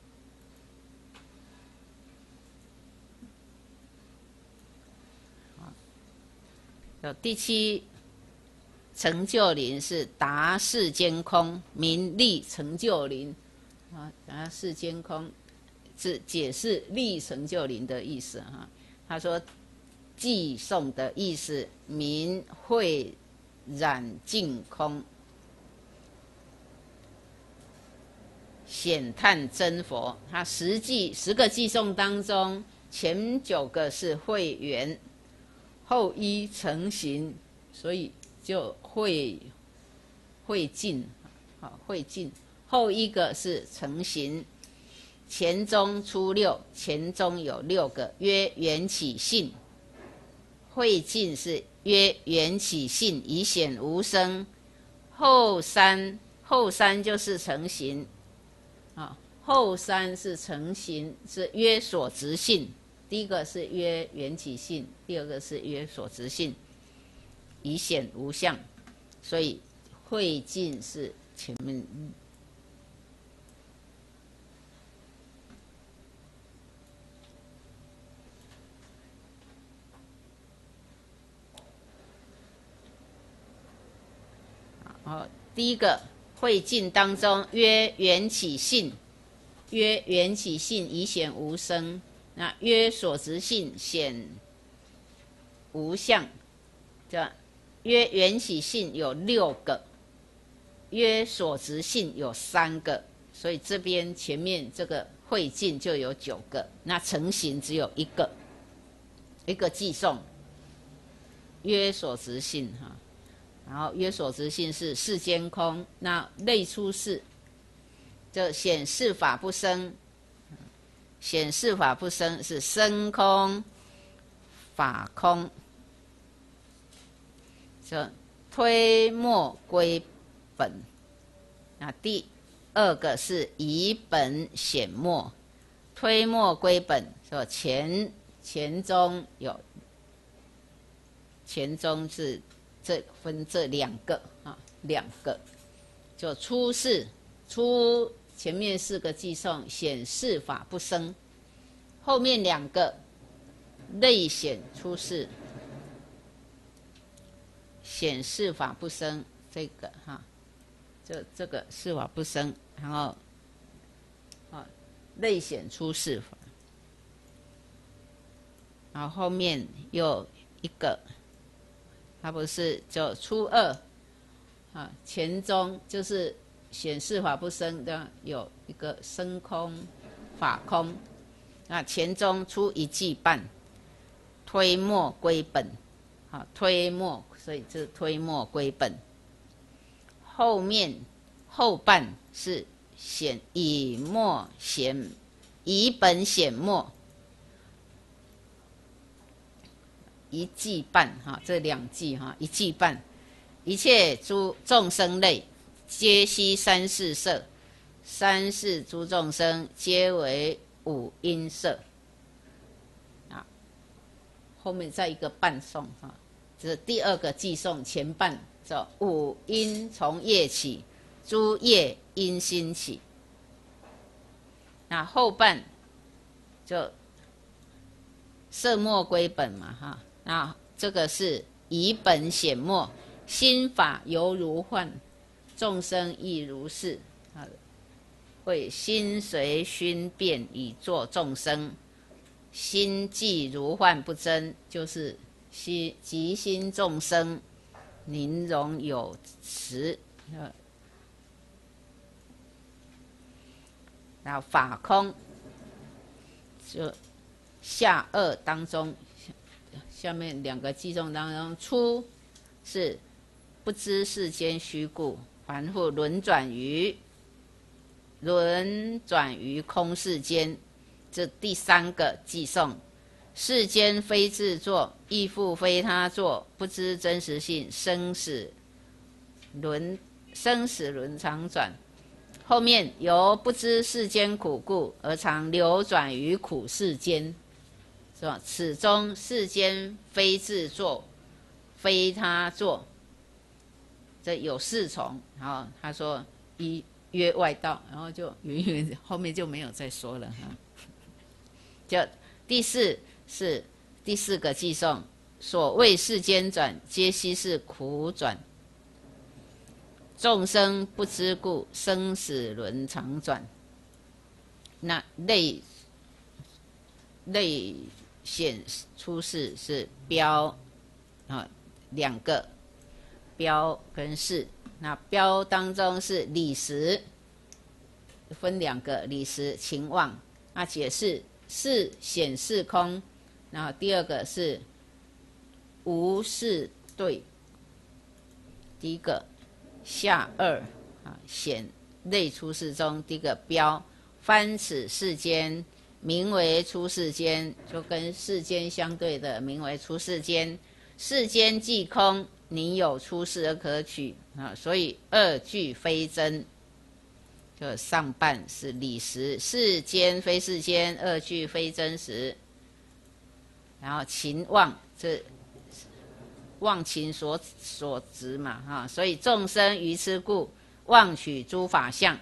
有第七成就林是达世间空，名立成就林啊。达世间空是解释立成就林的意思哈。他说寄送的意思，名慧染净空，显探真佛。他实际十个寄送当中，前九个是慧圆，后一成形，所以就会会尽，好会尽。后一个是成形，前中出六，前中有六个，曰缘起性。会尽是曰缘起性，以显无生。后三后三就是成形，啊，后三是成形，是约所执性。第一个是约缘起性，第二个是约所执性，以显无相。所以会尽是前面。好，第一个会尽当中约缘起性，约缘起性以显无生。那约所执性显无相，这约缘起性有六个，约所执性有三个，所以这边前面这个会尽就有九个，那成形只有一个，一个寄送约所执性哈。然后约所执性是世间空，那类出世就显示法不生。显示法不生是生空法空，就推末归本。那第二个是以本显末，推末归本，说前前中有前中是这分这两个啊，两个就出世出。前面四个寄送显示法不生，后面两个类显出世，显示法不生，这个哈，这这个是法不生，然后啊类显出世法，然后后面又一个，它不是就初二啊，前中就是。显示法不生的有一个生空法空，那前中出一季半，推末归本，好推末，所以这推末归本。后面后半是显以末显以本显末，一季半哈，这两季哈一季半，一切诸众生类。 皆悉三世色，三世诸众生皆为五阴色。啊，后面再一个伴颂啊，这是第二个偈颂前半，叫五阴从业起，诸业因心起。那后半就色末归本嘛，哈，那这个是以本显末，心法犹如幻，众生亦如是。啊，为心随熏变以作众生，心即如幻不真，就是心即心众生，宁容有词。然后法空，就下二当中，下面两个偈颂当中，初是不知世间虚故，凡复轮转于轮转于空世间。这第三个偈颂，世间非自作，亦复非他作，不知真实性，生死轮生死轮常转。后面由不知世间苦故，而常流转于苦世间，是吧？此中世间非自作，非他作，这有四重。然后他说一曰外道，然后就云云，后面就没有再说了哈。就第四是第四个偈颂，所谓世间转，皆悉是苦转。众生不知故，生死轮常转。那类类显出世是标啊，两个标跟示。那标当中是理实，分两个理实情妄。那解释是显示空，然后第二个是无是对。第一个下二啊，显类出世中，第一个标翻此世间，名为出世间，就跟世间相对的，名为出世间。世间既空，宁有出世而可取啊？所以二句非真，就上半是理实，世间非世间，二句非真实。然后情妄，这妄情所所执嘛，哈，所以众生愚痴故，妄取诸法相。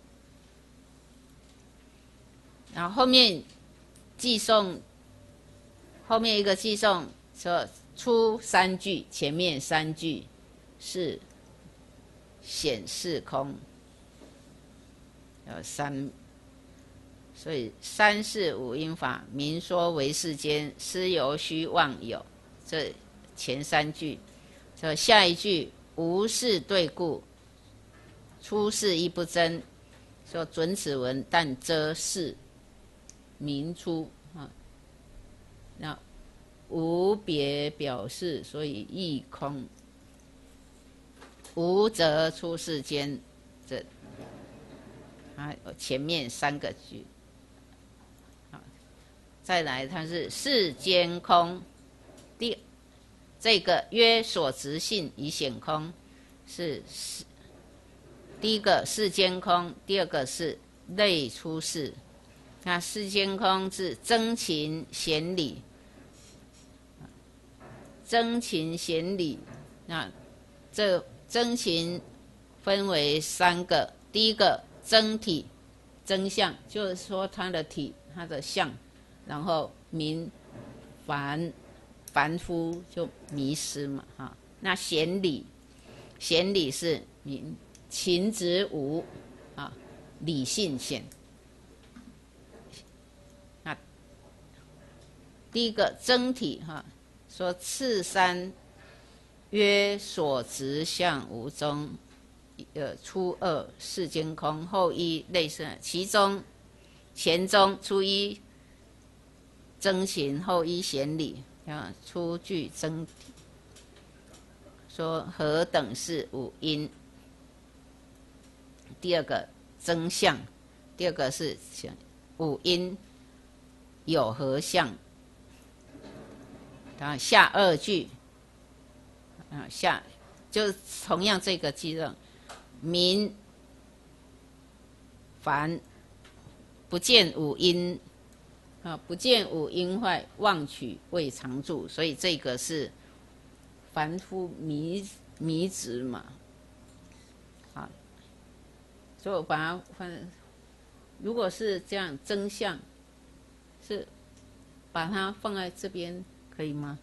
然后后面偈颂，后面一个偈颂说初三句，前面三句是显示空，有三，所以三世五阴法，明说为世间，斯由虚妄有。这前三句，这下一句无是对故，出世亦不真，说准此文，但遮是明出啊。那无别表示，所以亦空。无则出世间，这啊前面三个句。再来，它是世间空，第这个曰所执性以显空，是第一个世间空，第二个是类出世。那世间空是真情显理，真情显理，那这真情分为三个，第一个真体真相，就是说它的体，它的相，然后明凡凡夫就迷失嘛，哈。那显理，显理是明情执无啊，理性显。那第一个真体哈，说次三曰所执相无中，呃，初二世间空，后一类似，其中前中初一真情，后一显理。啊，初句真体，说何等是五阴？第二个真相，第二个是五阴有何相？啊，下二句，啊下就同样这个偈颂， 民凡不见五阴啊，不见五阴坏，妄取未常住，所以这个是凡夫迷迷执嘛。好，所以我把它放，如果是这样真相，是把它放在这边可以吗？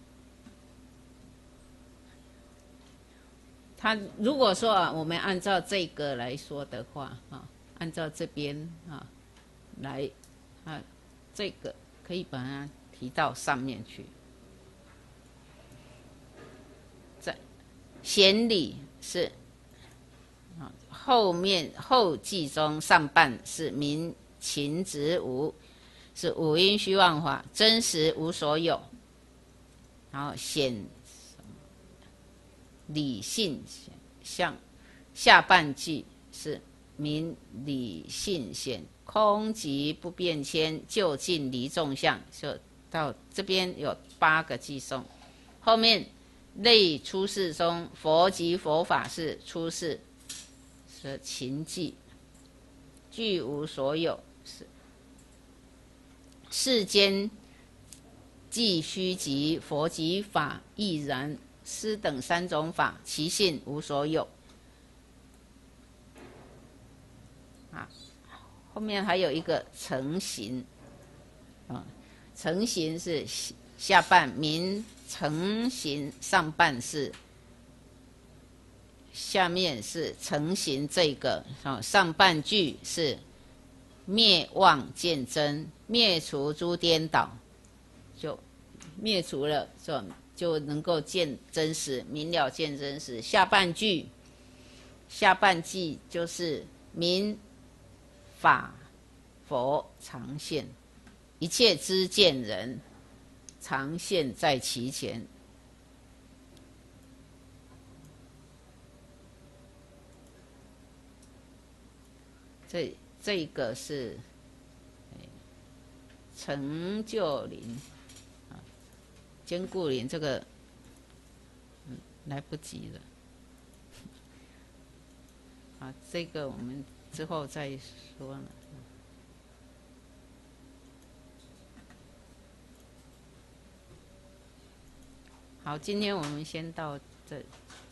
他如果说啊，我们按照这个来说的话啊，按照这边啊来啊，这个可以把它提到上面去。在显理是啊，后面后记中上半是明勤直无，是五阴虚妄法，真实无所有。然后显理性相下半句是明理性显空寂不变迁，就近离众相，就到这边有八个偈颂。后面类出世中，佛及佛法是出世，是勤寂，具无所有，是世间既虚极，佛及法亦然。斯等三种法，其性无所有。啊，后面还有一个成形，啊，成形是下半明成形，上半是下面是成形这个啊，上半句是灭妄见真，灭除诸颠倒，就灭除了，就就能够见真实，明了见真实。下半句，下半句就是明法佛常现，一切知见人常现在其前。这这个是成就林。坚固林这个、嗯、来不及了，啊，这个我们之后再说了。好，今天我们先到这里。